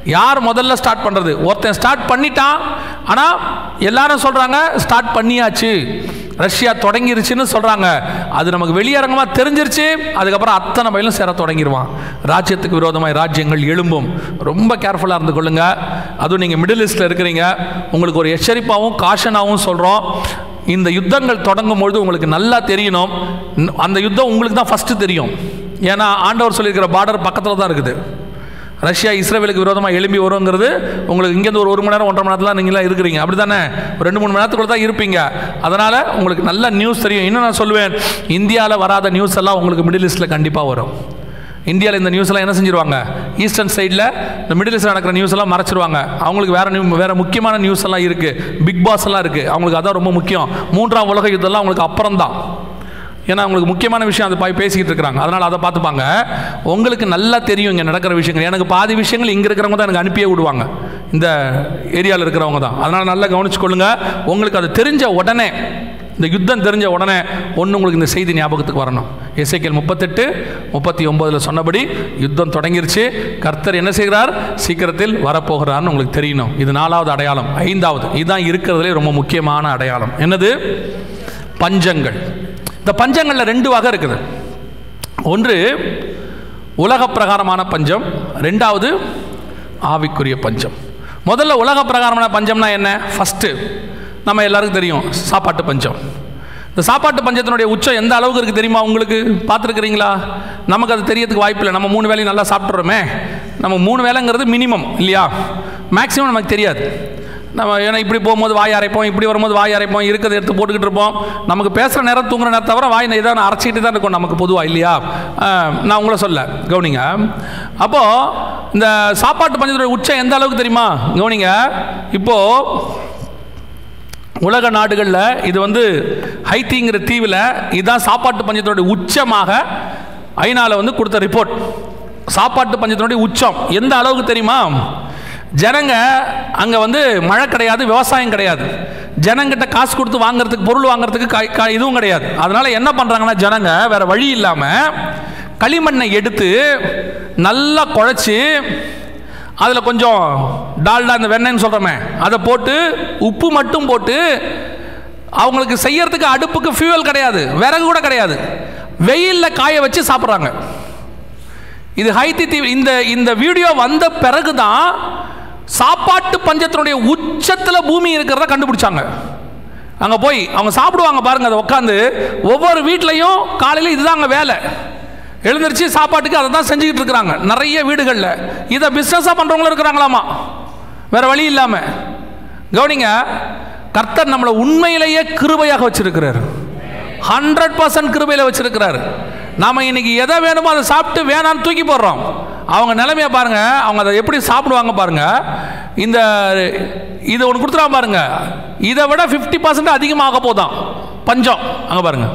யார் முதல்ல ஸ்டார்ட் பண்ணுறது? ஒருத்தன் ஸ்டார்ட் பண்ணிட்டான், ஆனால் எல்லாரும் சொல்கிறாங்க ஸ்டார்ட் பண்ணியாச்சு, ரஷ்யா தொடங்கிருச்சுன்னு சொல்கிறாங்க. அது நமக்கு வெளியரங்கமாக தெரிஞ்சிருச்சு. அதுக்கப்புறம் அத்தனை பயிலும் சேர தொடங்கிடுவான். ராஜ்யத்துக்கு விரோதமாக ராஜ்யங்கள் எழும்பும். ரொம்ப கேர்ஃபுல்லாக இருந்து கொள்ளுங்க. அதுவும் நீங்கள் மிடில் ஈஸ்டில் இருக்கிறீங்க, உங்களுக்கு ஒரு எச்சரிப்பாகவும் காஷனாகவும் சொல்கிறோம். இந்த யுத்தங்கள் தொடங்கும் பொழுது உங்களுக்கு நல்லா தெரியணும், அந்த யுத்தம் உங்களுக்கு தான் ஃபஸ்ட்டு தெரியும். ஏன்னா ஆண்டவர் சொல்லியிருக்கிற பார்டர் பக்கத்தில் தான் இருக்குது. ரஷ்யா இஸ்ரேலுக்கு விரோதமாக எழும்பி வருங்கிறது உங்களுக்கு இங்கேருந்து ஒரு ஒரு மணி நேரம் ஒன்றரை மணி நேரத்தில் நீங்களாம் இருக்கிறீங்க, அப்படி தானே? ஒரு ரெண்டு மூணு மணி நேரத்துக்குள்ள தான் இருப்பீங்க. அதனால் உங்களுக்கு நல்ல நியூஸ் தெரியும். இன்னும் நான் சொல்லுவேன், இந்தியாவில் வராத நியூஸ் எல்லாம் உங்களுக்கு மிடில் ஈஸ்டில் கண்டிப்பாக வரும். இந்தியாவில் இந்த நியூஸ் எல்லாம் என்ன செஞ்சிருவாங்க? ஈஸ்டர்ன் சைடில் இந்த மிடில் ஈஸ்டில் நடக்கிற நியூஸ் எல்லாம் மறைச்சிருவாங்க. அவங்களுக்கு வேறு நியூ வேறு முக்கியமான நியூஸ் எல்லாம் இருக்குது, பிக் பாஸ் எல்லாம் இருக்குது. அவங்களுக்கு அதான் ரொம்ப முக்கியம். மூன்றாம் உலக யுத்தம்லாம் அவங்களுக்கு அப்புறம் தான். ஏன்னா உங்களுக்கு முக்கியமான விஷயம் அதை பாய் பேசிக்கிட்டு இருக்கிறாங்க, அதனால் அதை பார்த்துப்பாங்க. உங்களுக்கு நல்லா தெரியும் இங்கே நடக்கிற விஷயங்கள். எனக்கு பாதி விஷயங்கள் இங்கே இருக்கிறவங்க தான் எனக்கு அனுப்பியே விடுவாங்க, இந்த ஏரியாவில் இருக்கிறவங்க தான். அதனால் நல்லா கவனிச்சுக்கொள்ளுங்க. உங்களுக்கு அது தெரிஞ்ச உடனே, இந்த யுத்தம் தெரிஞ்ச உடனே ஒன்று உங்களுக்கு இந்த செய்தி ஞாபகத்துக்கு வரணும். எசேக்கியேல் முப்பத்தெட்டு முப்பத்தி ஒன்பதில் சொன்னபடி யுத்தம் தொடங்கிருச்சு. கர்த்தர் என்ன செய்கிறார்? சீக்கிரத்தில் வரப்போகிறார்னு உங்களுக்கு தெரியணும். இது நாலாவது அடையாளம். ஐந்தாவது, இதுதான் இருக்கிறதுலே ரொம்ப முக்கியமான அடையாளம். என்னது? பஞ்சங்கள். இந்த பஞ்சங்களில் ரெண்டு வகை இருக்குது. ஒன்று உலக பிரகாரமான பஞ்சம், ரெண்டாவது ஆவிக்குரிய பஞ்சம். முதல்ல உலக பிரகாரமான பஞ்சம்னா என்ன? ஃபஸ்ட்டு நம்ம எல்லாருக்கும் தெரியும், சாப்பாட்டு பஞ்சம். இந்த சாப்பாட்டு பஞ்சத்தினுடைய உச்சம் எந்த அளவுக்கு இருக்குது தெரியுமா உங்களுக்கு? பார்த்துருக்குறீங்களா? நமக்கு அது தெரியறதுக்கு வாய்ப்பு இல்லை. நம்ம மூணு வேலையும் நல்லா சாப்பிட்றோமே. நம்ம மூணு வேலைங்கிறது மினிமம் இல்லையா? மேக்ஸிமம் நமக்கு தெரியாது. நம்ம ஏன்னா இப்படி போகும்போது வாய் அரைப்போம், இப்படி வரும்போது வாய் அரைப்போம், இருக்கிறத எடுத்து போட்டுக்கிட்டு இருப்போம். நமக்கு பேசுகிற நேரம் தூங்குற நேரம் தவிர வாய் இதை அரைச்சிக்கிட்டு தான் இருக்கும் நமக்கு பொதுவாக, இல்லையா? நான் உங்களை சொல்ல கவனிங்க. அப்போது இந்த சாப்பாட்டு பஞ்சத்துடைய உச்சம் எந்த அளவுக்கு தெரியுமா? கவனிங்க. இப்போது உலக நாடுகளில் இது வந்து ஹைத்திங்கிற தீவில் இதுதான் சாப்பாட்டு பஞ்சத்தினுடைய உச்சமாக ஐநாவில் வந்து கொடுத்த ரிப்போர்ட். சாப்பாட்டு பஞ்சத்தினுடைய உச்சம் எந்த அளவுக்கு தெரியுமா? ஜனங்க அங்கே வந்து மழை கிடையாது, விவசாயம் கிடையாது, ஜனங்கிட்ட காசு கொடுத்து வாங்குறதுக்கு, பொருள் வாங்குறதுக்கு இதுவும் கிடையாது. அதனால் என்ன பண்ணுறாங்கன்னா, ஜனங்க வேறு வழி இல்லாமல் களிமண்ணை எடுத்து நல்லா குழச்சி அதில் கொஞ்சம் டால்டா, இந்த வெண்ணெய்ன்னு சொல்கிறோமே, அதை போட்டு உப்பு மட்டும் போட்டு, அவங்களுக்கு செய்யறதுக்கு அடுப்புக்கு ஃபியூவல் கிடையாது, விறகு கூட கிடையாது, வெயிலில் காய வச்சு சாப்பிட்றாங்க. இது ஹைத்தி தீவு. இந்த இந்த வீடியோ வந்த பிறகு தான் சாப்பாட்டு பஞ்சத்தினுடைய உச்சத்தில் பூமி இருக்கிறத கண்டுபிடிச்சாங்க. அங்கே போய் அவங்க சாப்பிடுவாங்க பாருங்க, அதை உட்காந்து ஒவ்வொரு வீட்லையும் காலையில் இதுதான் அங்கே வேலை. எழுந்திரிச்சு சாப்பாட்டுக்கு அதை தான் செஞ்சுக்கிட்டு இருக்கிறாங்க நிறைய வீடுகளில். இதை பிஸ்னஸாக பண்ணுறவங்களும் இருக்கிறாங்களாமா, வேறு வழி இல்லாமல். கவனிங்க, கர்த்தர் நம்மளை உண்மையிலேயே கிருபையாக வச்சிருக்கிறார். ஹண்ட்ரட் பர்சன்ட் கிருபையில் வச்சிருக்கிறார். நாம் இன்னைக்கு எதை வேணுமோ அதை சாப்பிட்டு வேணான்னு தூக்கி போடுறோம். அவங்க நிலைமையை பாருங்க, அவங்க அதை எப்படி சாப்பிடுவாங்க பாருங்க. இந்த இதை ஒன்று கொடுத்துருவா பாருங்க, இதை விட ஃபிஃப்டி பர்சன்ட் அதிகமாக போதான் பஞ்சம். அங்கே பாருங்க,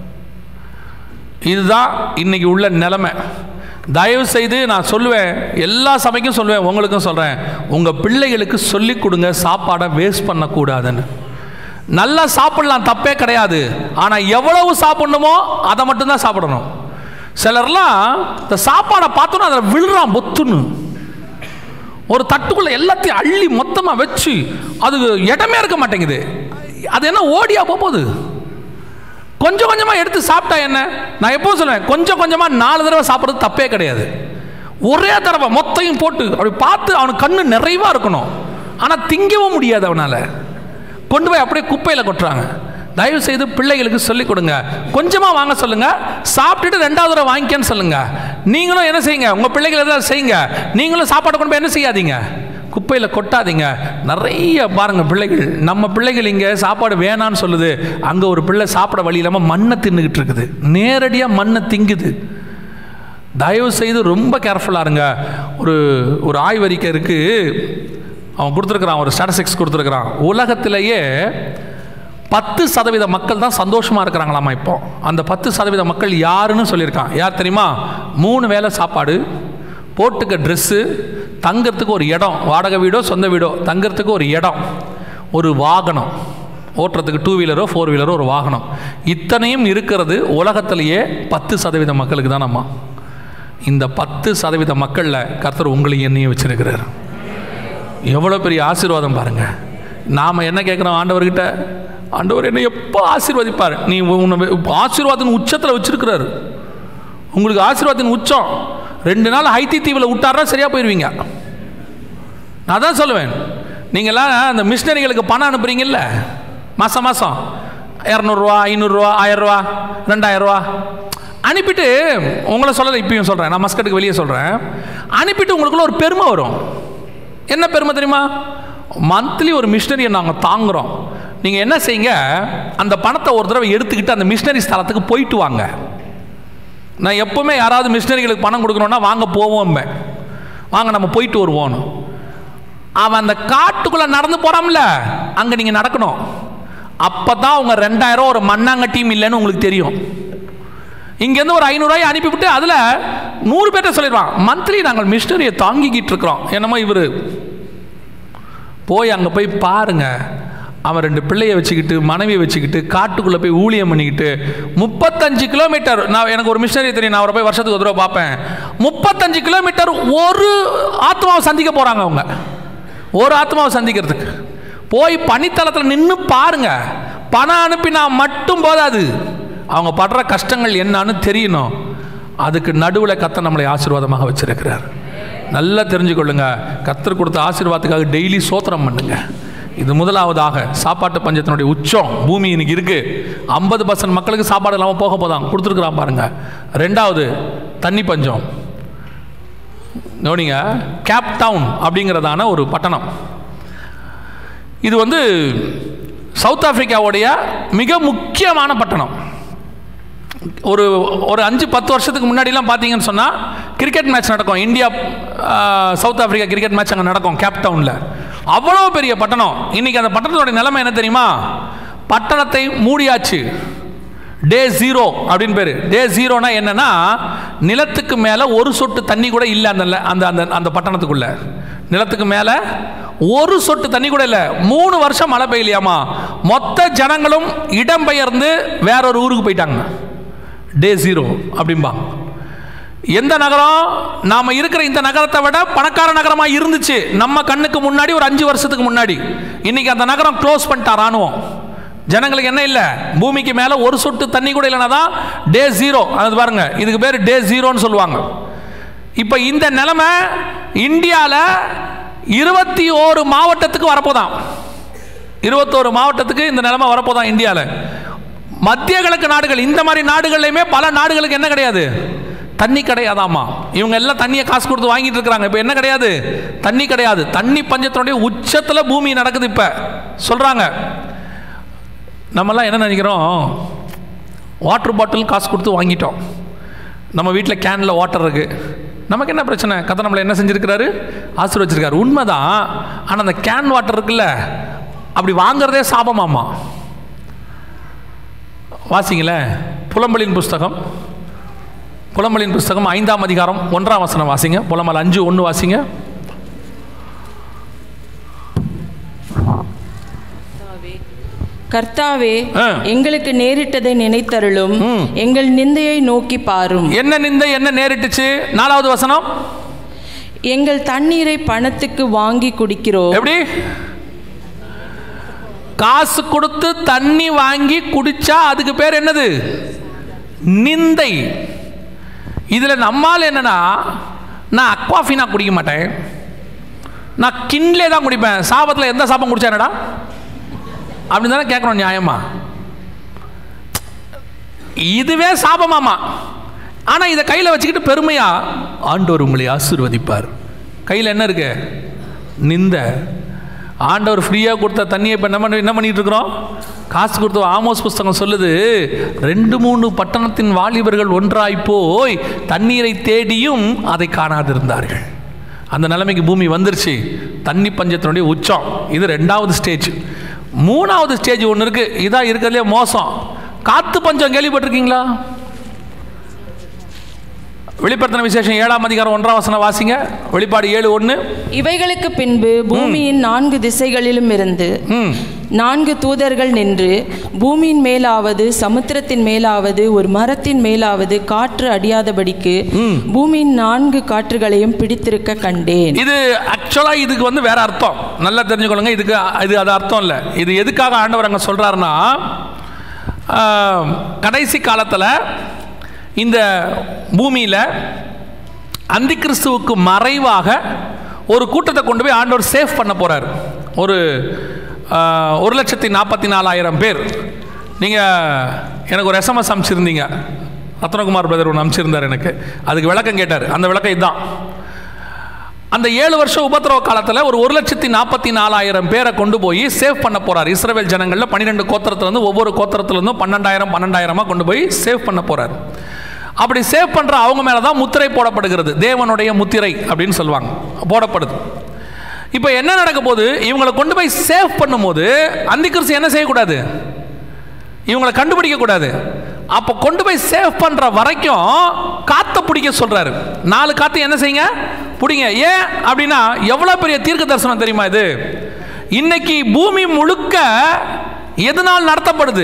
இதுதான் இன்னைக்கு உள்ள நிலைமை. தயவு செய்து நான் சொல்லுவேன், எல்லா சபைக்கும் சொல்லுவேன், உங்களுக்கும் சொல்கிறேன், உங்கள் பிள்ளைகளுக்கு சொல்லிக் கொடுங்க சாப்பாடை வேஸ்ட் பண்ணக்கூடாதுன்னு. நல்லா சாப்பிடலாம், தப்பே கிடையாது. ஆனால் எவ்வளவு சாப்பிடணுமோ அதை மட்டும்தான் சாப்பிடணும். சிலர்லாம் இந்த சாப்பாடை பார்த்தோன்னா அதில் விழுறான் பொத்துன்னு, ஒரு தட்டுக்குள்ளே எல்லாத்தையும் அள்ளி மொத்தமாக வச்சு அது இடமே இருக்க மாட்டேங்குது. அது என்ன ஓடியா போகுது? கொஞ்சம் கொஞ்சமாக எடுத்து சாப்பிட்டா என்ன? நான் எப்போ சொல்லுவேன், கொஞ்சம் கொஞ்சமாக நாலு தடவை சாப்பிட்றது தப்பே கிடையாது. ஒரே தடவை மொத்தையும் போட்டு அப்படி பார்த்து அவனுக்கு கண்ணு நிறைவாக இருக்கணும், ஆனால் திங்கவும் முடியாது அவனால். கொண்டு போய் அப்படியே குப்பையில் கொட்டுறாங்க. தயவு செய்து பிள்ளைகளுக்கு சொல்லிக் கொடுங்க, கொஞ்சமாக வாங்க சொல்லுங்கள், சாப்பிட்டுட்டு ரெண்டாவது தடவை வாங்கிக்கன்னு சொல்லுங்கள். நீங்களும் என்ன செய்யுங்க, உங்கள் பிள்ளைகள் எதாவது செய்யுங்க. நீங்களும் சாப்பாடு கொண்டு போய் என்ன செய்யாதீங்க, குப்பையில் கொட்டாதீங்க. நிறைய பாருங்கள் பிள்ளைகள், நம்ம பிள்ளைகள் இங்கே சாப்பாடு வேணான்னு சொல்லுது, அங்கே ஒரு பிள்ளை சாப்பிட வழி இல்லாமல் மண்ணை தின்னுக்கிட்டு இருக்குது, நேரடியாக மண்ணை திங்குது. தயவு செய்து ரொம்ப கேர்ஃபுல்லாக இருங்க. ஒரு ஒரு ஆய்வறிக்கை இருக்குது, அவன் கொடுத்துருக்குறான், ஒரு ஸ்டாட்டிஸ்டிக்ஸ் கொடுத்துருக்குறான். உலகத்திலேயே பத்து சதவீத மக்கள் தான் சந்தோஷமாக இருக்கிறாங்களாமா இப்போ. அந்த பத்து சதவீத மக்கள் யாருன்னு சொல்லியிருக்கான். யார் தெரியுமா? மூணு வேளை சாப்பாடு, போட்டுக்க ட்ரெஸ்ஸு, தங்கிறதுக்கு ஒரு இடம், வாடகை வீடோ சொந்த வீடோ தங்கிறதுக்கு ஒரு இடம், ஒரு வாகனம் ஓட்டுறதுக்கு டூ வீலரோ ஃபோர் வீலரோ ஒரு வாகனம். இத்தனையும் இருக்கிறது உலகத்திலேயே பத்து சதவீத மக்களுக்கு தான். நம்ம இந்த பத்து சதவீத மக்களில் கர்த்தர் உங்களையும் என்னையும் வச்சிருக்கிறார். எவ்வளோ பெரிய ஆசீர்வாதம் பாருங்க. நாம் என்ன கேட்குறோம் ஆண்டவர்கிட்ட? ஆண்டவர் என்ன எப்போ ஆசீர்வதிப்பார்? நீ உன்னை ஆசீர்வாதத்தின் உச்சத்தில் வச்சிருக்கிறாரு. உங்களுக்கு ஆசீர்வாதத்தின் உச்சம். ரெண்டு நாள் ஹைத்தி தீவில் விட்டாரா சரியாக போயிடுவீங்க. நான் தான் சொல்லுவேன், நீங்கள்லாம் அந்த மிஷினரிகளுக்கு பணம் அனுப்புறீங்கல்ல மாதம் மாதம் இரநூறுவா ஐநூறுரூவா ஆயிரரூவா ரெண்டாயிரரூவா அனுப்பிட்டு, உங்களை சொல்லலை இப்பயும் சொல்கிறேன், நான் மஸ்கட்டுக்கு வெளியே சொல்கிறேன், அனுப்பிட்டு உங்களுக்குள்ள ஒரு பெருமை வரும். என்ன பெருமை தெரியுமா? மந்த்லி ஒரு மிஷினரியை நாங்கள் தாங்குகிறோம். நீங்கள் என்ன செய்யுங்க, அந்த பணத்தை ஒரு தடவை எடுத்துக்கிட்டு அந்த மிஷினரி ஸ்தலத்துக்கு போயிட்டு வாங்க. நான் எப்போவுமே யாராவது மிஷினரிகளுக்கு பணம் கொடுக்கணுன்னா வாங்க போவோம், வாங்க நம்ம போயிட்டு வருவோன்னு. அவன் அந்த காட்டுக்குள்ளே நடந்து போகிறான்ல, அங்கே நீங்கள் நடக்கணும். அப்போ தான் அவங்க ரெண்டாயிரம் ஒரு மண்ணாங்கட்டியும் இல்லைன்னு உங்களுக்கு தெரியும். இங்கேருந்து ஒரு ஐநூறுரூவாய் அனுப்பிவிட்டு அதில் நூறு பேர்ட்ட சொல்லிடுவான், மந்த்லி நாங்கள் மிஷினரியை தாங்கிக்கிட்டு இருக்கிறோம். என்னமோ இவர் போய் அங்கே போய் பாருங்க, அவன் ரெண்டு பிள்ளையை வச்சுக்கிட்டு மனைவியை வச்சுக்கிட்டு காட்டுக்குள்ளே போய் ஊழியம் பண்ணிக்கிட்டு முப்பத்தஞ்சு கிலோமீட்டர். நான் எனக்கு ஒரு மிஷினரி தெரியும், நான் அவரை போய் வருஷத்துக்கு ஒரு தடவை பார்ப்பேன். முப்பத்தஞ்சு கிலோமீட்டர் ஒரு ஆத்மாவை சந்திக்க போகிறாங்க. அவங்க ஒரு ஆத்மாவை சந்திக்கிறதுக்கு போய் பனித்தளத்தில் நின்று பாருங்க. பணம் அனுப்பினா மட்டும் போதாது, அவங்க படுற கஷ்டங்கள் என்னன்னு தெரியணும். அதுக்கு நடுவில் கர்த்தர் நம்மளை ஆசீர்வாதமாக வச்சிருக்கிறார். நல்லா தெரிஞ்சுக்கொள்ளுங்க, கர்த்தர் கொடுத்த ஆசீர்வாதத்துக்காக டெய்லி சோத்திரம் பண்ணுங்க. இது முதலாவதாக சாப்பாட்டு பஞ்சத்தினுடைய உச்சம் பூமி இன்னைக்கு இருக்கு. ஐம்பது பர்சன்ட் மக்களுக்கு சாப்பாடு இல்லாமல் போக போதான் கொடுத்துருக்குறான் பாருங்க. ரெண்டாவது தண்ணி பஞ்சம். கவனிங்க, கேப் டவுன் அப்படிங்கிறதான ஒரு பட்டணம். இது வந்து சவுத் ஆப்பிரிக்காவுடைய மிக முக்கியமான பட்டணம். ஒரு ஒரு அஞ்சு பத்து வருஷத்துக்கு முன்னாடிலாம் பார்த்தீங்கன்னு சொன்னால் கிரிக்கெட் மேட்ச் நடக்கும். India South Africa cricket match அங்கே நடக்கும் கேப் டவுனில். அவ்வளோ பெரிய பட்டணம். இன்றைக்கி அந்த பட்டணத்தோடைய நிலைமை என்ன தெரியுமா? பட்டணத்தை மூடியாச்சு. டே ஜீரோ அப்படின்னு பேர். டே ஜீரோனா என்னன்னா, நிலத்துக்கு மேலே ஒரு சொட்டு தண்ணி கூட இல்லை அந்த அந்த அந்த அந்த பட்டணத்துக்குள்ள. நிலத்துக்கு மேலே ஒரு சொட்டு தண்ணி கூட இல்லை. மூணு வருஷம் மழை பெய்யலையாமா. மொத்த ஜனங்களும் இடம்பெயர்ந்து வேறொரு ஊருக்கு போயிட்டாங்க. டே ஜீரோ அப்படின்பா. எந்த நகரம்? நாம் இருக்கிற இந்த நகரத்தை விட பணக்கார நகரமாக இருந்துச்சு நம்ம கண்ணுக்கு முன்னாடி ஒரு அஞ்சு வருஷத்துக்கு முன்னாடி. இன்னைக்கு அந்த நகரம் க்ளோஸ் பண்ணிட்டா ராணுவம். ஜனங்களுக்கு என்ன இல்லை, பூமிக்கு மேலே ஒரு சொட்டு தண்ணி கூட இல்லைனா தான் டே ஜீரோ. அது பாருங்க, இதுக்கு பேர் டே ஜீரோன்னு சொல்லுவாங்க. இப்போ இந்த நிலைமை இந்தியாவில் இருபத்தி ஓரு மாவட்டத்துக்கு வரப்போதான். இருபத்தோரு மாவட்டத்துக்கு இந்த நிலைமை வரப்போதான் இந்தியாவில். மத்திய கிழக்கு நாடுகள், இந்த மாதிரி நாடுகள்லையுமே பல நாடுகளுக்கு என்ன கிடையாது, தண்ணி கிடையாதாமா. இவங்க எல்லாம் தண்ணியை காசு கொடுத்து வாங்கிட்டு இருக்கிறாங்க. இப்போ என்ன கிடையாது, தண்ணி கிடையாது. தண்ணி பஞ்சத்தினுடைய உச்சத்தில் பூமி நடக்குது. இப்போ சொல்கிறாங்க, நம்மெல்லாம் என்ன நினைக்கிறோம், வாட்டர் பாட்டில் காசு கொடுத்து வாங்கிட்டோம். நம்ம வீட்டில் கேனில் வாட்டர் இருக்குது, நமக்கு என்ன பிரச்சனை? கர்த்தர் நம்மளை என்ன செஞ்சுருக்கிறாரு, ஆசீர்வச்சிருக்காரு. உண்மைதான். ஆனால் அந்த கேன் வாட்டர் இருக்குல்ல, அப்படி வாங்கிறதே சாபமாமா. வாசிங்களேன் புலம்பலின் புஸ்தகம், புலம்பலின் புஸ்தகம் ஐந்தாம் அதிகாரம் ஒன்றாம் வசனம் வாசிங்க. புலம்பல் அஞ்சு ஒன்று வாசிங்க. கர்த்தாவே, எங்களுக்கு நேரிட்டதை நினைத்தருளும், எங்கள் நிந்தையை நோக்கி பாரும். என்ன நிந்தை, என்ன நேரிட்டுச்சு? நாலாவது வசனம், எங்கள் தண்ணீரை பணத்துக்கு வாங்கி குடிக்கிறோம். எப்படி? காசு கொடுத்து தண்ணி வாங்கி குடிச்சா அதுக்கு பேர் என்னது? நிந்தை. இதுல நம்மால் என்னன்னா, நான் அக்வாஃபினா குடிக்க மாட்டேன், நான் கிண்ட்லே தான் குடிப்பேன். சாபத்தில் எந்த சாபம் குடிச்சானடா அப்படின்னு தானே கேட்கணும் நியாயமா? இதுவே சாபமாமா. ஆனால் இதை கையில் வச்சுக்கிட்டு பெருமையா ஆண்டவர் உங்களை ஆசீர்வதிப்பார். கையில் என்ன இருக்கு? நிந்த. ஆண்டவர் ஃப்ரீயாக கொடுத்த தண்ணியை இப்போ என்ன பண்ணி என்ன பண்ணிட்டு இருக்கிறோம்? காசு கொடுத்து. ஆமோஸ் புஸ்தகம் சொல்லுது, ரெண்டு மூணு பட்டணத்தின் வாலிபர்கள் ஒன்றாய் போய் தண்ணீரை தேடியும் அதை காணாதிருந்தார்கள். அந்த நிலைமைக்கு பூமி வந்துருச்சு. தண்ணி பஞ்சத்தினுடைய உச்சம். இது ரெண்டாவது ஸ்டேஜ். மூணாவது ஸ்டேஜ் ஒன்று இருக்கு, இதான் இருக்கிறதுலே மோசம். காத்து பஞ்சம் கேள்விப்பட்டிருக்கீங்களா? வெளிப்படுத்தின விசேஷம் ஏழாம் அதிகாரம் ஒன்றாம் வசனம் வாசிங்க. வெளிப்பாடு ஏழு ஒன்று. இவைகளுக்கு பின்பு பூமியின் நான்கு திசைகளிலும் இருந்து நான்கு தூதர்கள் நின்று பூமியின் மேலாவது சமுத்திரத்தின் மேலாவது ஒரு மரத்தின் மேலாவது காற்று அடியாதபடிக்கு பூமியின் நான்கு காற்றுகளையும் பிடித்திருக்க கண்டேன். இது ஆக்சுவலா இதுக்கு வந்து வேற அர்த்தம், நல்லா தெரிஞ்சுக்கொள்ளுங்க. இதுக்கு இது அது அர்த்தம் இல்லை. இது எதுக்காக ஆண்டவர் அங்கே சொல்றாருன்னா, கடைசி காலத்தில் இந்த பூமியில் அந்தி கிறிஸ்துவுக்கு மறைவாக ஒரு கூட்டத்தை கொண்டு போய் ஆண்டவர் சேவ் பண்ண போறார். ஒரு ஒரு லட்சத்தி நாற்பத்தி நாலாயிரம் பேர். நீங்கள் எனக்கு ஒரு எஸ்எம்எஸ் அனுப்பிச்சிருந்தீங்க, ரத்னகுமார் பிரதர் ஒன்று அனுப்பிச்சிருந்தார் எனக்கு. அதுக்கு விளக்கம் கேட்டார். அந்த விளக்கம் இதுதான். அந்த ஏழு வருஷம் உபத்திரவ காலத்தில் ஒரு ஒரு லட்சத்தி நாற்பத்தி நாலாயிரம் பேரை கொண்டு போய் சேவ் பண்ண போறார். இஸ்ரவேல் ஜனங்களில் பன்னிரெண்டு கோத்திரத்திலிருந்து ஒவ்வொரு கோத்திரத்திலிருந்தும் பன்னெண்டாயிரம் பன்னெண்டாயிரமா கொண்டு போய் சேவ் பண்ண போறார். அப்படி சேவ் பண்ற அவங்க மேல தான் முத்திரை போடப்படுகிறது. தேவனுடைய முத்திரை அப்படின்னு சொல்லுவாங்க, போடப்படுது. இப்போ என்ன நடக்க போது, இவங்களை கொண்டு போய் சேவ் பண்ணும்போது அந்தி கிறிஸ்து என்ன செய்யக்கூடாது, இவங்களை கண்டுபிடிக்க கூடாது. அப்போ கொண்டு போய் சேவ் பண்ற வரைக்கும் காத்த பிடிக்க சொல்றாரு. நாலு காத்து என்ன செய்யுங்க, பிடிங்க. ஏன் அப்படின்னா எவ்வளவு பெரிய தீர்க்க தரிசனம் தெரியுமா இது? இன்னைக்கு பூமி முழுக்க எதனால் நடத்தப்படுது?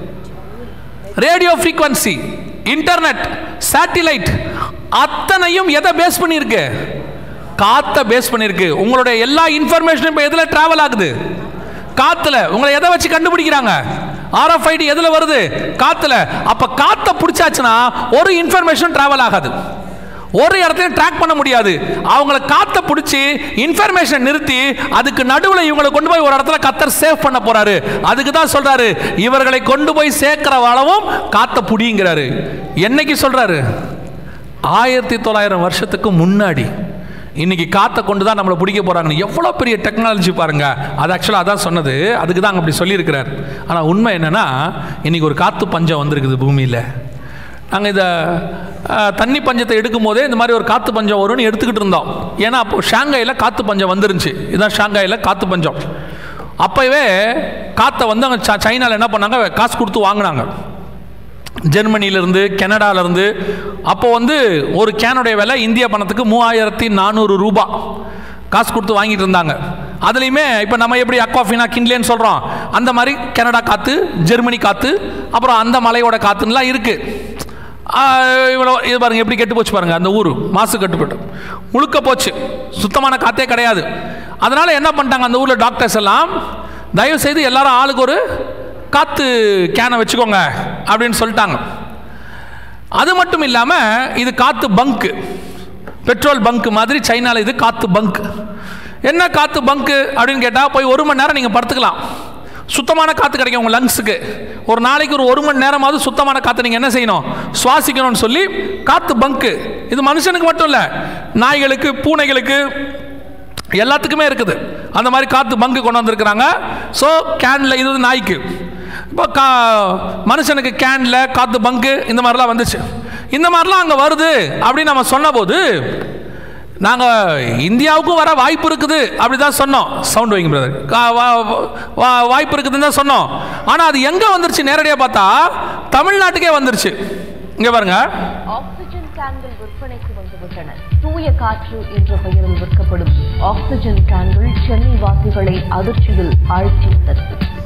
ரேடியோ ஃப்ரீக்வன்சி, இன்டர்நெட், சேட்டிலைட் அத்தனையும் எதை பேஸ் பண்ணியிருக்கு? காத்த பேஸ் பண்ணியிருக்கு. உங்களுடைய எல்லா இன்ஃபர்மேஷனும் இப்போ எதில் டிராவல் ஆகுது? காத்துல. உங்களை எதை வச்சு கண்டுபிடிக்கிறாங்க? ஆர்எஃப்ஐடி எதுல வருது? காத்துல. அப்ப காத்த பிடிச்சாச்சுன்னா ஒரு இன்ஃபர்மேஷன் டிராவல் ஆகாது, ஒரு இடத்தையும் ட்ராக் பண்ண முடியாது. அவங்கள காத்த பிடிச்சி இன்ஃபர்மேஷன் நிறுத்தி அதுக்கு நடுவில் இவங்களை கொண்டு போய் ஒரு இடத்துல கத்தர் சேவ் பண்ண போறாரு. அதுக்கு தான் சொல்றாரு, இவர்களை கொண்டு போய் சேர்க்கிற அளவும் காத்த பிடிங்கிறாரு. என்னைக்கு சொல்றாரு? ஆயிரத்தி தொள்ளாயிரம் வருஷத்துக்கு முன்னாடி. இன்னைக்கு காத்த கொண்டு தான் நம்மளை பிடிக்க போறாங்க. எவ்வளோ பெரிய டெக்னாலஜி பாருங்க. அது ஆக்சுவலாக அதான் சொன்னது, அதுக்கு தான் அப்படி சொல்லியிருக்கிறார். ஆனால் உண்மை என்னன்னா, இன்னைக்கு ஒரு காத்து பஞ்சம் வந்திருக்குது பூமியில். நாங்கள் இதை தண்ணி பஞ்சத்தை எடுக்கும் போதே இந்த மாதிரி ஒரு காற்று பஞ்சம் வரும்னு எடுத்துக்கிட்டு இருந்தோம். ஏன்னா அப்போ ஷாங்காயில் காற்று பஞ்சம் வந்துருந்துச்சு. இதுதான் ஷாங்காயில் காற்று பஞ்சம். அப்போவே காற்றை வந்து அங்கே சைனாவில் என்ன பண்ணாங்க, காசு கொடுத்து வாங்கினாங்க. ஜெர்மனியிலேருந்து, கனடாவிலேருந்து. அப்போ வந்து ஒரு கேனுடைய விலை இந்திய பணத்துக்கு மூவாயிரத்தி நானூறு ரூபா காசு கொடுத்து வாங்கிட்டு இருந்தாங்க. அதுலேயுமே இப்போ நம்ம எப்படி அக்வாஃபினா கிண்ட்லேன்னு சொல்கிறோம், அந்த மாதிரி கனடா காற்று, ஜெர்மனி காற்று, அப்புறம் அந்த மலையோட காற்றுலாம் இருக்குது. இவ்வளோ இது பாருங்கள் எப்படி கெட்டு போச்சு பாருங்கள். அந்த ஊர் மாசு கட்டுப்பட்டு முழுக்க போச்சு, சுத்தமான காற்றே கிடையாது. அதனால் என்ன பண்ணிட்டாங்க அந்த ஊரில் டாக்டர்ஸ் எல்லாம், தயவு செய்து எல்லாரும் ஆளுக்கு ஒரு காற்று கேனை வச்சுக்கோங்க அப்படின்னு சொல்லிட்டாங்க. அது மட்டும் இல்லாமல் இது காற்று பங்கு, பெட்ரோல் பங்கு மாதிரி சைனாவில் இது காற்று பங்கு. என்ன காற்று பங்கு அப்படின்னு கேட்டால், போய் ஒரு மணி நேரம் நீங்கள் படுத்துக்கலாம், சுத்தமான காற்று கிடைக்கும் உங்கள் லங்ஸுக்கு. ஒரு நாளைக்கு ஒரு ஒரு மணி நேரமாவது சுத்தமான காற்று நீங்கள் என்ன செய்யணும், சுவாசிக்கணும்னு சொல்லி காற்று பங்கு. இது மனுஷனுக்கு மட்டும் இல்லை, நாய்களுக்கு, பூனைகளுக்கு, எல்லாத்துக்குமே இருக்குது. அந்த மாதிரி காற்று பங்கு கொண்டு வந்திருக்கிறாங்க. ஸோ கேனில் இது நாய்க்கு, இப்போ கா மனுஷனுக்கு கேனில் காற்று பங்கு இந்த மாதிரிலாம் வந்துச்சு. இந்த மாதிரிலாம் அங்கே வருது அப்படின்னு நம்ம சொன்ன போது, நாங்கள் இந்தியாவுக்கும் வர வாய்ப்பு இருக்குது அப்படி தான் சொன்னோம். சவுண்ட் வைங்க பிரதர். வாய்ப்பு இருக்குதுன்னு தான் சொன்னோம். ஆனால் அது எங்கே வந்துருச்சு நேரடியாக பார்த்தா தமிழ்நாட்டுக்கே வந்துருச்சு. இங்கே பாருங்க, ஆக்சிஜன் கேன்கள் விற்பனைக்கு வந்துவிட்டன. தூய காற்று என்ற பெயரில் விற்கப்படும் ஆக்சிஜன் கேன்கள் சென்னை வாசிகளை அதிர்ச்சியில் ஆழ்த்தியுள்ளது.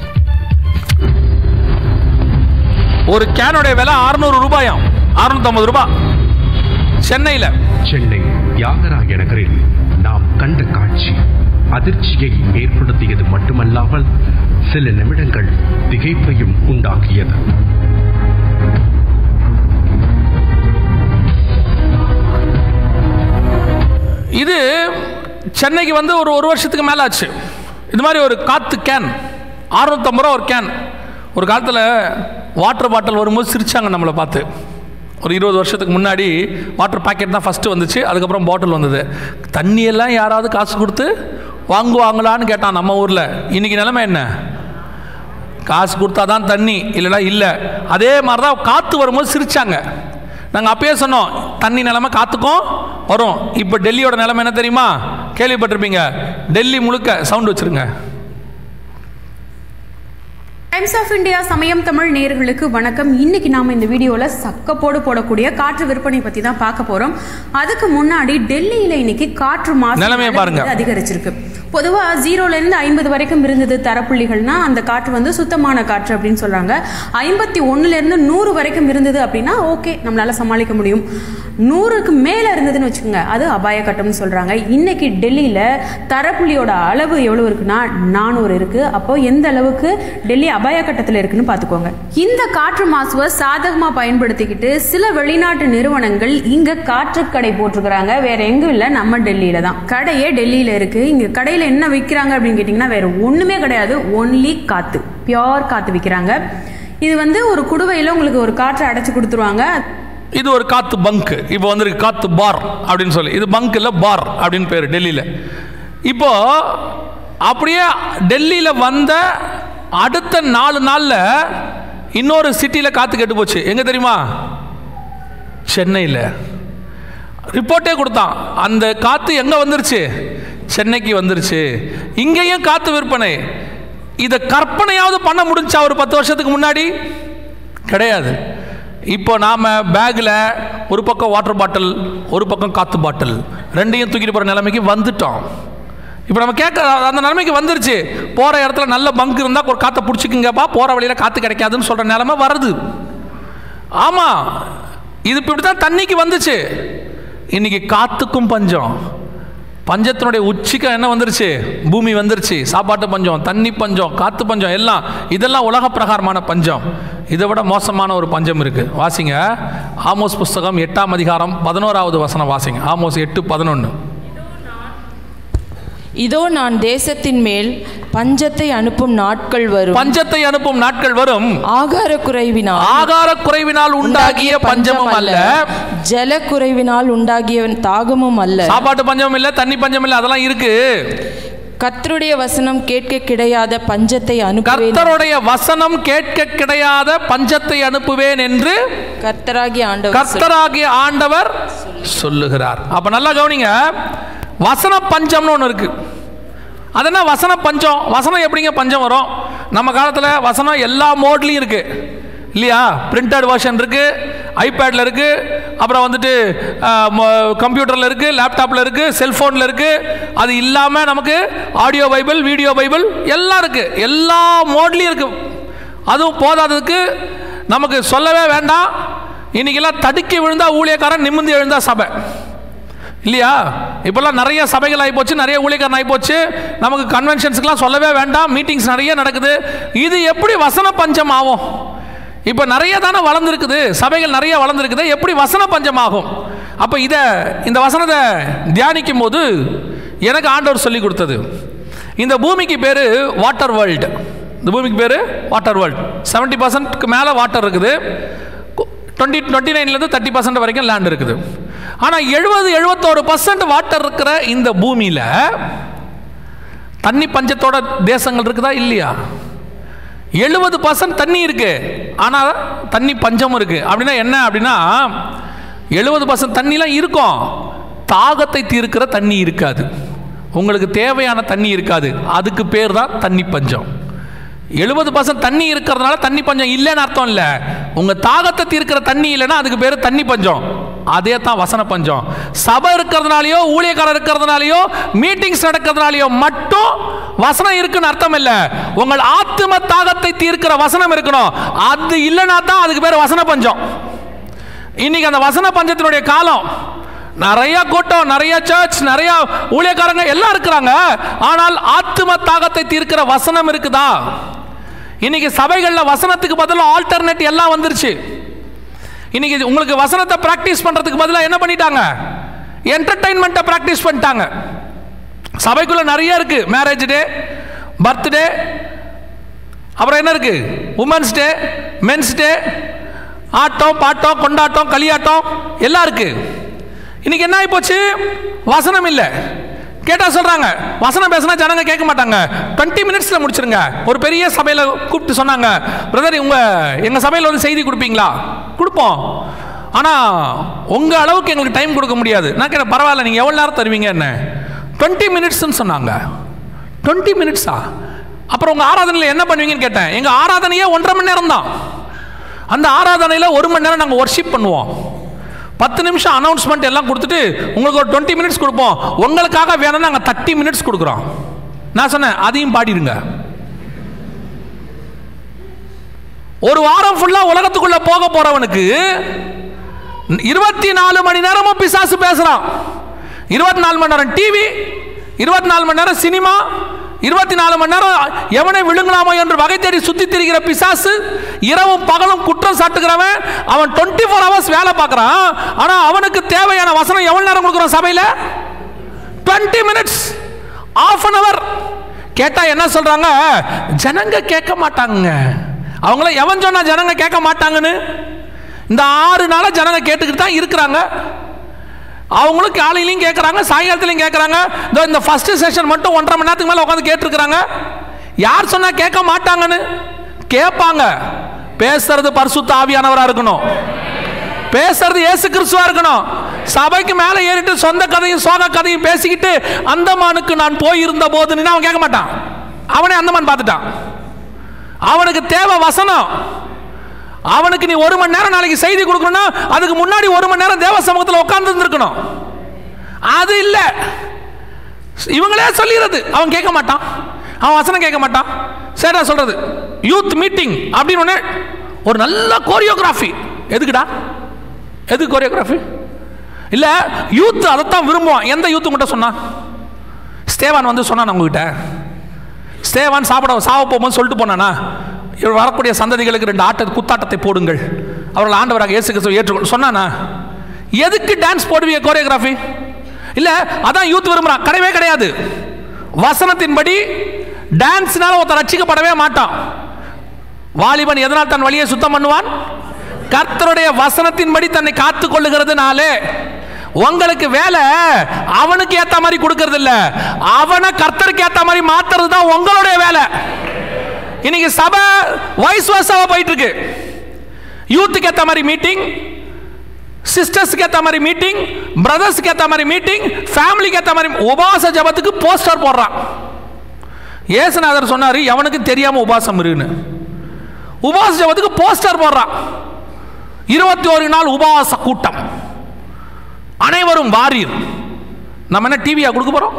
ஒரு கேனுடைய விலை அறுநூறு ரூபாயாம், அறுநூத்தி ஐம்பது ரூபாய் சென்னையில். சென்னை தியாகராய நகரில் நாம் கண்ட காட்சி அதிர்ச்சியை ஏற்படுத்தியது மட்டுமல்லாமல் சில நிமிடங்கள் திகைப்பையும் உண்டாக்கியது. இது சென்னைக்கு வந்து ஒரு ஒரு வருஷத்துக்கு மேலே ஆச்சு. இது மாதிரி ஒரு காற்று கேன் அறுநூத்தி ஐம்பது ரூபா ஒரு கேன். ஒரு காலத்தில் வாட்டர் பாட்டில் வரும்போது சிரிச்சாங்க நம்மளை பார்த்து. ஒரு இருபது வருஷத்துக்கு முன்னாடி வாட்டர் பாக்கெட் தான் ஃபஸ்ட்டு வந்துச்சு, அதுக்கப்புறம் பாட்டில் வந்தது. தண்ணியெல்லாம் யாராவது காசு கொடுத்து வாங்குவாங்களான்னு கேட்டான் நம்ம ஊரில். இன்றைக்கி நிலைமை என்ன? காசு கொடுத்தா தான் தண்ணி, இல்லைனா இல்லை. அதே மாதிரி தான் காற்று வரும்போது சிரிச்சாங்க. நாங்கள் அப்பயே சொன்னோம், தண்ணி நிலைமை காற்றுக்கும் வரும். இப்போ டெல்லியோட நிலைமை என்ன தெரியுமா? கேள்விப்பட்டிருப்பீங்க. டெல்லி முழுக்க சவுண்ட் வச்சுருங்க. டைம்ஸ் ஆஃப் இந்தியா சமயம் தமிழ் நேயர்களுக்கு வணக்கம். இன்னைக்கு நாம இந்த வீடியோல சக்கப்போடு போடக்கூடிய காற்று விற்பனை பத்தி தான் பார்க்க போறோம். அதுக்கு முன்னாடி டெல்லியில இன்னைக்கு காற்று மாசு அதிகரிச்சிருக்கு. பொதுவாக ஜீரோலேருந்து ஐம்பது வரைக்கும் இருந்தது தரப்புள்ளிகள்னா அந்த காற்று வந்து சுத்தமான காற்று அப்படின்னு சொல்கிறாங்க. ஐம்பத்தி ஒன்றுலேருந்து நூறு வரைக்கும் இருந்தது அப்படின்னா ஓகே, நம்மளால் சமாளிக்க முடியும். நூறுக்கு மேலே இருந்ததுன்னு வச்சுக்கோங்க, அது அபாய கட்டம்னு சொல்கிறாங்க. இன்றைக்கி டெல்லியில் தரப்புள்ளியோட அளவு எவ்வளோ இருக்குன்னா நானூறு இருக்குது. அப்போ எந்த அளவுக்கு டெல்லி அபாய கட்டத்தில் இருக்குன்னு பார்த்துக்கோங்க. இந்த காற்று மாசுவை சாதகமாக பயன்படுத்திக்கிட்டு சில வெளிநாட்டு நிறுவனங்கள் இங்கே காற்று கடை போட்டிருக்கிறாங்க. வேற எங்கும் இல்லை, நம்ம டெல்லியில் தான். கடையே டெல்லியில் இருக்குது. இங்கே கடையில் என்ன விற்கிறாங்க அப்படின்னு கேட்டிங்கன்னா வேற ஒன்றுமே கிடையாது, ஒன்லி காற்று, பியோர் காற்று விற்கிறாங்க. இது வந்து ஒரு குடுவையில் உங்களுக்கு ஒரு காற்றை அடைச்சி கொடுத்துருவாங்க. இது ஒரு காத்து பங்க். இப்போ வந்து காத்து பார் அப்படின்னு சொல்லி, இது பங்க் இல்லை பார் அப்படின்னு பேர் டெல்லியில். இப்போ அப்படியே டெல்லியில் வந்த அடுத்த நாலு நாளில் இன்னொரு சிட்டியில் காற்று கெட்டு போச்சு. எங்கே தெரியுமா? சென்னையில். ரிப்போர்ட்டே கொடுத்தான், அந்த காற்று எங்கே வந்துருச்சு? சென்னைக்கு வந்துருச்சு. இங்கேயும் காற்று விற்பனை. இதை கற்பனையாவது பண்ண முடிஞ்சா ஒரு பத்து வருஷத்துக்கு முன்னாடி? கிடையாது. இப்போ நாம் பேக்கில் ஒரு பக்கம் வாட்டர் பாட்டில், ஒரு பக்கம் காற்று பாட்டில், ரெண்டையும் தூக்கிட்டு போகிற நிலைமைக்கு வந்துட்டோம். இப்போ நம்ம கேட்க அந்த நிலைமைக்கு வந்துருச்சு. போகிற இடத்துல நல்ல பங்க் இருந்தால் ஒரு காற்றை பிடிச்சிக்குங்கப்பா, போகிற வழியில் காற்று கிடைக்காதுன்னு சொல்கிற நிலைமை வருது. ஆமாம், இது இப்படி தான் தண்ணிக்கு வந்துச்சு. இன்னைக்கு காற்றுக்கும் பஞ்சம். பஞ்சத்தினுடைய உச்சிக்கு என்ன வந்துருச்சு? பூமி வந்துருச்சு. சாப்பாட்டு பஞ்சம், தண்ணி பஞ்சம், காற்று பஞ்சம், எல்லாம் இதெல்லாம் உலக பிரகாரமான பஞ்சம். இதை விட மோசமான ஒரு பஞ்சம் இருக்கு. வாசிங்க ஆமோஸ் புஸ்தகம் எட்டாம் அதிகாரம் பதினோராவது வசனம் வாசிங்க. ஆமோஸ் எட்டு பதினொன்று. இதோ நான் தேசத்தின் மேல் பஞ்சத்தை அனுப்பும் நாட்கள் வரும். பஞ்சத்தை அனுப்பும் நாட்கள் வரும். ஆகார குறைவினால் ஆகார குறைவினால் உண்டாகிய பஞ்சமும் அல்ல, ஜல குறைவினால் உண்டாகிய தாகமும் அல்ல. சாப்பாட்டு பஞ்சமும் இல்ல, தண்ணி பஞ்சம் இல்ல, அதெல்லாம் இருக்கு. கர்த்தருடைய வசனம் கேட்க கிடையாத பஞ்சத்தை அனுப்புவேன். கர்த்தருடைய வசனம் கேட்க கிடையாத பஞ்சத்தை அனுப்புவேன் என்று கர்த்தராகிய ஆண்டவர் கர்த்தராகிய ஆண்டவர் சொல்லுகிறார். அப்ப நல்லா கவனிங்க, வசன பஞ்சம்னு ஒன்று இருக்கு. அது என்ன வசன பஞ்சம்? வசனம் எப்படிங்க பஞ்சம் வரும்? நம்ம காலத்தில் வசனம் எல்லா மோட்லையும் இருக்கு இல்லையா? பிரிண்டட் வெர்ஷன் இருக்கு, ஐபேடில் இருக்கு, அப்புறம் வந்துட்டு கம்ப்யூட்டரில் இருக்கு, லேப்டாப்பில் இருக்கு, செல்ஃபோனில் இருக்கு. அது இல்லாமல் நமக்கு ஆடியோ பைபிள், வீடியோ பைபிள் எல்லாம் இருக்கு, எல்லா மோட்லையும் இருக்கு. அதுவும் போதாததுக்கு நமக்கு சொல்லவே வேண்டாம், இன்னைக்கெல்லாம் தடுக்கி விழுந்தா ஊழியக்காரன், நிமிர்ந்து எழுந்தா சபை இல்லையா? இப்போல்லாம் நிறைய சபைகள் ஆகிப்போச்சு, நிறைய ஊழியக்காரன் ஆகிப்போச்சு. நமக்கு கன்வென்ஷன்ஸுக்கெல்லாம் சொல்லவே வேண்டாம், மீட்டிங்ஸ் நிறைய நடக்குது. இது எப்படி வசன பஞ்சம் ஆகும்? இப்போ நிறைய தானே வளர்ந்துருக்குது, சபைகள் நிறைய வளர்ந்துருக்குது, எப்படி வசன பஞ்சம் ஆகும்? அப்போ இதை இந்த வசனத்தை தியானிக்கும் போது எனக்கு ஆண்டவர் சொல்லி கொடுத்தது, இந்த பூமிக்கு பேர் வாட்டர் வேர்ல்டு. இந்த பூமிக்கு பேர் வாட்டர் வேர்ல்டு. செவன்ட்டி பர்சன்ட்க்கு மேலே வாட்டர் இருக்குது. டுவெண்ட்டி டுவெண்ட்டி நைன்லேருந்து தேர்ட்டி பர்சன்ட் வரைக்கும் லேண்ட் இருக்குது. ஆனால் எழுபது எழுபத்தோரு பர்சன்ட் வாட்டர் இருக்கிற இந்த பூமியில் தண்ணி பஞ்சத்தோட தேசங்கள் இருக்குதா இல்லையா? எழுபது பர்சன்ட் தண்ணி இருக்கு, ஆனால் தண்ணி பஞ்சமும் இருக்கு. அப்படின்னா என்ன? அப்படின்னா எழுபது பர்சன்ட் தண்ணிலாம் இருக்கும், தாகத்தை தீர்க்கிற தண்ணி இருக்காது, உங்களுக்கு தேவையான தண்ணி இருக்காது. அதுக்கு பேர் தான் தண்ணி பஞ்சம். எழுபது பர்சன்ட் தண்ணி இருக்கிறதுனால தண்ணி பஞ்சம் இல்லைன்னு அர்த்தம் இல்லை. உங்க தாகத்தை தீர்க்கிற தண்ணி இல்லைன்னா அதுக்கு பேர் தண்ணி பஞ்சம். அதே தான் வசன பஞ்சம். சபை இருக்கிறதுனாலயோ, ஊழியக்காரர் இருக்கிறதுனாலயோ, மீட்டிங்ஸ் நடக்கிறதுனாலயோ மட்டும் வசனம் இருக்குன்னு அர்த்தம் இல்லை. உங்கள் ஆத்ம தாகத்தை தீர்க்கிற வசனம் இருக்கணும். அது இல்லைன்னா தான் அதுக்கு பேர் வசன பஞ்சம். இன்னைக்கு அந்த வசன பஞ்சத்தினுடைய காலம். நிறைய கூட்டம், நிறைய சர்ச், நிறைய ஊழியக்காரங்க எல்லாம் இருக்கிறாங்க. ஆனால் ஆத்ம தாகத்தை தீர்க்கிற வசனம் இருக்குதா? இன்னைக்கு சபைகளில் வசனத்துக்கு பதிலாக ஆல்டர்னேட் எல்லாம் வந்துருச்சு. இன்னைக்கு உங்களுக்கு வசனத்தை பிராக்டிஸ் பண்றதுக்கு பதிலாக என்ன பண்ணிட்டாங்க? என்டர்டைன்மெண்ட்டை பிராக்டிஸ் பண்ணிட்டாங்க. சபைக்குள்ள நிறைய இருக்கு. மேரேஜ் டே, பர்த்டே, அப்புறம் என்ன இருக்கு? உமன்ஸ் டே, மென்ஸ் டே, ஆட்டம் பாட்டம் கொண்டாட்டம் களியாட்டம் எல்லாம் இருக்கு. இன்னைக்கு என்ன ஆகி போச்சு? வசனம் இல்லை. கேட்டா சொல்றாங்க வசனம் பேசினா ஜனங்க கேட்க மாட்டாங்க, டுவெண்ட்டி மினிட்ஸ்ல முடிச்சிருங்க. ஒரு பெரிய சபையில கூப்பிட்டு சொன்னாங்க, பிரதர் உங்க எங்க சபையில் வந்து செய்தி கொடுப்பீங்களா? கொடுப்போம், ஆனா உங்க அளவுக்கு எங்களுக்கு டைம் கொடுக்க முடியாது. நான் கேட்டேன், பரவாயில்ல, நீங்க எவ்வளவு நேரம் தருவீங்க? என்ன டுவெண்ட்டி மினிட்ஸ்ன்னு சொன்னாங்க. டுவெண்ட்டி மினிட்ஸா? அப்புறம் உங்க ஆராதனையில் என்ன பண்ணுவீங்கன்னு கேட்டேன். எங்க ஆராதனையே ஒன்றரை மணி நேரம் தான். அந்த ஆராதனையில் ஒரு மணி நேரம் நாங்கள் ஒர்ஷிப் பண்ணுவோம். பத்து நிமிஷம் அனௌன்ஸ்மெண்ட் எல்லாம் கொடுத்துட்டு உங்களுக்கு ஒரு டுவெண்ட்டி மினிட்ஸ் கொடுப்போம். உங்களுக்காக வேணும்னா நாங்கள் தேர்ட்டி மினிட்ஸ் கொடுக்குறோம். நான் சொன்னேன் அதையும் பாடிடுங்க. ஒரு வாரம் ஃபுல்லா உலகத்துக்குள்ள போக போறவனுக்கு இருபத்தி நாலு மணி நேரமும் பிசாசு பேசுறான். இருபத்தி நாலு மணி நேரம் டிவி, இருபத்தி நாலு மணி நேரம் சினிமா, இருபத்தி நாலு மணி நேரம் எவனை விழுங்கலாமோ என்று வகை தேடி சுத்தி திரிகிற பிசாசு, இரவும் பகலும் குற்றம் சாட்டுகிறவன், அவன் டுவெண்ட்டி ஃபோர் ஹவர்ஸ் வேலை பார்க்கறான். ஆனா அவனுக்கு தேவையான வசனம் எவ்வளவு நேரம் கொடுக்குறான் சபையில? Twenty minutes, half an hour. கேட்டா என்ன சொல்றாங்க? ஜனங்க கேட்க மாட்டாங்க. அவங்கள எவன் சொன்னா ஜனங்க கேட்க மாட்டாங்கன்னு? இந்த ஆறு நாள ஜனங்க கேட்டுக்கிட்டு தான் இருக்கிறாங்க. அவங்களும் காலையிலையும் கேட்குறாங்க, சாயங்காலத்திலையும் கேட்குறாங்க. இந்த ஃபர்ஸ்ட் செஷன் மட்டும் ஒன்றரை மணி நேரத்துக்கு மேலே உட்காந்து கேட்டுருக்குறாங்க. யார் சொன்னால் கேட்க மாட்டாங்கன்னு? கேட்பாங்க. பேசுறது பரிசுத்த ஆவியானவராக இருக்கணும், பேசுறது இயேசு கிறிஸ்துவா இருக்கணும். சபைக்கு மேலே ஏறிட்டு சொந்த கதையும் சோக கதையும் பேசிக்கிட்டு அந்தமானுக்கு நான் போயிருந்த போது அவன் கேட்க மாட்டான். அவனே அந்தமான் பார்த்துட்டான். அவனுக்கு தேவை வசனம். அவனுக்கு நீ ஒரு மணி நேரம் நாளைக்கு செய்தி கொடுக்கணும்னா அதுக்கு முன்னாடி ஒரு மணி நேரம் தேவ சமூகத்தில் உட்கார்ந்து இருந்திருக்கணும். அது இல்லை, இவங்களே சொல்லிடுறது. அவன் கேட்க மாட்டான், அவன் வசனம் கேட்க மாட்டான். சரிடா சொல்றது யூத் மீட்டிங் அப்படின்னு ஒரு நல்ல கோரியோகிராஃபி. எதுக்குடா? எதுக்கு கோரியோகிராஃபி? இல்லை, யூத் அதைத்தான் விரும்புவான். எந்த யூத்து கிட்ட சொன்னா? ஸ்தேவான் வந்து சொன்னான் உங்ககிட்ட. ஸ்தேவான் சாப்பிட சாவ போகும்போது சொல்லிட்டு போனானா, வரக்கூடிய சந்ததிகளுக்கு ரெண்டு ஆட்ட குத்தாட்டத்தை போடுங்கள், அவர்கள் ஆண்டவராக இயேசு கிறிஸ்துவை ஏற்றுக்கொள் சொன்னானா? எதுக்கு டான்ஸ் போடுவீங்க கோரியோகிராஃபி? இல்லை, அதான் யூத் விரும்புகிறான். கிடையவே கிடையாது. வசனத்தின்படி டான்ஸ்னால ஒருத்தர் ரட்சிக்கப்படவே மாட்டான். வாலிபன் எதனால் தன் வழியை சுத்தம் பண்ணுவான்? கர்த்தருடைய வசனத்தின்படி தன்னை காத்துக் கொள்ளுகிறதுனாலே. உங்களுக்கு வேலை அவனுக்கு ஏற்ற மாதிரி கொடுக்கறது இல்லை, அவனை கர்த்தருக்கு ஏற்ற மாதிரி மாத்துறது தான் உங்களுடைய வேலை. இன்னைக்கு சபை வைஸ் வர்சாவா போயிட்டு இருக்கு. யூத்துக்கு ஏற்ற மாதிரி மீட்டிங், சிஸ்டர்ஸ்க்கு ஏற்ற மாதிரி மீட்டிங், பிரதர்ஸ்க்கு ஏற்ற மாதிரி மீட்டிங், ஃபேமிலிக்கு ஏற்ற மாதிரி. உபவாச ஜபத்துக்கு போஸ்டர் போடுறான். இயேசுநாதர் சொன்னாரு எவனுக்கு தெரியாம உபவாசம் இருக்குன்னு. உபவாச ஜபத்துக்கு போஸ்டர் போடுறான். இருபத்தி ஒரு நாள் உபவாச கூட்டம், அனைவரும் வாரீர். நம்ம என்ன டிவியா கொடுக்க போறோம்?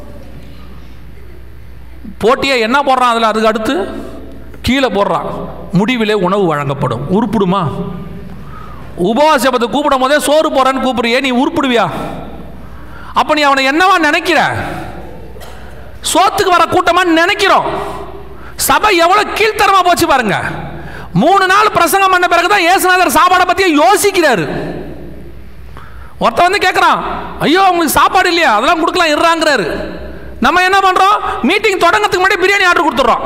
போட்டியை என்ன போடுறான்? அதில் அதுக்கு அடுத்து கீழே போடுறான், முடிவிலே உணவு வழங்கப்படும். உருப்பிடுமா? உபவாசத்தை கூப்பிடும் போதே சோறு போறேன்னு கூப்பிடுறியே, நீ உருப்பிடுவியா? அப்ப நீ அவனை என்னவா நினைக்கிற? சோத்துக்கு வர கூட்டமா நினைக்கிறோம். சபை எவ்வளவு கீழ்த்தரமா போச்சு பாருங்க. மூணு நாள் பிரசங்கம் பண்ண பிறகுதான் இயேசுநாதர் சாப்பாடை பத்தியே யோசிக்கிறாரு. ஒருத்த வந்து கேட்கிறான், ஐயோ உங்களுக்கு சாப்பாடு இல்லையா? அதெல்லாம் கொடுக்கலாம் இருறாங்கிறாரு. நம்ம என்ன பண்றோம்? மீட்டிங் தொடங்கத்துக்கு முன்னாடி பிரியாணி ஆர்டர் கொடுத்துறோம்.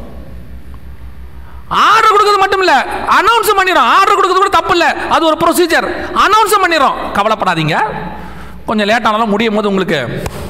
ஆர்டர் கொடுக்கிறது மட்டும் இல்ல, அனௌன்ஸ் பண்ணிடுறோம். ஆர்டர் கொடுக்கிறது கூட தப்பு இல்ல, அது ஒரு ப்ரொசீஜர். அனௌன்ஸ் பண்ணிடுறோம். கவலைப்படாதீங்க, கொஞ்சம் லேட் ஆனாலும் முடியும் போது உங்களுக்கு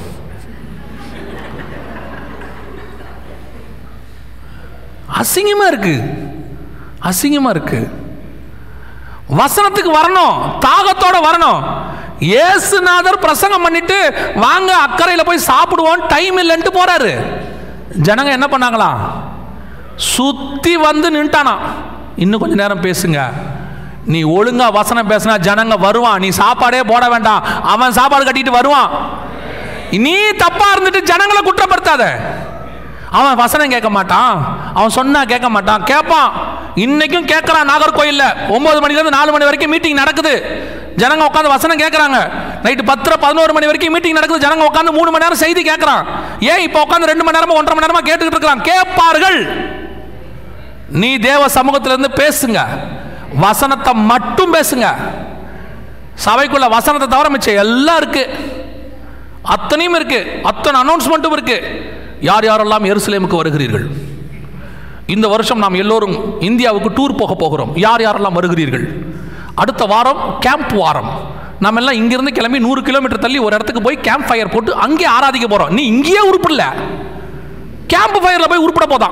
அசிங்கமா இருக்கு, அசிங்கமா இருக்கு. வசனத்துக்கு வரணும், தாகத்தோட வரணும். இயேசுநாதர் பிரசங்கம் பண்ணிட்டு வாங்க அக்கறையில் போய் சாப்பிடுவோம், டைம் இல்லைன்ட்டு போறாரு. ஜனங்க என்ன பண்ணாங்களா? சுத்தி வந்து நின்ட்டானா. இன்னும் கொஞ்ச நேரம் பேசுங்க, நீ ஒழுங்கா வசனம் பேசினா ஜனங்க வருவான், நீ சாப்பாடே போட வேண்டாம், அவன் சாப்பாடு கட்டிட்டு வருவான். நீ தப்பா இருந்துட்டு ஜனங்களை குற்றப்படுத்தாத. அவன் வசனம் கேட்க மாட்டான், அவன் சொன்னா கேட்க மாட்டான். கேட்பான், இன்னைக்கும் கேட்கறான். நாகர்கோயில்ல ஒன்பது மணில இருந்து நாலு மணி வரைக்கும் மீட்டிங் நடக்குது. ஜனங்க உட்காந்து வசனம் கேட்கறாங்க. நைட்டு பத்து பதினோரு மணி வரைக்கும் மீட்டிங் நடக்குது. ஜனங்க உட்காந்து மூணு மணி நேரம் செய்தி கேட்கறான். ஏன் இப்ப உட்காந்து ரெண்டு மணி நேரமா ஒன்றரை மணி நேரமா கேட்டுக்கிட்டு இருக்கான்? கேட்பார்கள். நீ தேவ சமூகத்திலிருந்து பேசுங்க, வசனத்தை மட்டும் பேசுங்க. சபைக்குள்ள வசனத்தை தவிர மிச்சம் எல்லாம் இருக்கு, அத்தனையும் இருக்கு, அத்தனை அனௌன்ஸ்மெண்ட்டும் இருக்கு. யார் யாரெல்லாம் எருசலேமுக்கு வருகிறீர்கள்? இந்த வருஷம் நாம் எல்லோரும் இந்தியாவுக்கு டூர் போக போகிறோம். யார் யாரெல்லாம் வருகிறீர்கள்? அடுத்த வாரம் கேம்ப் வாரம். நம்ம எல்லாம் இங்கிருந்து கிளம்பி நூறு கிலோமீட்டர் தள்ளி ஒரு இடத்துக்கு போய் கேம்ப் ஃபயர் போட்டு அங்கே ஆராதிக்க போறோம். நீ இங்கேயே உருப்பிடல, கேம்ப் ஃபயர்ல போய் உருப்பிட போதான்.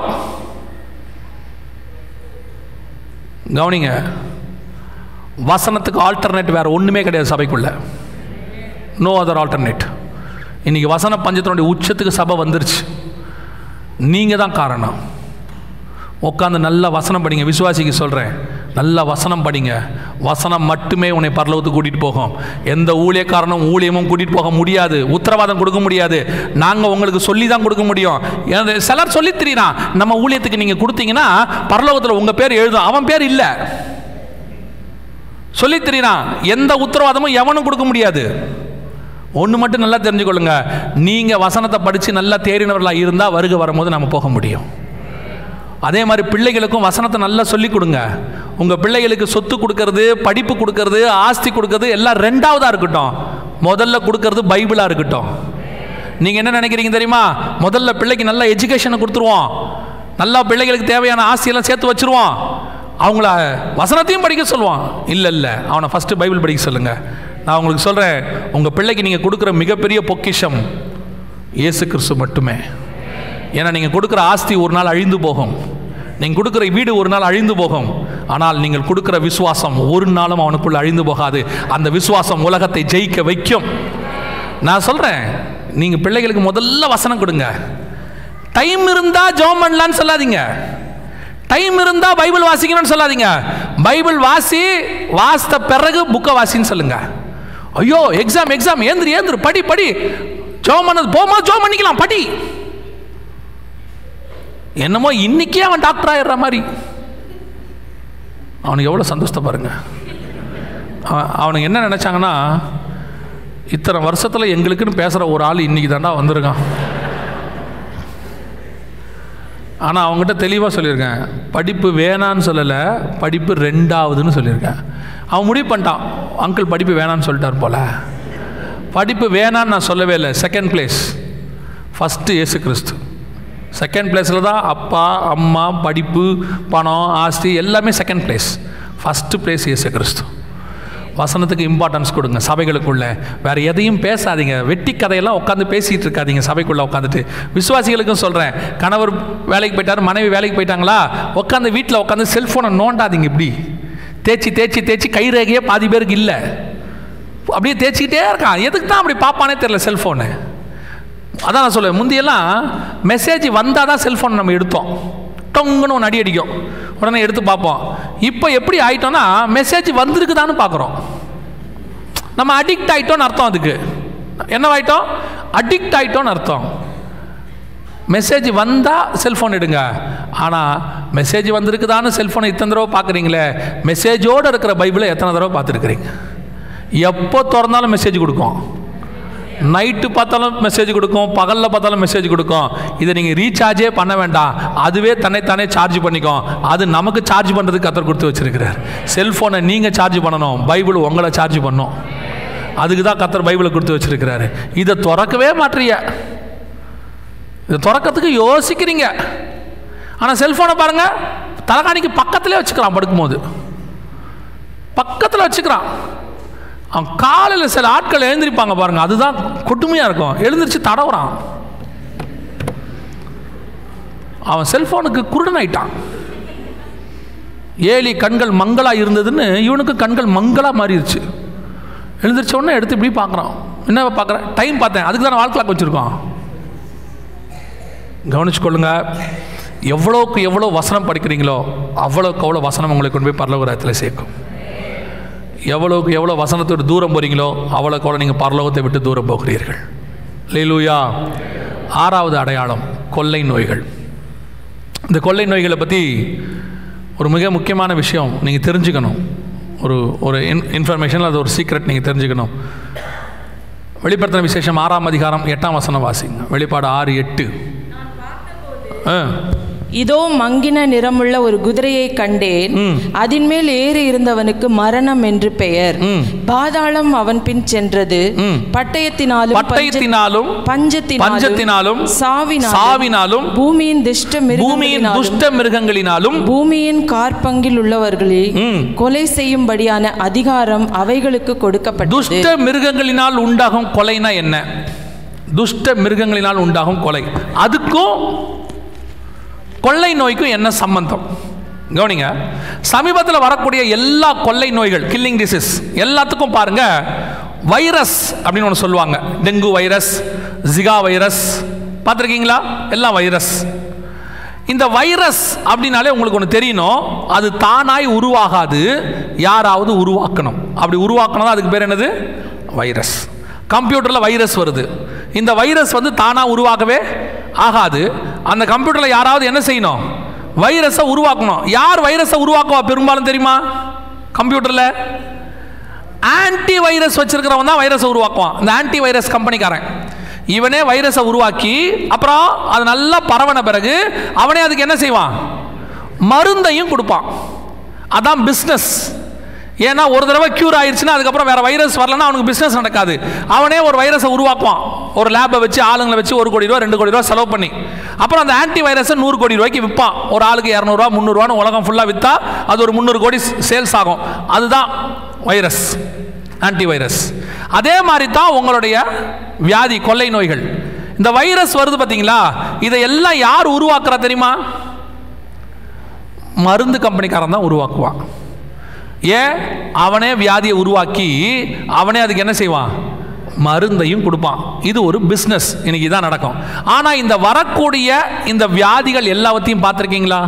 கவனிங்க, வசனத்துக்கு ஆல்டர்னேட் வேற ஒண்ணுமே கிடையாது சபைக்குள்ள. No other alternate. இன்னைக்கு வசன பஞ்சத்தினுடைய உச்சத்துக்கு சபை வந்துருச்சு. நீங்க தான் காரணம். உட்காந்து நல்ல வசனம் படிங்க. விசுவாசிக்கு சொல்றேன், நல்ல வசனம் படிங்க. வசனம் மட்டுமே உன்னை பரலோகத்துக்கு கூட்டிகிட்டு போகும். எந்த ஊழியக்காரனும் ஊழியமும் கூட்டிகிட்டு போக முடியாது, உத்தரவாதம் கொடுக்க முடியாது. நாங்கள் உங்களுக்கு சொல்லி தான் கொடுக்க முடியும். சிலர் சொல்லி தெரியுறான், நம்ம ஊழியத்துக்கு நீங்கள் கொடுத்தீங்கன்னா பரலோகத்தில் உங்கள் பேர் எழுதும், அவன் பேர் இல்லை சொல்லி தெரியுறான். எந்த உத்தரவாதமும் எவனும் கொடுக்க முடியாது. ஒன்று மட்டும் நல்லா தெரிஞ்சுக்கொள்ளுங்க, நீங்கள் வசனத்தை படித்து நல்லா தேறினவர்களாக இருந்தால் வருகை வரும்போது நம்ம போக முடியும். அதே மாதிரி பிள்ளைகளுக்கும் வசனத்தை நல்லா சொல்லிக் கொடுங்க. உங்கள் பிள்ளைகளுக்கு சொத்து கொடுக்கறது, படிப்பு கொடுக்கறது, ஆஸ்தி கொடுக்கறது எல்லாம் ரெண்டாவதாக இருக்கட்டும். முதல்ல கொடுக்கறது பைபிளாக இருக்கட்டும். நீங்கள் என்ன நினைக்கிறீங்க தெரியுமா? முதல்ல பிள்ளைக்கு நல்ல எஜுகேஷனை கொடுத்துருவோம், நல்லா பிள்ளைகளுக்கு தேவையான ஆஸ்தியெல்லாம் சேர்த்து வச்சுருவோம், அவங்கள வசனத்தையும் படிக்க சொல்லுவான். இல்லை இல்லை, அவனை ஃபஸ்ட்டு பைபிள் படிக்க சொல்லுங்கள். நான் உங்களுக்கு சொல்கிறேன், உங்கள் பிள்ளைக்கு நீங்கள் கொடுக்குற மிகப்பெரிய பொக்கிஷம் இயேசு கிறிஸ்து மட்டுமே. ஏன்னா நீங்கள் கொடுக்குற ஆஸ்தி ஒரு நாள் அழிந்து போகும், நீங்கள் கொடுக்குற வீடு ஒரு நாள் அழிந்து போகும். ஆனால் நீங்கள் கொடுக்குற விசுவாசம் ஒரு நாளும் அவனுக்குள்ள அழிந்து போகாது. அந்த விசுவாசம் உலகத்தை ஜெயிக்க வைக்கும். நான் சொல்கிறேன், நீங்கள் பிள்ளைகளுக்கு முதல்ல வசனம் கொடுங்க. டைம் இருந்தால் ஜெபம் பண்ணலான்னு சொல்லாதீங்க, டைம் இருந்தால் பைபிள் வாசிக்கணும்னு சொல்லாதீங்க. பைபிள் வாசி, வாசித்த பிறகு புக்கை வாசின்னு சொல்லுங்க. ஐயோ எக்ஸாம் எக்ஸாம் ஏந்திரு ஏந்திரு படி படி, ஜெபம் பண்ணது போமா ஜெபம் பண்ணிக்கலாம் படி. என்னமோ இன்னைக்கே அவன் டாக்டர் ஆயிடுற மாதிரி. அவனுக்கு எவ்வளோ சந்தோஷத்தை பாருங்க. அவனுக்கு என்ன நினைச்சாங்கன்னா, இத்தனை வருஷத்தில் எங்களுக்குன்னு பேசுகிற ஒரு ஆள் இன்னைக்கு தாண்டா வந்திருக்கான். ஆனால் அவங்ககிட்ட தெளிவாக சொல்லியிருக்கேன், படிப்பு வேணான்னு சொல்லலை, படிப்பு ரெண்டாவதுன்னு சொல்லியிருக்கேன். அவன் முடிவு பண்ணிட்டான், அங்கிள் படிப்பு வேணான்னு சொல்லிட்டார் போல. படிப்பு வேணான்னு நான் சொல்லவே இல்லை. செகண்ட் பிளேஸ், ஃபஸ்ட்டு இயேசு கிறிஸ்து. செகண்ட் பிளேஸில் தான் அப்பா அம்மா, படிப்பு, பணம், ஆஸ்தி எல்லாமே செகண்ட் பிளேஸ். ஃபஸ்ட்டு பிளேஸ் இயேசு கிறிஸ்து. வசனத்துக்கு இம்பார்ட்டன்ஸ் கொடுங்க. சபைகளுக்குள்ள வேறு எதையும் பேசாதீங்க, வெட்டி கதையெல்லாம் உட்காந்து பேசிகிட்டு இருக்காதீங்க சபைக்குள்ளே உட்காந்துட்டு. விசுவாசிகளுக்கும் சொல்கிறேன், கணவர் வேலைக்கு போயிட்டார், மனைவி வேலைக்கு போயிட்டாங்களா, உட்காந்து வீட்டில் உட்காந்து செல்ஃபோனை நோண்டாதீங்க. இப்படி தேய்ச்சி தேய்ச்சி தேய்ச்சி கை ரேகையே பாதி பேருக்கு இல்லை, அப்படியே தேய்ச்சிக்கிட்டே இருக்கான். எதுக்கு தான் அப்படி பார்ப்பானே தெரியல செல்ஃபோனு. அதான் நான் சொல்லுவேன், முந்தியெல்லாம் மெசேஜ் வந்தால் தான் செல்ஃபோன் நம்ம எடுத்தோம், டொங்குன்னு ஒன்று அடி அடிக்கும், உடனே எடுத்து பார்ப்போம். இப்போ எப்படி ஆகிட்டோன்னா, மெசேஜ் வந்திருக்குதான்னு பார்க்குறோம். நம்ம அடிக்ட் ஆகிட்டோன்னு அர்த்தம். அதுக்கு என்னவாயிட்டோம்? அடிக்ட் ஆகிட்டோன்னு அர்த்தம். மெசேஜ் வந்தால் செல்ஃபோன் எடுங்க. ஆனால் மெசேஜ் வந்திருக்குதான்னு செல்ஃபோனை இத்தனை தடவை பார்க்குறீங்களே, மெசேஜோடு இருக்கிற பைபிளை எத்தனை தடவை பார்த்துருக்குறீங்க? எப்போ திறந்தாலும் மெசேஜ் கொடுக்கும், நைட்டு பார்த்தாலும் மெசேஜ் கொடுக்கும், பகலில் பார்த்தாலும் மெசேஜ் கொடுக்கும். இதை நீங்கள் ரீசார்ஜே பண்ண வேண்டாம், அதுவே தன்னைத்தானே சார்ஜ் பண்ணிக்கும். அது நமக்கு சார்ஜ் பண்ணுறதுக்கு கத்தர் கொடுத்து வச்சிருக்கிறார். செல்ஃபோனை நீங்கள் சார்ஜ் பண்ணணும், பைபிள் உங்களை சார்ஜ் பண்ணும். அதுக்கு தான் கத்தர் பைபிளை கொடுத்து வச்சிருக்கிறாரு. இதை திறக்கவே மாட்டீங்க, இதை திறக்கிறதுக்கு யோசிக்கிறீங்க. ஆனால் செல்ஃபோனை பாருங்கள், தலைகாணிக்கு பக்கத்துலேயே வச்சுக்கிறான், படுக்கும்போது பக்கத்தில் வச்சுக்கிறான். அவன் காலையில் சில ஆட்கள் எழுந்திருப்பாங்க பாருங்க, அதுதான் கொடுமையாக இருக்கும். எழுந்திரிச்சு தடவுறான். அவன் செல்போனுக்கு குருடன் ஆயிட்டான். ஏலி கண்கள் மங்களா இருந்ததுன்னு இவனுக்கு கண்கள் மங்களா மாறிடுச்சு. எழுந்திரிச்ச உடனே எடுத்து இப்படி பார்க்குறான். என்ன பார்க்குறேன்? டைம் பார்த்தேன். அதுக்கு தான் வால் கிளாக் வச்சுருக்கோம். கவனிச்சு கொள்ளுங்க. எவ்வளோக்கு எவ்வளோ வசனம் படிக்கிறீங்களோ அவ்வளோக்கு அவ்வளோ வசனம் உங்களை கொண்டு போய் பரலோக ராஜ்யத்தில் சேர்க்கும். எவ்வளோக்கு எவ்வளோ வசனத்தோடு தூரம் போகிறீங்களோ அவ்வளோக்கு அவ்வளோ நீங்கள் பரலோகத்தை விட்டு தூரம் போகிறீர்கள். அல்லேலூயா. ஆறாவது அடையாளம் கொள்ளை நோய்கள். இந்த கொள்ளை நோய்களை பற்றி ஒரு மிக முக்கியமான விஷயம் நீங்கள் தெரிஞ்சுக்கணும். ஒரு ஒரு இன் இன்ஃபர்மேஷன், அது ஒரு சீக்ரெட் நீங்கள் தெரிஞ்சுக்கணும். வெளிப்படுத்தின விசேஷம் ஆறாம் அதிகாரம் எட்டாம் வசனம் வாசிங்க. வெளிப்பாடு ஆறு எட்டு. ஆ இதோ மங்கின நிறமுள்ள ஒரு குதிரையை கண்டேன், அதன் மேல் ஏறி இருந்தவனுக்கு மரணம் என்று பெயர். பாதாளம் அவன் பின் சென்றது, பட்டயத்தினாலும் பட்டயத்தினாலும் பஞ்சத்தினாலும் சாவினாலும் பூமியின் துஷ்ட பூமியின் துஷ்ட மிருகங்களினாலும் பூமியின் காற்பங்கில் உள்ளவர்களை கொலை செய்யும்படியான அதிகாரம் அவைகளுக்கு கொடுக்கப்பட்டது. துஷ்ட மிருகங்களினால் உண்டாகும் கொலைனா என்ன? துஷ்ட மிருகங்களினால் உண்டாகும் கொலை, அதுக்கும் கொள்ளை நோய்க்கும் என்ன சம்பந்தம்? கவனிங்க. சமீபத்தில் வரக்கூடிய எல்லா கொள்ளை நோய்கள், கில்லிங் டிசீஸ் எல்லாத்துக்கும் பாருங்க வைரஸ் அப்படின்னு ஒன்று சொல்லுவாங்க. டெங்கு வைரஸ், ஜிகா வைரஸ், பார்த்துருக்கீங்களா? எல்லாம் வைரஸ். இந்த வைரஸ் அப்படின்னாலே உங்களுக்கு ஒன்று தெரியணும், அது தானாய் உருவாகாது, யாராவது உருவாக்கணும். அப்படி உருவாக்கணும் அதுக்கு பேர் என்னது? வைரஸ். கம்ப்யூட்டரில் வைரஸ் வருது, இந்த வைரஸ் வந்து தானாக உருவாக்கவே ஆகாது. அந்த கம்ப்யூட்டரில் யாராவது என்ன செய்யணும்? வைரஸை உருவாக்கணும். யார் வைரஸை உருவாக்குவா பெரும்பாலும் தெரியுமா? கம்ப்யூட்டரில் ஆன்டி வைரஸ் வச்சிருக்கிறவன் தான் வைரஸை உருவாக்குவான். இந்த ஆன்டி வைரஸ் கம்பெனிக்காரன் இவனே வைரஸை உருவாக்கி அப்புறம் அது நல்லா பரவன பிறகு அவனே அதுக்கு என்ன செய்வான்? மருந்தையும் கொடுப்பான். அதான் பிஸ்னஸ். ஏன்னா ஒரு தடவை க்யூர் ஆயிடுச்சுன்னா அதுக்கப்புறம் வேற வைரஸ் வரலன்னா அவனுக்கு பிஸ்னஸ் நடக்காது. அவனே ஒரு வைரஸை உருவாக்குவான், ஒரு லேபை வச்சு ஆளுங்களை வச்சு ஒரு கோடி ரூபா ரெண்டு கோடி ரூபா செலவு பண்ணி, அப்புறம் அந்த ஆன்டி வைரஸை நூறு கோடி ரூபாய்க்கு விற்பான். ஒரு ஆளுக்கு இரநூறுவா முந்நூறுவான்னு உலகம் ஃபுல்லாக விற்றா அது ஒரு முந்நூறு கோடி சேல்ஸ் ஆகும். அதுதான் வைரஸ், ஆன்டி வைரஸ். அதே மாதிரி தான் உங்களுடைய வியாதி, கொள்ளை நோய்கள். இந்த வைரஸ் வருது பார்த்தீங்களா, இதையெல்லாம் யார் உருவாக்குறா தெரியுமா? மருந்து கம்பெனிக்காரன் தான் உருவாக்குவான். ஏன்? அவனே வியாதியை உருவாக்கி அவனே அதுக்கு என்ன செய்வான்? மருந்தையும் கொடுப்பான். இது ஒரு பிஸ்னஸ். இன்னைக்கு இதான் நடக்கும். ஆனால் இந்த வரக்கூடிய இந்த வியாதிகள் எல்லாத்தையும் பார்த்துருக்கீங்களா?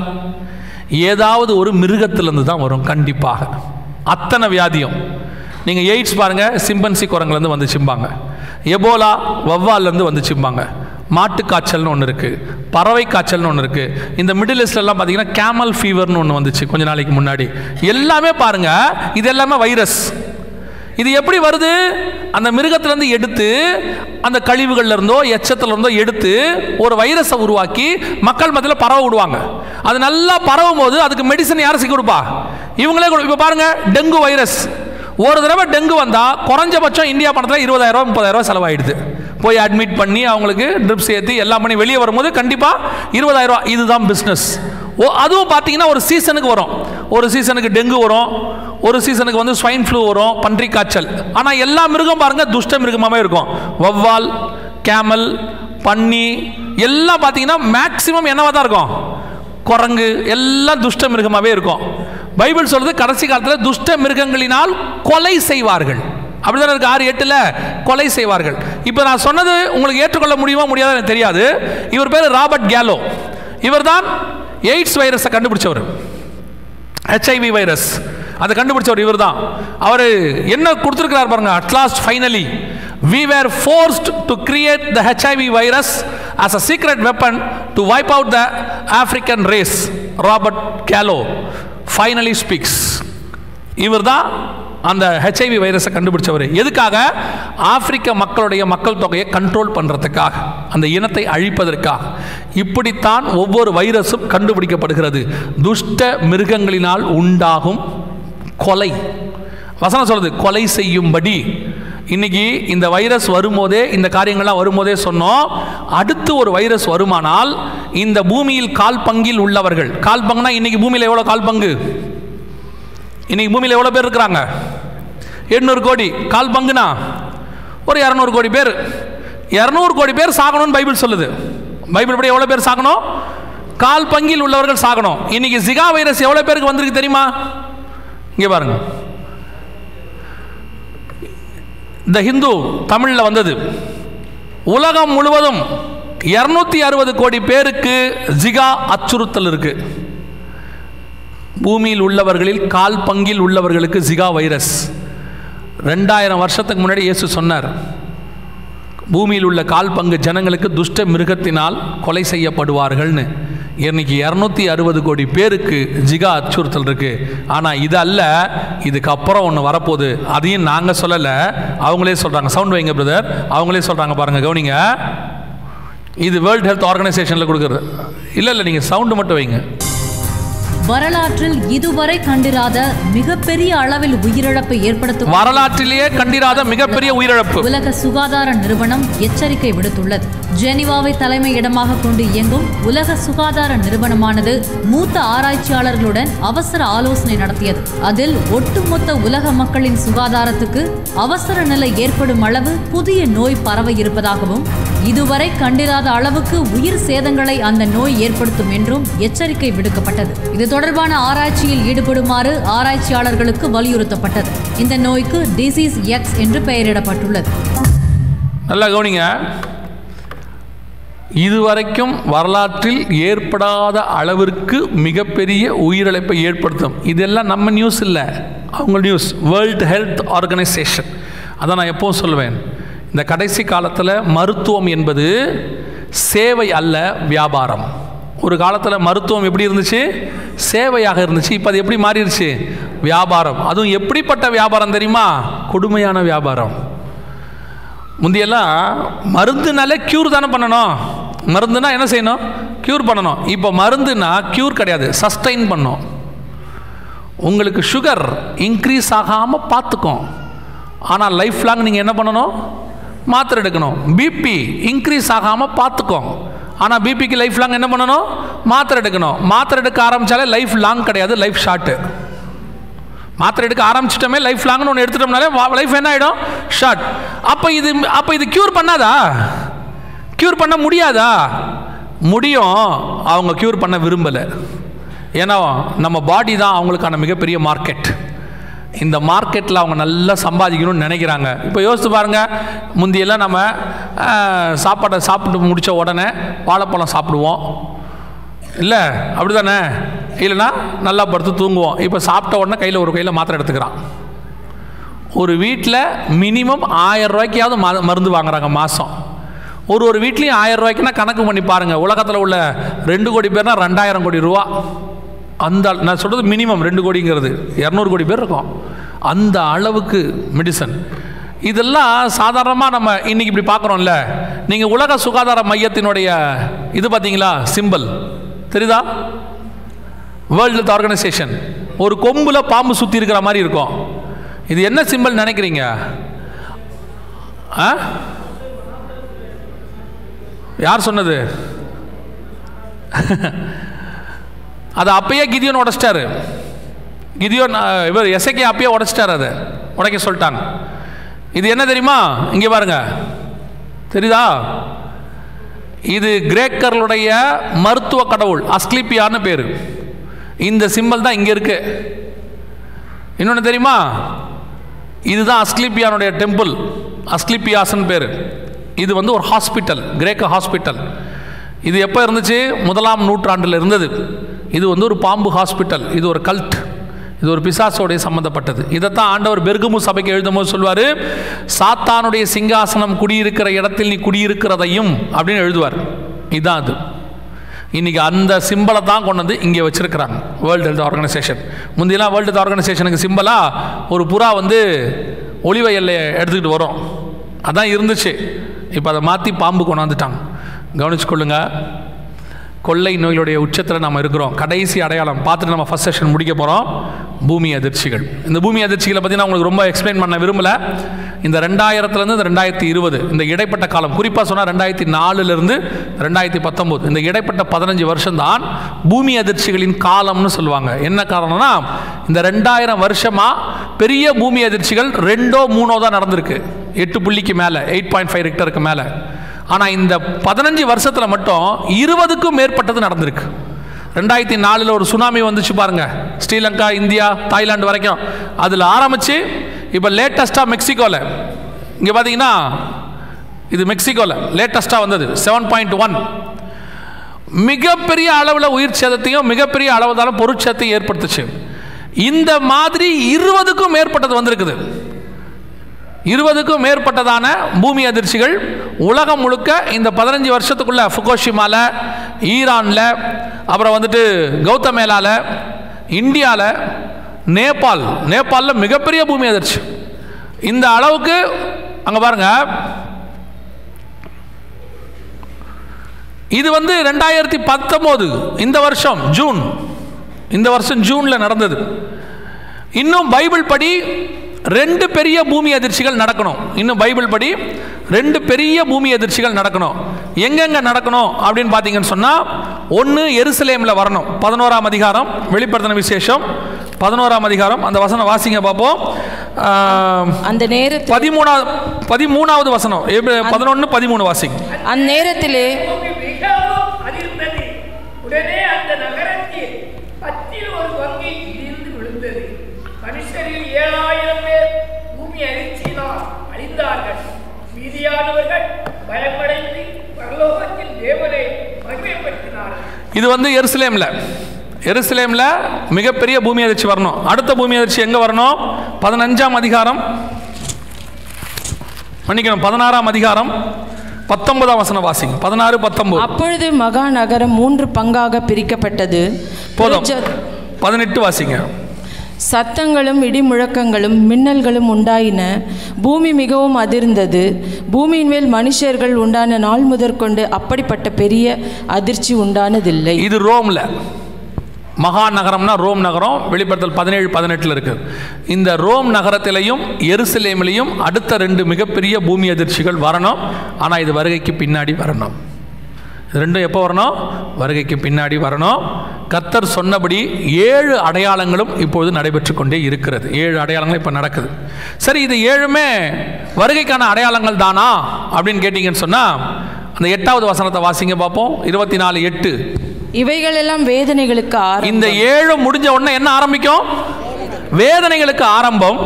ஏதாவது ஒரு மிருகத்திலிருந்து தான் வரும் கண்டிப்பாக. அத்தனை வியாதியும் நீங்கள் எய்ட்ஸ் பாருங்கள், சிம்பன்சி குரங்குலேருந்து வந்து சிம்பாங்க, எபோலா வவ்வால்லேருந்து வந்து சிம்பாங்க, மாட்டு காய்ச்சல்னு ஒன்று இருக்குது, பறவை காய்ச்சல்னு ஒன்று இருக்குது. இந்த மிடில் ஈஸ்ட்லாம் பார்த்தீங்கன்னா கேமல் ஃபீவர்னு ஒன்று வந்துச்சு கொஞ்ச நாளைக்கு முன்னாடி. எல்லாமே பாருங்கள், இது எல்லாமே வைரஸ். இது எப்படி வருது? அந்த மிருகத்திலேருந்து எடுத்து அந்த கழிவுகள்ல இருந்தோ எச்சத்துல இருந்தோ எடுத்து ஒரு வைரஸை உருவாக்கி மக்கள் மத்தியில் பரவ விடுவாங்க. அது நல்லா பரவும் போது அதுக்கு மெடிசன் யார் கொடுப்பா? இவங்களே. இப்போ பாருங்க, டெங்கு வைரஸ். ஒரு தடவை டெங்கு வந்தால் குறைஞ்சபட்சம் இந்தியா பணத்தில் இருபதாயிரம் ரூபா முப்பதாயிரம் ரூபா செலவாயிடுது. போய் அட்மிட் பண்ணி அவங்களுக்கு ட்ரிப்ஸ் ஏற்றி எல்லாம் பண்ணி வெளியே வரும்போது கண்டிப்பாக இருபதாயிரம் ரூபா. இதுதான் பிஸ்னஸ். ஓ, அதுவும் பார்த்தீங்கன்னா ஒரு சீசனுக்கு வரும். ஒரு சீசனுக்கு டெங்கு வரும், ஒரு சீசனுக்கு வந்து ஸ்வைன் ஃப்ளூ வரும், பன்றி காய்ச்சல். ஆனால் எல்லா மிருகம் பாருங்க துஷ்ட மிருகமாகவே இருக்கும். வவ்வால், கேமல், பன்னி எல்லாம் பார்த்தீங்கன்னா மேக்சிமம் என்னவா தான் இருக்கும்? குரங்கு எல்லாம் துஷ்ட மிருகமாகவே இருக்கும். பைபிள் சொல்றது கடைசி காலத்தில் துஷ்ட மிருகங்களினால் கொலை செய்வார்கள். அப்படிதான் இருக்கு. ஆறு எட்டுல கொலை செய்வார்கள். இப்போ நான் சொன்னது உங்களுக்கு ஏற்றுக்கொள்ள முடியுமா முடியாதா எனக்கு தெரியாது. இவர் பேர் ராபர்ட் கேலோ. இவர் தான் எய்ட்ஸ் வைரஸை கண்டுபிடிச்சவர். ஹெச்ஐவி வைரஸ் அதை கண்டுபிடிச்சவர் இவர் தான். அவர் என்ன கொடுத்துருக்கிறார் பாருங்க. At last finally we were forced to create the H I V virus as a secret weapon to wipe out the African race. Robert Gallo finally speaks. இவர் தான் அந்த ஹெச்ஐவி வைரஸை கண்டுபிடிச்சவர். எதுக்காக? ஆப்பிரிக்க மக்களுடைய மக்கள் தொகையை கண்ட்ரோல் பண்ணுறதுக்காக, அந்த இனத்தை அழிப்பதற்காக. இப்படித்தான் ஒவ்வொரு வைரஸும் கண்டுபிடிக்கப்படுகிறது. துஷ்ட மிருகங்களினால் உண்டாகும் கொலை. வசனம் சொல்றது கொலை செய்யும்படி. இன்னைக்கு இந்த வைரஸ் வரும்போதே, இந்த காரியங்கள்லாம் வரும்போதே சொன்னோம், அடுத்து ஒரு வைரஸ் வருமானால் இந்த பூமியில் கால் பங்கில் உள்ளவர்கள், கால் பங்குனா இன்னைக்கு பூமியில் எவ்வளோ கால் பங்கு? இன்னைக்கு பூமியில் எவ்வளோ பேர் இருக்கிறாங்க? எண்ணூறு கோடி. கால் பங்குனா ஒரு இரநூறு கோடி பேர். இரநூறு கோடி பேர் சாகணும்னு பைபிள் சொல்லுது. பைபிள் படி எவ்வளோ பேர் சாகணும்? கால் பங்கில் உள்ளவர்கள் சாகணும். இன்னைக்கு ஜிகா வைரஸ் எவ்வளோ பேருக்கு வந்திருக்கு தெரியுமா? இங்கே பாருங்க, இந்த ஹிந்து தமிழில் வந்தது. உலகம் முழுவதும் இருநூத்தி அறுபது கோடி பேருக்கு ஜிகா அச்சுறுத்தல் இருக்கு. பூமியில் உள்ளவர்களில் கால் பங்கில் உள்ளவர்களுக்கு ஜிகா வைரஸ். ரெண்டாயிரம் வருஷத்துக்கு முன்னாடி இயேசு சொன்னார், பூமியில் உள்ள கால் பங்கு ஜனங்களுக்கு துஷ்ட மிருகத்தினால் கொலை செய்யப்படுவார்கள்னு. இன்னைக்கு இரநூத்தி அறுபது கோடி பேருக்கு ஜிகா அச்சுறுத்தல் இருக்கு. ஆனால் இது அல்ல, இதுக்கப்புறம் ஒன்று வரப்போகுது. அதையும் நாங்கள் சொல்லலை, அவங்களே சொல்கிறாங்க. சவுண்ட் வைங்க பிரதர். அவங்களே சொல்கிறாங்க பாருங்கள், கவனிங்க. இது வேர்ல்டு ஹெல்த் ஆர்கனைசேஷனில் கொடுக்குறது. இல்லை இல்லை நீங்கள் சவுண்டு மட்டும் வைங்க. வரலாற்றில் இதுவரை கண்டிராத மிகப்பெரிய அளவில் உயிரிழப்பு ஏற்படுத்தும் வரலாற்றிலேயே கண்டிராத மிகப்பெரிய உயிரிழப்பு உலக சுகாதார நிறுவனம் எச்சரிக்கை விடுத்துள்ளது. ஜெனீவாவை தலைமையிடமாக கொண்டு இயங்கும் உலக சுகாதார நிறுவனமானது மூத்த ஆராய்ச்சியாளர்களுடன் அவசர ஆலோசனை நடத்தியது. அதில் ஒட்டுமொத்த உலக மக்களின் சுகாதாரத்துக்கு அவசர நிலை ஏற்படும் அளவு புதிய நோய் பரவ இருப்பதாகவும், இதுவரை கண்டிராத அளவுக்கு உயிர் சேதங்களை அந்த நோய் ஏற்படுத்தும் என்றும் எச்சரிக்கை விடுக்கப்பட்டது. இது தொடர்பான ஆராய்ச்சியில் ஈடுபடுமாறு ஆராய்ச்சியாளர்களுக்கு வலியுறுத்தப்பட்டது. இந்த நோய்க்கு டிசீஸ் எக்ஸ் என்று பெயரிடப்பட்டுள்ளது. நல்லா கவனிங்க. இதுவரைக்கும் வரலாற்றில் ஏற்படாத அளவிற்கு மிகப்பெரிய உயிரிழப்பை ஏற்படுத்தும். இதெல்லாம் நம்ம நியூஸ் இல்லை, அவங்க நியூஸ். World health organisation. அதான் நான் எப்பவும் சொல்லுவேன், இந்த கடைசி காலத்தில் மருத்துவம் என்பது சேவை அல்ல, வியாபாரம். ஒரு காலத்தில் மருத்துவம் எப்படி இருந்துச்சு? சேவையாக இருந்துச்சு. இப்போ அது எப்படி மாறிடுச்சு? வியாபாரம். அதுவும் எப்படிப்பட்ட வியாபாரம் தெரியுமா? கொடுமையான வியாபாரம். முந்தியெல்லாம் மருந்துனாலே க்யூர் தானே பண்ணணும். மருந்துனா என்ன செய்யணும்? க்யூர் பண்ணணும். இப்போ மருந்துனா க்யூர் கிடையாது, சஸ்டைன் பண்ணணும். உங்களுக்கு சுகர் இன்க்ரீஸ் ஆகாமல் பார்த்துக்கும், ஆனால் லைஃப் லாங் நீங்கள் என்ன பண்ணணும்? மாத்திரை எடுக்கணும். பிபி இன்க்ரீஸ் ஆகாமல் பார்த்துக்கும், ஆனால் பிபிக்கு லைஃப் லாங் என்ன பண்ணணும்? மாத்திரை எடுக்கணும். மாத்திரை எடுக்க ஆரம்பித்தாலே லைஃப் லாங் கிடையாது, லைஃப் ஷார்ட்டு. மாத்திரை எடுக்க ஆரம்பிச்சிட்டோமே லைஃப் லாங்னு ஒன்று எடுத்துட்டோம்னாலே லைஃப் என்ன ஆகிடும்? ஷார்ட். அப்போ இது அப்போ இது க்யூர் பண்ணாதா? க்யூர் பண்ண முடியாதா? முடியும். அவங்க க்யூர் பண்ண விரும்பலை. ஏன்னா நம்ம பாடி தான் அவங்களுக்கான மிகப்பெரிய மார்க்கெட். இந்த மார்க்கெட்டில் அவங்க நல்லா சம்பாதிக்கணும்னு நினைக்கிறாங்க. இப்போ யோசித்து பாருங்கள், முந்தியெல்லாம் நம்ம சாப்பாட்டை சாப்பிட்டு முடித்த உடனே வாழைப்பழம் சாப்பிடுவோம், இல்லை அப்படி தானே? இல்லைன்னா நல்லா படுத்து தூங்குவோம். இப்போ சாப்பிட்ட உடனே கையில் ஒரு கையில் மாத்திரை எடுத்துக்கிறான். ஒரு வீட்டில் மினிமம் ஆயிரம் ரூபாய்க்காவது மருந்து வாங்குறாங்க மாதம். ஒரு ஒரு வீட்லேயும் ஆயிரம் ரூபாய்க்குன்னா கணக்கு பண்ணி பாருங்கள். உலகத்தில் உள்ள ரெண்டு கோடி பேர்னா ரெண்டாயிரம் கோடி ரூபா. அந்த நான் சொல்கிறது மினிமம் ரெண்டு கோடிங்கிறது இரநூறு கோடி பேர் இருக்கும். அந்த அளவுக்கு மெடிசன். இதெல்லாம் சாதாரணமாக நம்ம இன்றைக்கி இப்படி பார்க்குறோம்ல. நீங்கள் உலக சுகாதார மையத்தினுடைய இது பார்த்தீங்களா? சிம்பிள் தெரியுதா? World health organisation. ஒரு கொம்பில் பாம்பு சுற்றி இருக்கிற மாதிரி இருக்கும். இது என்ன சிம்பிள் நினைக்கிறீங்க? ஆ யார் சொன்னது? அதை அப்பயே கிதியோன் உடைச்சிட்டாரு. கிதியோன் இவர் எசேக்கியா அப்பயே உடைச்சிட்டார். அதை உடைக்க சொல்லிட்டாங்க. இது என்ன தெரியுமா? இங்கே பாருங்க, தெரியுதா? இது கிரேக்கர்களுடைய மருத்துவ கடவுள் அஸ்கிலிப்பியான்னு பேர். இந்த சிம்பல் தான் இங்கே இருக்கு. இன்னொன்று தெரியுமா? இதுதான் அஸ்கிலிப்பியானுடைய டெம்பிள், அஸ்கிலிப்பியாஸ்ன்னு பேர். இது வந்து ஒரு ஹாஸ்பிட்டல், கிரேக்க ஹாஸ்பிட்டல். இது எப்போ இருந்துச்சு? முதலாம் நூற்றாண்டில் இருந்தது. இது வந்து ஒரு பாம்பு ஹாஸ்பிட்டல். இது ஒரு கல்ட், இது ஒரு பிசாசோடைய சம்மந்தப்பட்டது. இதைத்தான் ஆண்டவர் பெர்கமு சபைக்கு எழுதும் போது சொல்வார், சாத்தானுடைய சிங்காசனம் குடியிருக்கிற இடத்தில் நீ குடியிருக்கிறதையும் அப்படின்னு எழுதுவார். இதுதான் அது. இன்றைக்கி அந்த சிம்பலை தான் கொண்டு வந்து இங்கே வச்சுருக்கிறாங்க வேர்ல்டு ஹெல்த் ஆர்கனைசேஷன். முந்தியெல்லாம் வேர்ல்டு ஹெல்த் ஆர்கனைசேஷனுக்கு சிம்பலாக ஒரு புறா வந்து ஒளிவை எல்லையை எடுத்துக்கிட்டு வரும், அதான் இருந்துச்சு. இப்போ அதை மாற்றி பாம்பு கொண்டாந்துட்டாங்க. கவனிச்சுக்கொள்ளுங்க, கொள்ளை நோய்களுடைய உச்சத்தில் நம்ம இருக்கிறோம். கடைசி அடையாளம் பார்த்துட்டு நம்ம ஃபஸ்ட் செஷன் முடிக்க போகிறோம். பூமி அதிர்ச்சிகள். இந்த பூமி அதிர்ச்சிகளை பற்றி நான் உங்களுக்கு ரொம்ப எக்ஸ்பிளைன் பண்ண விரும்பலை. இந்த ரெண்டாயிரத்துலேருந்து இந்த ரெண்டாயிரத்தி இருபது இந்த இடைப்பட்ட காலம், குறிப்பாக சொன்னால் ரெண்டாயிரத்தி நாலுலேருந்து ரெண்டாயிரத்தி பத்தொம்போது இந்த இடைப்பட்ட பதினஞ்சு வருஷம்தான் பூமி அதிர்ச்சிகளின் காலம்னு சொல்லுவாங்க. என்ன காரணம்னா, இந்த ரெண்டாயிரம் வருஷமாக பெரிய பூமி அதிர்ச்சிகள் ரெண்டோ மூணோ தான் நடந்திருக்கு. எட்டு புள்ளிக்கு மேலே, எயிட் பாயிண்ட் ஃபைவ் ரெக்டருக்கு மேலே. ஆனால் இந்த பதினஞ்சு வருஷத்தில் மட்டும் இருபதுக்கும் மேற்பட்டது நடந்திருக்கு. ரெண்டாயிரத்தி நாலில் ஒரு சுனாமி வந்துச்சு பாருங்க, ஸ்ரீலங்கா, இந்தியா, தாய்லாந்து வரைக்கும். அதில் ஆரம்பித்து இப்போ லேட்டஸ்ட்டாக மெக்சிகோவில், இங்கே பார்த்தீங்கன்னா இது மெக்சிகோவில் லேட்டஸ்ட்டாக வந்தது செவன் பாயிண்ட் ஒன். மிகப்பெரிய அளவில் உயிர் சேதத்தையும் மிகப்பெரிய அளவுதான பொருட்சேதத்தையும் ஏற்படுத்துச்சு. இந்த மாதிரி இருபதுக்கும் மேற்பட்டது வந்திருக்குது. இருபதுக்கும் மேற்பட்டதான பூமி அதிர்ச்சிகள் உலகம் முழுக்க இந்த பதினஞ்சு வருஷத்துக்குள்ள ஃபுகுஷிமால, ஈரானில், அப்புறம் வந்துட்டு கௌதமேலால, இந்தியாவில், நேபாள் நேபாளில் மிகப்பெரிய பூமி அதிர்ச்சி. இந்த அளவுக்கு அங்கே பாருங்க. இது வந்து ரெண்டாயிரத்தி பத்தொம்போது இந்த வருஷம் ஜூன் இந்த வருஷம் ஜூனில் நடந்தது. இன்னும் பைபிள் படி ரெண்டு பெரிய பூமி அதிர்ச்சிகள் நடக்கணும். இன்னும் பைபிள் படி ரெண்டு பெரிய பூமி அதிர்ச்சிகள் நடக்கணும். எங்கெங்க நடக்கணும் அப்படின்னு பார்த்தீங்கன்னு சொன்னால், ஒன்று எருசலேமில் வரணும். பதினோராம் அதிகாரம், வெளிப்படுத்தின விசேஷம் பதினோராம் அதிகாரம், அந்த வசனம் வாசிங்க பார்ப்போம். அந்த நேரத்தில் பதிமூணாவது பதிமூணாவது வசனம், பதினொன்று பதிமூணு வாசிங்க. அந்நேரத்திலே உடனே அந்த நகரத்தில் பத்தில் ஒரு பங்கு இடிந்து விழுந்தது. மனுஷரில் ஏழாயிரம் பேர் பூமி அதிர்ச்சியினால் அழிந்தார்கள். மீதியானவர்கள் பயமடைந்து பரலோகத்தில் தேவனை மகிமைப்படுத்தினார்கள். இது வந்து எருசலேம்ல எருசலேம்ல மிகப்பெரிய பூமி அதிர்ச்சி வரணும். அடுத்த பூமி அதிர்ச்சி எங்க வரணும்? பதினஞ்சாம் அதிகாரம் மன்னிக்கணும் பதினாறாம் அதிகாரம் பத்தொன்பதாம் வசனம் வாசிங்க. பதினாறு பத்தொன்பது. அப்பொழுது மகா நகரம் மூன்று பங்காக பிரிக்கப்பட்டது. போதும். பதினெட்டு வாசிங்க. சத்தங்களும் இடி முழக்கங்களும் மின்னல்களும் உண்டாயின. பூமி மிகவும் அதிர்ந்தது. பூமியின் மேல் மனுஷர்கள் உண்டான நாள் முதற்கொண்டு அப்படிப்பட்ட பெரிய அதிர்ச்சி உண்டானதில்லை. இது ரோம்ல மகா நகரம்னா ரோம் நகரம். வெளிப்படுத்தல் பதினேழு பதினெட்டில் இருக்கு. இந்த ரோம் நகரத்திலையும் எருசலேமிலையும் அடுத்த ரெண்டு மிகப்பெரிய பூமி அதிர்ச்சிகள் வரணும். ஆனால் இது வருகைக்கு பின்னாடி வரணும். ரெண்டும் எப்போ வரணும்? வருகைக்கு பின்னாடி வரணும். கர்த்தர் சொன்னபடி ஏழு அடையாளங்களும் இப்பொழுது நடைபெற்று கொண்டே இருக்கிறது. ஏழு அடையாளங்கள் இப்போ நடக்குது. சரி, இது ஏழுமே வருகைக்கான அடையாளங்கள் தானா அப்படின்னு கேட்டீங்கன்னு சொன்னால் அந்த எட்டாவது வசனத்தை வாசிங்க பார்ப்போம். இருபத்தி நாலு எட்டு. இவைகள் எல்லாம் வேதனைகளுக்கு ஆரம்பம். இந்த ஏழு முடிஞ்ச உடனே என்ன ஆரம்பிக்கும்? வேதனைகளுக்கு ஆரம்பம்.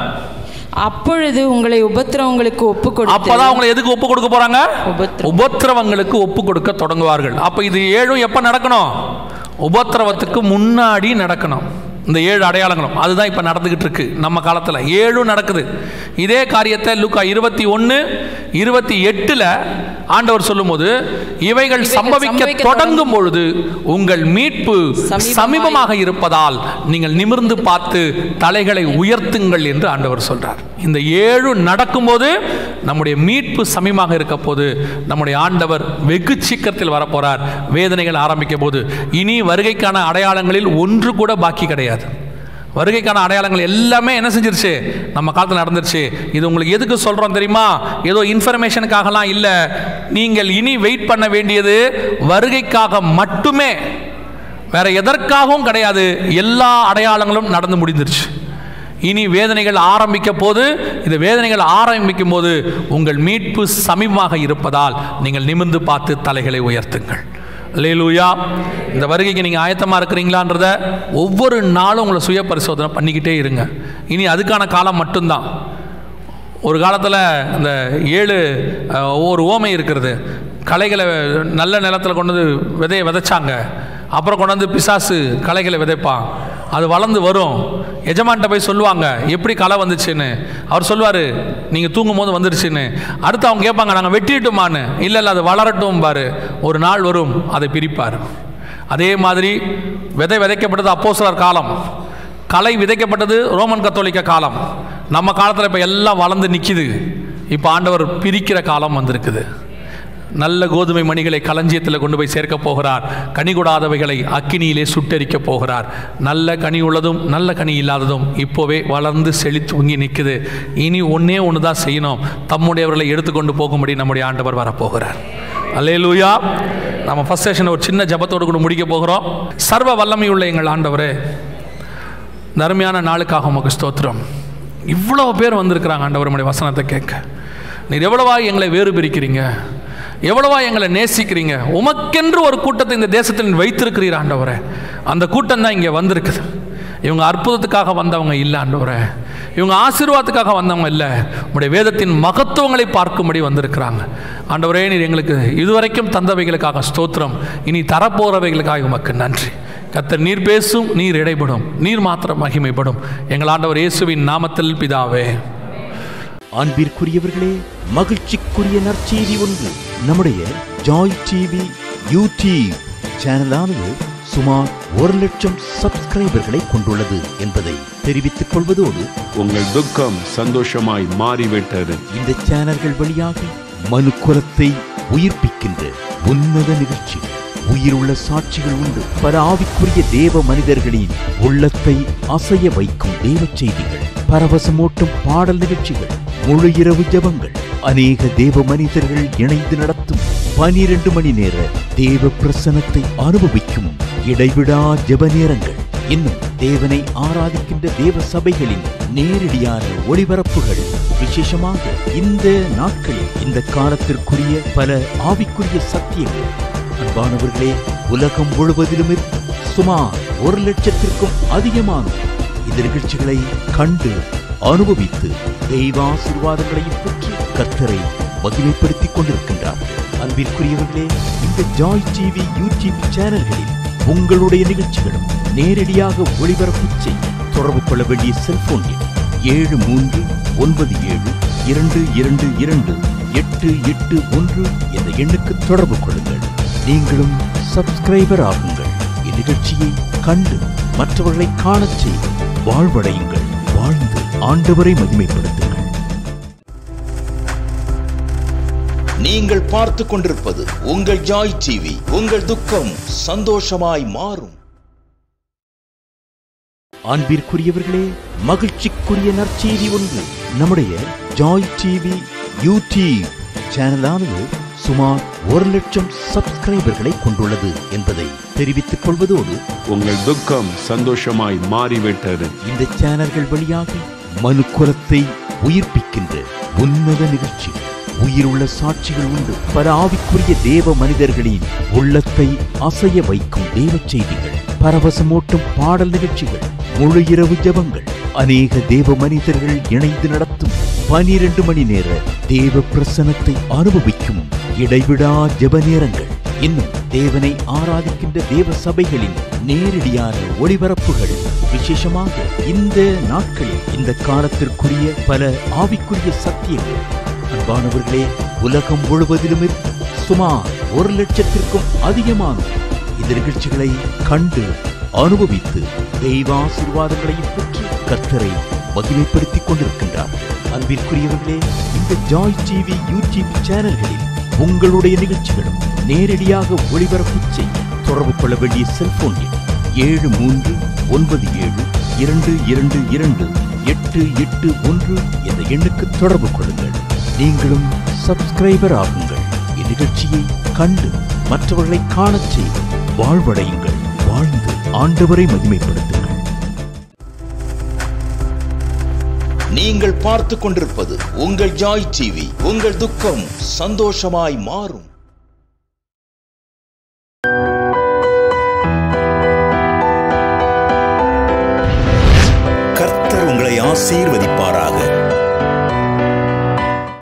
அப்பொழுது உங்களை உபத்திரவங்களுக்கு ஒப்பு கொடுத்து. அப்பதான் உங்களை எதுக்கு ஒப்பு கொடுக்க போறாங்க? உபத்திரவங்களுக்கு ஒப்பு கொடுக்க தொடங்குவார்கள். அப்ப இது ஏழும் எப்ப நடக்கணும்? உபத்திரவத்துக்கு முன்னாடி நடக்கணும். இந்த ஏழு அடையாளங்களும் அதுதான் இப்ப நடந்துகிட்டு இருக்கு. நம்ம காலத்துல ஏழும் நடக்குது. இதே காரியத்தை லூக்கா இருபத்தி ஒன்னு இருபத்தி எட்டுல ஆண்டவர் சொல்லும் போது, இவைகள் சம்பவிக்க தொடங்கும் பொழுது உங்கள் மீட்பு சமீபமாக இருப்பதால் நீங்கள் நிமிர்ந்து பார்த்து தலைகளை உயர்த்துங்கள் என்று ஆண்டவர் சொல்றார். இந்த ஏழு நடக்கும்போது நம்முடைய மீட்பு சமீபமாக இருக்க போது நம்முடைய ஆண்டவர் வெகு சீக்கிரத்தில் வரப்போறார். வேதனைகள் ஆரம்பிக்க போது இனி வருகைக்கான அடையாளங்களில் ஒன்று கூட பாக்கி கிடையாது. வருகைக்கான அடையாளங்கள் எல்லாமே என்ன செஞ்சிருச்சு? நம்ம காலத்தில் நடந்துருச்சு. இது உங்களுக்கு எதுக்கு சொல்றோம் தெரியுமா? ஏதோ இன்ஃபர்மேஷனுக்காகலாம் இல்லை. நீங்கள் இனி வெயிட் பண்ண வேண்டியது வருகைக்காக மட்டுமே, வேற எதற்காகவும் கிடையாது. எல்லா அடையாளங்களும் நடந்து முடிந்துருச்சு. இனி வேதனைகள் ஆரம்பிக்க போது, இந்த வேதனைகள் ஆரம்பிக்கும் போது உங்கள் மீட்பு சமீபமாக இருப்பதால் நீங்கள் நிமிர்ந்து பார்த்து தலைகளை உயர்த்துங்கள். அல்லேலூயா. இந்த வருகைக்கு நீங்கள் ஆயத்தமாக இருக்கிறீங்களான்றத ஒவ்வொரு நாளும் உங்களை சுய பரிசோதனை பண்ணிக்கிட்டே இருங்க. இனி அதுக்கான காலம் மட்டும்தான். ஒரு காலத்தில் அந்த ஏழு ஒவ்வொரு ஓமை இருக்கிறது. களைகளை நல்ல நிலத்தில் கொண்டு வந்து விதையை விதைச்சாங்க. அப்புறம் கொண்டு வந்து பிசாசு களைகளை விதைப்பான். அது வளர்ந்து வரும். எஜமான்கிட்ட போய் சொல்லுவாங்க எப்படி களை வந்துச்சுன்னு. அவர் சொல்லுவார் நீங்கள் தூங்கும் போது வந்துருச்சுன்னு. அடுத்து அவங்க கேட்பாங்க நாங்கள் வெட்டிட்டுமான்னு. இல்லை இல்லை அது வளரட்டும் பாரு, ஒரு நாள் வரும் அதை பிரிப்பார். அதே மாதிரி விதை விதைக்கப்பட்டது அப்போஸ்தலர் காலம், களை விதைக்கப்பட்டது ரோமன் கத்தோலிக்க காலம். நம்ம காலத்தில் இப்போ எல்லாம் வளர்ந்து நிற்கிது. இப்போ ஆண்டவர் பிரிக்கிற காலம் வந்திருக்குது. நல்ல கோதுமை மணிகளை களஞ்சியத்தில் கொண்டு போய் சேர்க்க போகிறார். கனி கொடாதவைகளை அக்கினியிலே சுட்டெரிக்க போகிறார். நல்ல கனி உள்ளதும் நல்ல கனி இல்லாததும் இப்போவே வளர்ந்து செழித்து தூங்கி நிற்குது. இனி ஒன்றே ஒன்று தான் செய்யணும், தம்முடையவர்களை எடுத்துக்கொண்டு போகும்படி நம்முடைய ஆண்டவர் வரப்போகிறார். அல்லேலூயா. நம்ம ஃபர்ஸ்ட் செஷன் ஒரு சின்ன ஜபத்தோடு கூட முடிக்க போகிறோம். சர்வ வல்லமையுள்ள எங்கள் ஆண்டவரே, இந்த அருமையான நாளுக்காக உமக்கு ஸ்தோத்திரம். இவ்வளோ பேர் வந்திருக்கிறாங்க ஆண்டவர் நம்முடைய வசனத்தை கேட்க. நீர் எவ்வளவா எங்களை வேறு பிரிக்கிறீங்க, எவ்வளவா எங்களை நேசிக்கிறீங்க. உமக்கென்று ஒரு கூட்டத்தை இந்த தேசத்தில் வைத்திருக்கிறீர் ஆண்டவரே. அந்த கூட்டம் தான் இங்கே வந்திருக்குது. இவங்க அற்புதத்துக்காக வந்தவங்க இல்லை ஆண்டவரே, இவங்க ஆசீர்வாதத்துக்காக வந்தவங்க இல்லை, உங்களுடைய வேதத்தின் மகத்துவங்களை பார்க்கும்படி வந்திருக்கிறாங்க ஆண்டவரே. நீர் எங்களுக்கு இதுவரைக்கும் தந்தவைகளுக்காக ஸ்தோத்திரம். இனி தரப்போறவைகளுக்காக உமக்கு நன்றி. கர்த்தர் நீர் பேசும், நீர் இடைப்படும், நீர் மாத்திரம் மகிமைப்படும். எங்கள் ஆண்டவர் இயேசுவின் நாமத்தில் பிதாவே. அன்பிற்குரியவர்களே, மகிழ்ச்சிக்குரிய நற்செய்தி ஒன்று. நம்முடைய ஜாய் டிவி யூடியூப் சேனலானது சுமார் ஒரு லட்சம் சப்ஸ்கிரைபர்களை கொண்டுள்ளது என்பதை தெரிவித்துக் கொள்வதோடு, உங்கள் துக்கம் சந்தோஷமாய் மாறிவிட்டது. இந்த சேனல்கள் வழியாக மனு குலத்தை உயிர்ப்பிக்கின்ற உன்னத நிகழ்ச்சிகள், உயிருள்ள சாட்சிகள் உண்டு. பல ஆவிக்குரிய தேவ மனிதர்களின் உள்ளத்தை அசைய வைக்கும் தேவ செய்திகள், பரவசமூட்டும் பாடல் நிகழ்ச்சிகள், முழு இரவு ஜபங்கள், அநேக தேவ மனிதர்கள் இணைந்து நடத்தும் பனிரெண்டு மணி நேர தேவ பிரசனத்தை அனுபவிக்கும் இடைவிடா ஜப நேரங்கள், இன்னும் தேவனை ஆராதிக்கின்ற தேவ சபைகளின் நேரடியான ஒளிபரப்புகள். விசேஷமாக இந்த நாட்களில் இந்த காலத்திற்குரிய பல ஆவிக்குரிய சத்தியங்கள். அன்பானவர்களே, உலகம் முழுவதிலும் சுமார் ஒரு லட்சத்திற்கும் அதிகமான இந்த நிகழ்ச்சிகளை கண்டு அனுபவித்து தெய்வாசீர்வாதங்களையும் பெற்று கர்த்தரை மகிமைப்படுத்திக் கொண்டிருக்கின்றார். அன்பிற்குரியவர்களே, இந்த ஜாய் டிவி யூடியூப் சேனல்களில் உங்களுடைய நிகழ்ச்சிகளும் நேரடியாக ஒளிபரப்பு செய்ய தொடர்பு கொள்ள வேண்டிய செல்போன் எண் ஏழு மூன்று ஒன்பது ஏழு இரண்டு இரண்டு இரண்டு எட்டு எட்டு ஒன்று என்ற எண்ணுக்கு தொடர்பு கொள்ளுங்கள். நீங்களும் சப்ஸ்கிரைபர் ஆகுங்கள். இந்நிகழ்ச்சியை கண்டு மற்றவர்களை காணச் செய்து வாழ்வடையுங்கள். வாழ்ந்து ஆண்டவரை மகிமைப்படுத்துங்கள். நீங்கள் பார்த்து கொண்டிருப்பது உங்கள் ஜாய் டிவி. உங்கள் துக்கம் சந்தோஷமாய் மாறும். அன்பிற்குரியவர்களே, மகிழ்ச்சிக்குரிய நற்செய்தி ஒன்று. நம்முடைய ஜாய் டிவி யூடியூப் சேனலானது சுமார் ஒரு லட்சம் சப்ஸ்கிரைபர்களை கொண்டுள்ளது என்பதை தெரிவித்துக் கொள்வதோடு, உங்கள் துக்கம் சந்தோஷமாய் மாறிவிட்டது. இந்த சேனல்கள் வழியாக மனுக்குலத்தை உயிர்ப்பிக்கின்ற உன்னத நிகழ்ச்சி, உயிருள்ள சாட்சிகள் உண்டு. பல ஆவிக்குரிய தேவ மனிதர்களின் உள்ளத்தை அசைய வைக்கும் தேவ செய்திகள், பரவசமூட்டும் பாடல் நிகழ்ச்சிகள், முழு இரவு ஜெபங்கள், அநேக தேவ மனிதர்கள் இணைந்து நடத்தும் பனிரெண்டு மணி நேர தேவ பிரசனத்தை அனுபவிக்கும் இடைவிடா ஜெப நேரங்கள், இன்னும் தேவனை ஆராதிக்கின்ற தேவ சபைகளின் நேரடியான ஒளிபரப்புகள். விசேஷமாக இந்த நாட்களில் இந்த காலத்திற்குரிய பல ஆவிக்குரிய சத்தியங்கள். அன்பானவர்களே, உலகம் முழுவதிலும் சுமார் ஒரு லட்சத்திற்கும் அதிகமான இந்த நிகழ்ச்சிகளை கண்டு அனுபவித்து தெய்வாசீர்வாதங்களையும் பெற்று கர்த்தரை மகிமைப்படுத்திக் கொண்டிருக்கின்றார். அன்பிற்குரியவர்களே, இந்த ஜாய் டிவி யூடியூப் சேனல்களில் உங்களுடைய நிகழ்ச்சிகளும் நேரடியாக ஒளிபரப்பு செய்ய தொடர்பு கொள்ள வேண்டிய செல்போன் எண் ஏழு மூன்று ஒன்பது ஏழு இரண்டு இரண்டு இரண்டு எட்டு எட்டு ஒன்று என்ற எண்ணுக்கு தொடர்பு கொள்ளுங்கள். நீங்களும் சப்ஸ்கிரைபர் ஆகுங்கள். இந்நிகழ்ச்சியை கண்டு மற்றவர்களை காணச் செய்து வாழ்வடையுங்கள். வாழ்ந்து ஆண்டவரை மகிமைப்படுத்துங்கள். நீங்கள் பார்த்து கொண்டிருப்பது உங்கள் ஜாய் டிவி. உங்கள் துக்கம் சந்தோஷமாய் மாறும். கர்த்தர் உங்களை ஆசீர்வதிப்பார்.